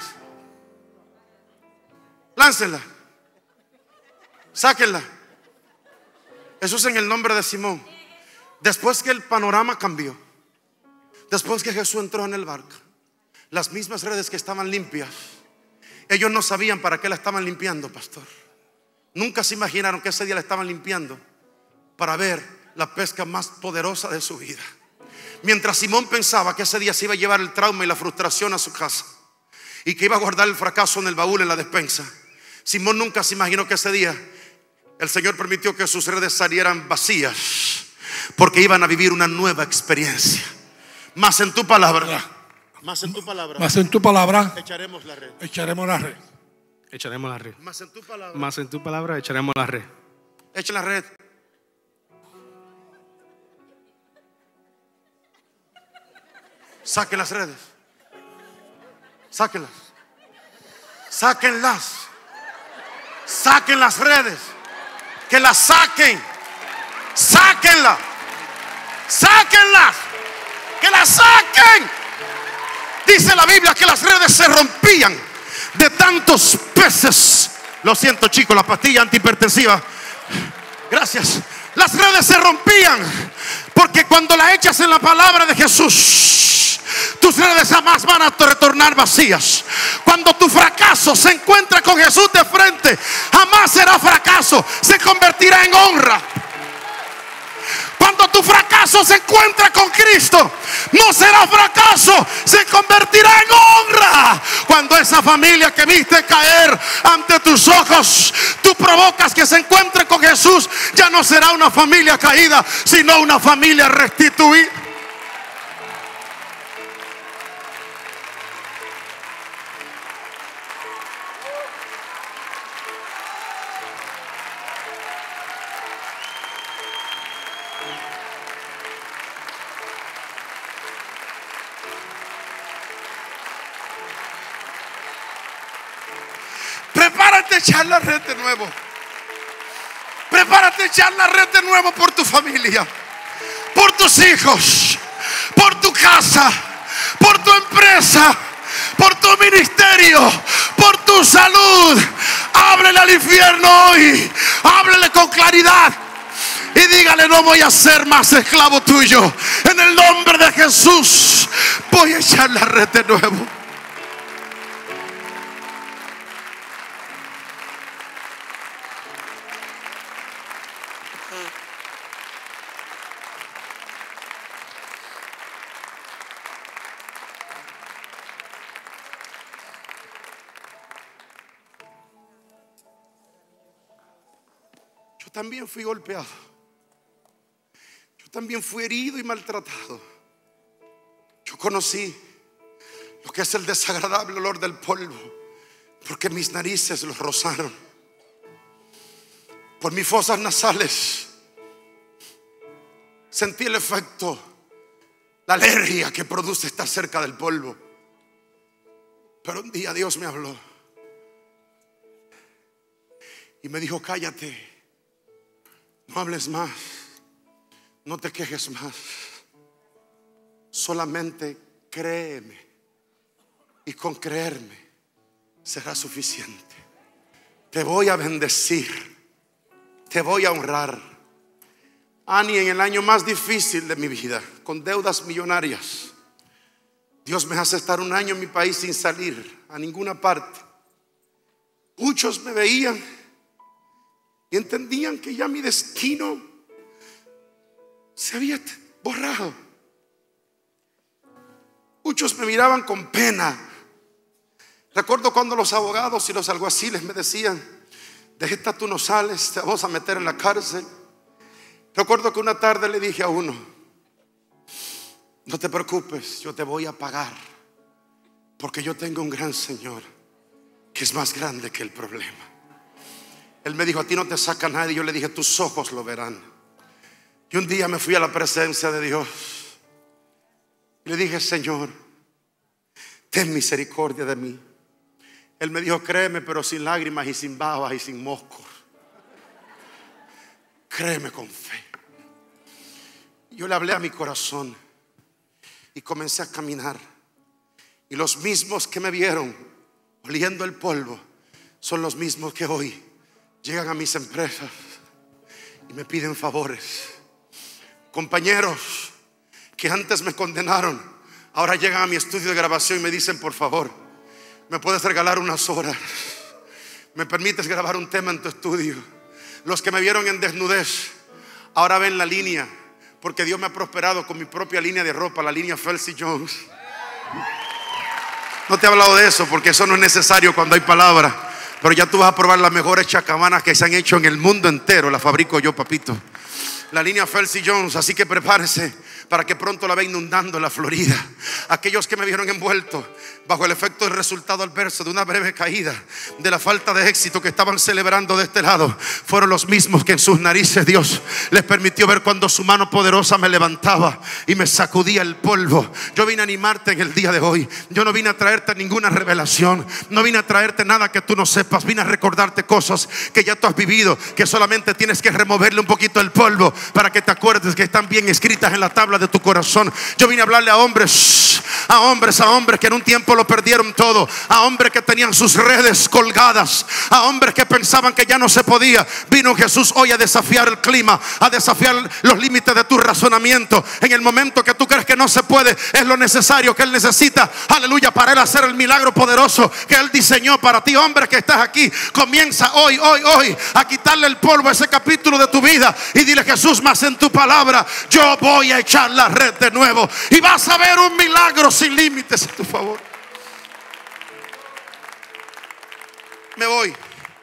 Láncenlas. Sáquenla. Eso es en el nombre de Simón. Después que el panorama cambió, después que Jesús entró en el barco, las mismas redes que estaban limpias, ellos no sabían para qué la estaban limpiando, pastor. Nunca se imaginaron que ese día la estaban limpiando para ver la pesca más poderosa de su vida. Mientras Simón pensaba que ese día se iba a llevar el trauma y la frustración a su casa y que iba a guardar el fracaso en el baúl, en la despensa, Simón nunca se imaginó que ese día el Señor permitió que sus redes salieran vacías, porque iban a vivir una nueva experiencia. Más en tu palabra, más en tu palabra, más en tu palabra, echaremos la red. Echaremos la red. Echaremos la red. Más en tu palabra, más en tu palabra echaremos la red. Echen la red. Saquen las redes. Sáquenlas. Sáquenlas. Saquen las redes. Que las saquen. Sáquenlas. Sáquenlas. Que las saquen. Dice la Biblia que las redes se rompían de tantos peces. Lo siento, chicos, la pastilla antihipertensiva. Gracias. Las redes se rompían porque cuando la echas en la palabra de Jesús, tus redes jamás van a retornar vacías. Cuando tu fracaso se encuentra con Jesús de frente, jamás será fracaso, se convertirá en honra. Cuando tu fracaso se encuentra con Cristo, no será fracaso, se convertirá en honra. Cuando esa familia que viste caer ante tus ojos, tú provocas que se encuentre con Jesús, ya no será una familia caída, sino una familia restituida. Prepárate a echar la red de nuevo. Prepárate a echar la red de nuevo por tu familia, por tus hijos, por tu casa, por tu empresa, por tu ministerio, por tu salud. Háblele al infierno hoy. Háblele con claridad. Y dígale: no voy a ser más esclavo tuyo. En el nombre de Jesús voy a echar la red de nuevo. Yo también fui golpeado. Yo también fui herido y maltratado. Yo conocí lo que es el desagradable olor del polvo, porque mis narices lo rozaron. Por mis fosas nasales sentí el efecto, la alergia que produce estar cerca del polvo. Pero un día Dios me habló y me dijo: cállate, no hables más, no te quejes más, solamente créeme, y con creerme será suficiente. Te voy a bendecir, te voy a honrar. Ani, en el año más difícil de mi vida, con deudas millonarias, Dios me hace estar un año en mi país sin salir a ninguna parte. Muchos me veían y entendían que ya mi destino se había borrado. Muchos me miraban con pena. Recuerdo cuando los abogados y los alguaciles me decían: de esta tú no sales, te vamos a meter en la cárcel. Recuerdo que una tarde le dije a uno: no te preocupes, yo te voy a pagar, porque yo tengo un gran Señor que es más grande que el problema. Él me dijo: a ti no te saca nadie. Yo le dije: tus ojos lo verán. Y un día me fui a la presencia de Dios y le dije: Señor, ten misericordia de mí. Él me dijo: créeme, pero sin lágrimas y sin babas y sin moscos. Créeme con fe. Yo le hablé a mi corazón y comencé a caminar. Y los mismos que me vieron oliendo el polvo son los mismos que hoy llegan a mis empresas y me piden favores. Compañeros que antes me condenaron, ahora llegan a mi estudio de grabación y me dicen: por favor, ¿me puedes regalar unas horas? ¿Me permites grabar un tema en tu estudio? Los que me vieron en desnudez ahora ven la línea, porque Dios me ha prosperado con mi propia línea de ropa, la línea Felcy Jones. No te he hablado de eso porque eso no es necesario cuando hay palabra, pero ya tú vas a probar las mejores chacamanas que se han hecho en el mundo entero. La fabrico yo, papito. La línea Felcy Jones, así que prepárese para que pronto la ve inundando la Florida. Aquellos que me vieron envuelto bajo el efecto del resultado adverso de una breve caída, de la falta de éxito que estaban celebrando de este lado, fueron los mismos que en sus narices Dios les permitió ver cuando su mano poderosa me levantaba y me sacudía el polvo. Yo vine a animarte en el día de hoy. Yo no vine a traerte ninguna revelación, no vine a traerte nada que tú no sepas. Vine a recordarte cosas que ya tú has vivido, que solamente tienes que removerle un poquito el polvo para que te acuerdes que están bien escritas en la tabla de tu corazón. Yo vine a hablarle a hombres, a hombres, a hombres que en un tiempo lo perdieron todo, a hombres que tenían sus redes colgadas, a hombres que pensaban que ya no se podía. Vino Jesús hoy a desafiar el clima, a desafiar los límites de tu razonamiento. En el momento que tú crees que no se puede, es lo necesario que Él necesita, aleluya, para Él hacer el milagro poderoso que Él diseñó para ti. Hombre que estás aquí, comienza hoy, hoy, hoy a quitarle el polvo a ese capítulo de tu vida y dile: Jesús, más en tu palabra yo voy a echar la red de nuevo, y vas a ver un milagro sin límites a tu favor. Me voy.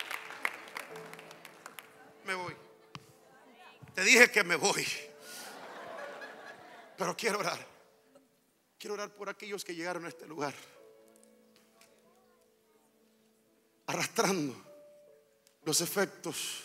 Me voy. Te dije que me voy. Pero quiero orar. Quiero orar por aquellos que llegaron a este lugar arrastrando los efectos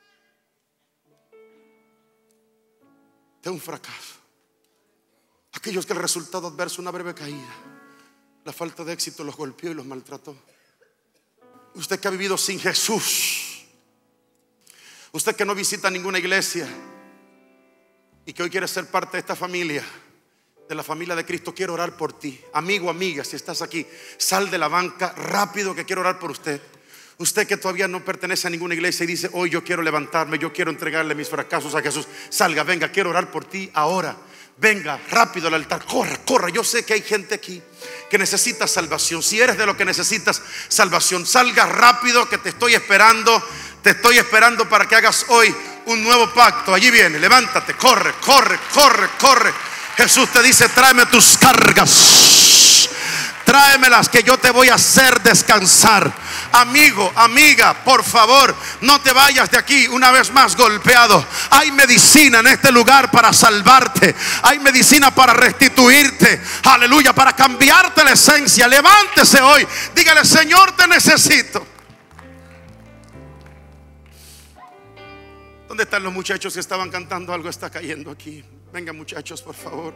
de un fracaso. Aquellos que el resultado adverso, una breve caída, la falta de éxito los golpeó y los maltrató. Usted que ha vivido sin Jesús, usted que no visita ninguna iglesia y que hoy quiere ser parte de esta familia, de la familia de Cristo, quiero orar por ti. Amigo, amiga, si estás aquí, sal de la banca rápido, que quiero orar por usted. Usted que todavía no pertenece a ninguna iglesia y dice: hoy yo quiero levantarme, yo quiero entregarle mis fracasos a Jesús. Salga, venga, quiero orar por ti ahora. Venga rápido al altar, corra, corra. Yo sé que hay gente aquí que necesita salvación. Si eres de los que necesitas salvación, salga rápido, que te estoy esperando. Te estoy esperando para que hagas hoy un nuevo pacto. Allí viene, levántate, corre, corre, corre, corre. Jesús te dice: tráeme tus cargas, tráemelas, que yo te voy a hacer descansar. Amigo, amiga, por favor, no te vayas de aquí una vez más golpeado. Hay medicina en este lugar para salvarte. Hay medicina para restituirte. Aleluya, para cambiarte la esencia. Levántese hoy. Dígale: Señor, te necesito. ¿Dónde están los muchachos que estaban cantando? Algo está cayendo aquí. Vengan, muchachos, por favor.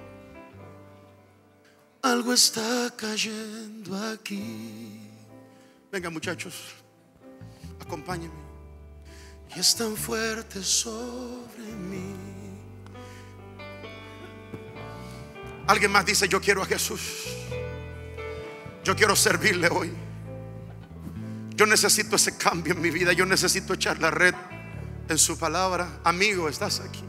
Algo está cayendo aquí. Vengan, muchachos, acompáñenme. Y es tan fuerte sobre mí. Alguien más dice: yo quiero a Jesús. Yo quiero servirle hoy. Yo necesito ese cambio en mi vida. Yo necesito echar la red en su palabra. Amigo, estás aquí.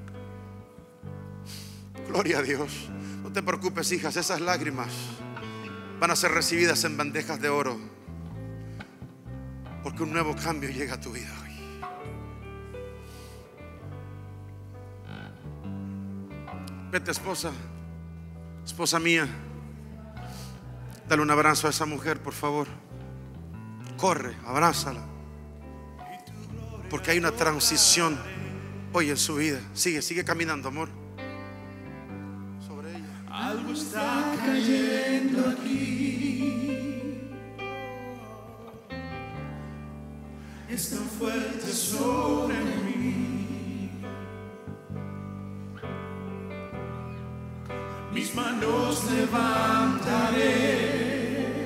Gloria a Dios. No te preocupes, hijas, esas lágrimas van a ser recibidas en bandejas de oro, porque un nuevo cambio llega a tu vida hoy. Vete, esposa, esposa mía, dale un abrazo a esa mujer, por favor. Corre, abrázala, porque hay una transición hoy en su vida. Sigue, sigue caminando, amor. Sobre ella. Algo está cayendo aquí. Es tan fuerte sobre mí. Mis manos levantaré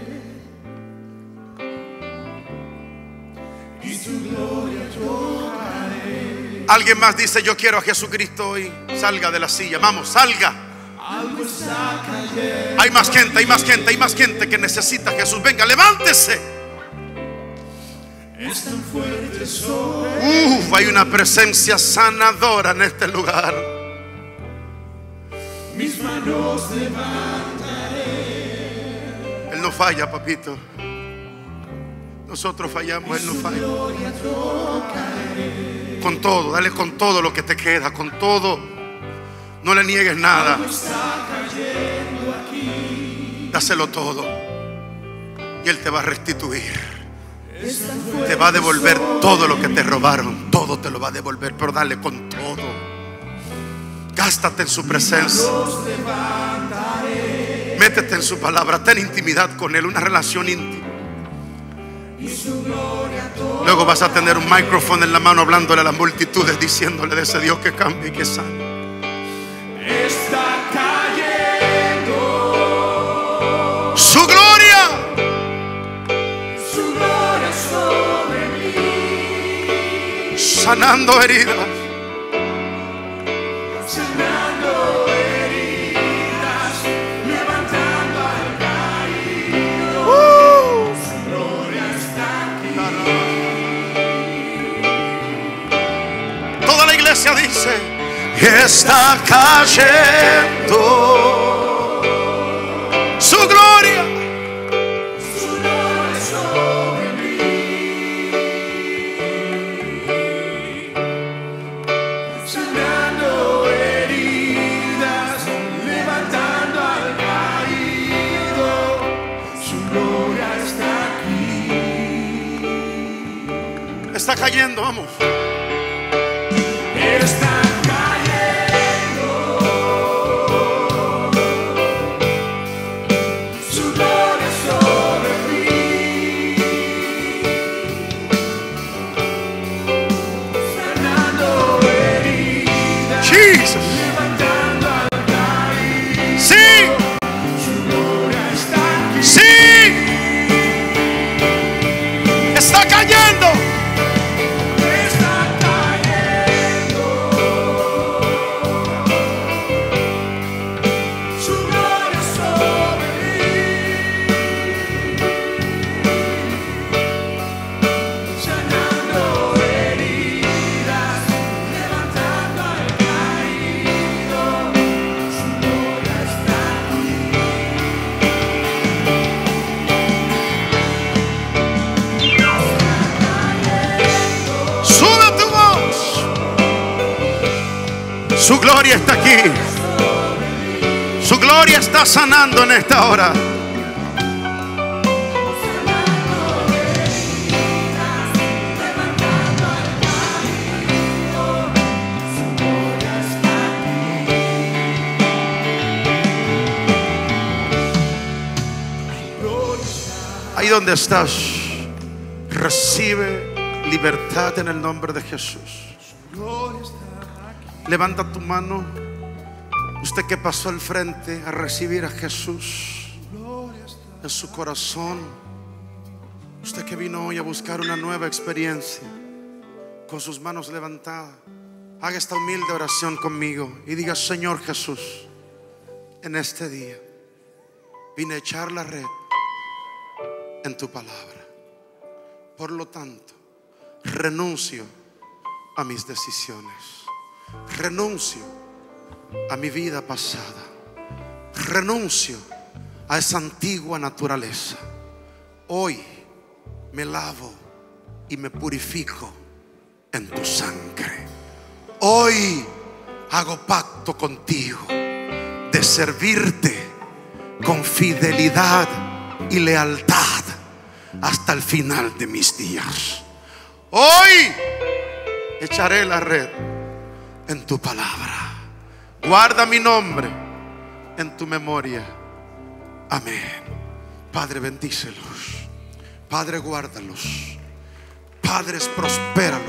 y tu gloria tocaré. Alguien más dice: yo quiero a Jesucristo hoy. Salga de la silla, vamos, salga. Algo está cayendo. Hay más gente, hay más gente, hay más gente que necesita a Jesús. Venga, levántese. Es tan fuerte sobre. Uf, hay una presencia sanadora en este lugar. Mis manos levantaré. Él no falla, papito. Nosotros fallamos, Él no falla. Con todo, dale con todo lo que te queda, con todo. No le niegues nada. Dáselo todo y Él te va a restituir. Te va a devolver todo lo que te robaron. Todo te lo va a devolver, pero dale con todo. Gástate en su presencia. Métete en su palabra. Ten intimidad con Él, una relación íntima. Luego vas a tener un micrófono en la mano, hablándole a las multitudes, diciéndole de ese Dios que cambia y que sana. Está cayendo su gloria. Su gloria sobre mí. Sanando heridas. Sanando heridas. Levantando al caído. Uh. Su gloria está aquí. Toda la iglesia dice: está cayendo su gloria. Su gloria sobre mí. Sanando heridas, levantando al caído. Su gloria está aquí. Está cayendo, vamos. Está está cayendo. Está Su gloria está aquí. Su gloria está sanando en esta hora. Ahí donde estás, recibe libertad en el nombre de Jesús. Levanta tu mano. Usted que pasó al frente a recibir a Jesús en su corazón. Usted que vino hoy a buscar una nueva experiencia, con sus manos levantadas, haga esta humilde oración conmigo y diga: Señor Jesús, en este día vine a echar la red en tu palabra. Por lo tanto, renuncio a mis decisiones, renuncio a mi vida pasada, renuncio a esa antigua naturaleza. Hoy me lavo y me purifico en tu sangre. Hoy hago pacto contigo de servirte con fidelidad y lealtad hasta el final de mis días. Hoy echaré la red en tu palabra. Guarda mi nombre en tu memoria. Amén. Padre, bendícelos. Padre, guárdalos. Padres, prospéralos.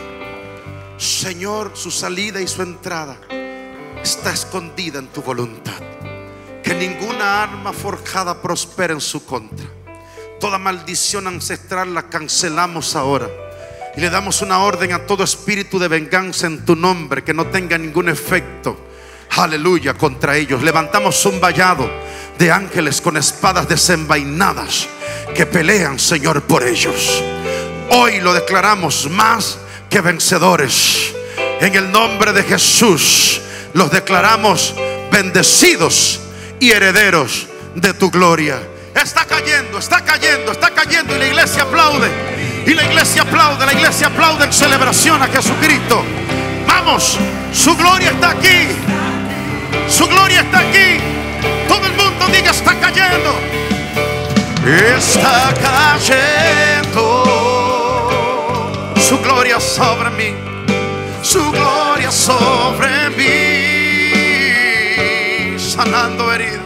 Señor, su salida y su entrada está escondida en tu voluntad. Que ninguna arma forjada prospere en su contra. Toda maldición ancestral la cancelamos ahora y le damos una orden a todo espíritu de venganza en tu nombre, que no tenga ningún efecto, aleluya, contra ellos. Levantamos un vallado de ángeles con espadas desenvainadas que pelean, Señor, por ellos. Hoy lo declaramos más que vencedores. En el nombre de Jesús los declaramos bendecidos y herederos de tu gloria. Está cayendo, está cayendo, está cayendo y la iglesia aplaude. Y la iglesia aplaude, la iglesia aplaude en celebración a Jesucristo. Vamos, su gloria está aquí. Su gloria está aquí. Todo el mundo diga: está cayendo. Está cayendo. Su gloria sobre mí. Su gloria sobre mí. Sanando heridas.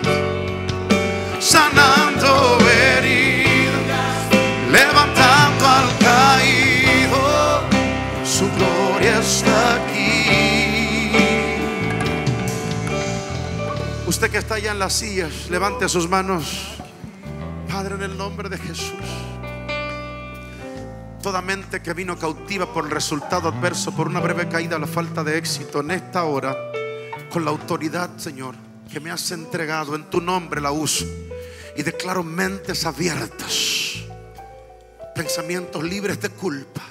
Sanando heridas, levantando al caído, su gloria está aquí. Usted que está allá en las sillas, levante sus manos. Padre, en el nombre de Jesús, toda mente que vino cautiva por el resultado adverso, por una breve caída o la falta de éxito, en esta hora, con la autoridad, Señor, que me has entregado, en tu nombre la uso. Y declaro mentes abiertas, pensamientos libres de culpa,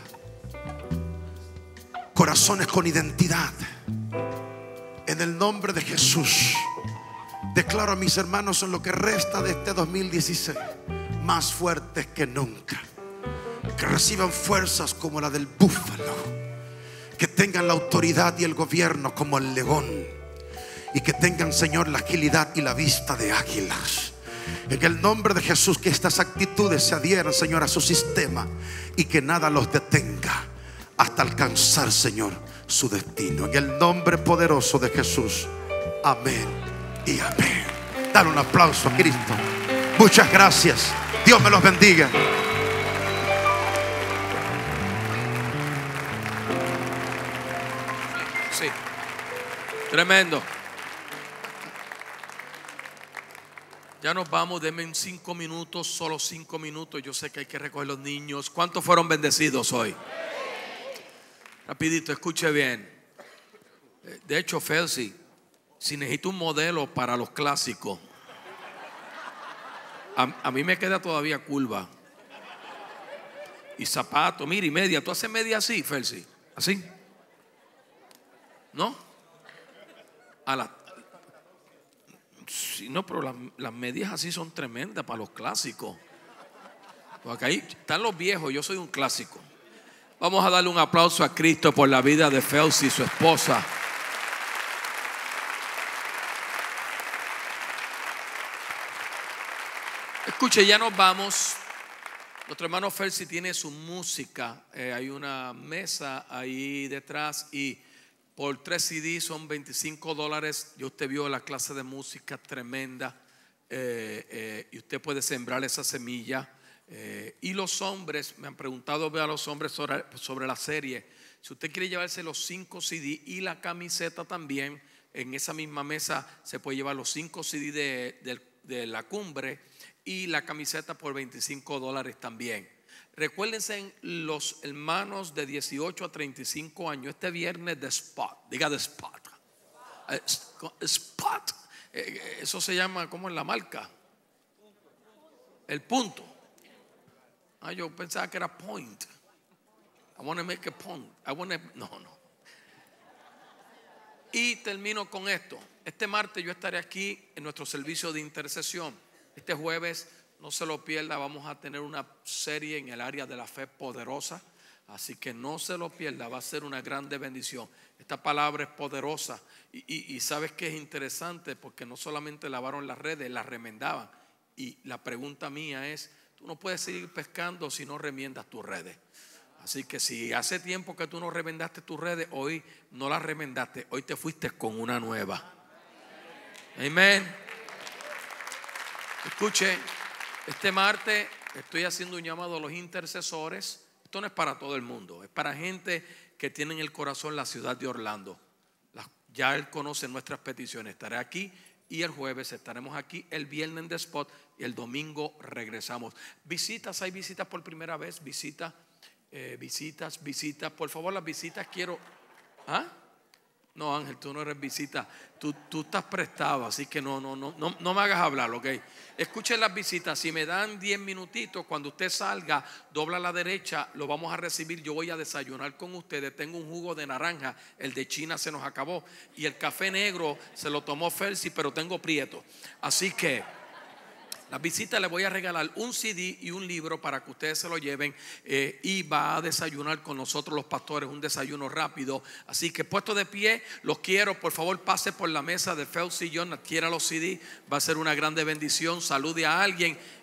corazones con identidad. En el nombre de Jesús, declaro a mis hermanos en lo que resta de este dos mil dieciséis más fuertes que nunca. Que reciban fuerzas como la del búfalo, que tengan la autoridad y el gobierno como el león, y que tengan, Señor, la agilidad y la vista de águilas. En el nombre de Jesús, que estas actitudes se adhieran, Señor, a su sistema y que nada los detenga hasta alcanzar, Señor, su destino. En el nombre poderoso de Jesús. Amén y amén. Dale un aplauso a Cristo. Muchas gracias. Dios me los bendiga. Sí. Tremendo. Ya nos vamos, denme en cinco minutos, solo cinco minutos. Yo sé que hay que recoger los niños. ¿Cuántos fueron bendecidos hoy? Rapidito, escuche bien. De hecho, Felsi, si necesito un modelo para los clásicos, a, a mí me queda todavía curva. Y zapato, mira, y media. ¿Tú haces media así, Felsi? ¿Así? ¿No? A la... Sí, no, pero las, las medias así son tremendas para los clásicos. Porque ahí están los viejos, yo soy un clásico. Vamos a darle un aplauso a Cristo por la vida de Felsi y su esposa. Escuche, ya nos vamos. Nuestro hermano Felsi tiene su música. Eh, hay una mesa ahí detrás y por tres C D son veinticinco dólares. Y usted vio la clase de música tremenda. Eh, eh, y usted puede sembrar esa semilla. Eh, y los hombres, me han preguntado a los hombres sobre, sobre la serie. Si usted quiere llevarse los cinco C D y la camiseta también, en esa misma mesa se puede llevar los cinco C D de, de, de la cumbre y la camiseta por veinticinco dólares también. Recuérdense, los hermanos de dieciocho a treinta y cinco años, este viernes de Spot, diga de Spot. Eh, Spot, eh, eso se llama, ¿cómo es la marca? El punto. Ah, yo pensaba que era point. I want to make a point. I want to, no, no. Y termino con esto. Este martes yo estaré aquí en nuestro servicio de intercesión. Este jueves, no se lo pierda, vamos a tener una serie en el área de la fe poderosa. Así que no se lo pierda, va a ser una grande bendición. Esta palabra es poderosa. Y, y, y sabes que es interesante porque no solamente lavaron las redes, las remendaban. Y la pregunta mía es, tú no puedes seguir pescando si no remiendas tus redes. Así que si hace tiempo que tú no remendaste tus redes, hoy no las remendaste, hoy te fuiste con una nueva. Amén. Escuche, este martes estoy haciendo un llamado a los intercesores. Esto no es para todo el mundo, es para gente que tiene en el corazón la ciudad de Orlando. Ya él conoce nuestras peticiones. Estaré aquí y el jueves estaremos aquí, el viernes en The Spot y el domingo regresamos. Visitas, hay visitas por primera vez, visitas. Eh, visitas, visitas, por favor, las visitas quiero. ¿Ah? No, Ángel, tú no eres visita, tú, tú estás prestado, así que no, no, no, no, no me hagas hablar, ¿ok? Escuchen las visitas, si me dan diez minutitos, cuando usted salga, dobla a la derecha, lo vamos a recibir, yo voy a desayunar con ustedes, tengo un jugo de naranja, el de China se nos acabó, y el café negro se lo tomó Felsi, pero tengo prieto, así que las visitas les voy a regalar un C D y un libro para que ustedes se lo lleven, eh, y va a desayunar con nosotros los pastores, un desayuno rápido. Así que puesto de pie, los quiero, por favor pase por la mesa de Felsi John, adquiera los C D, va a ser una grande bendición, salude a alguien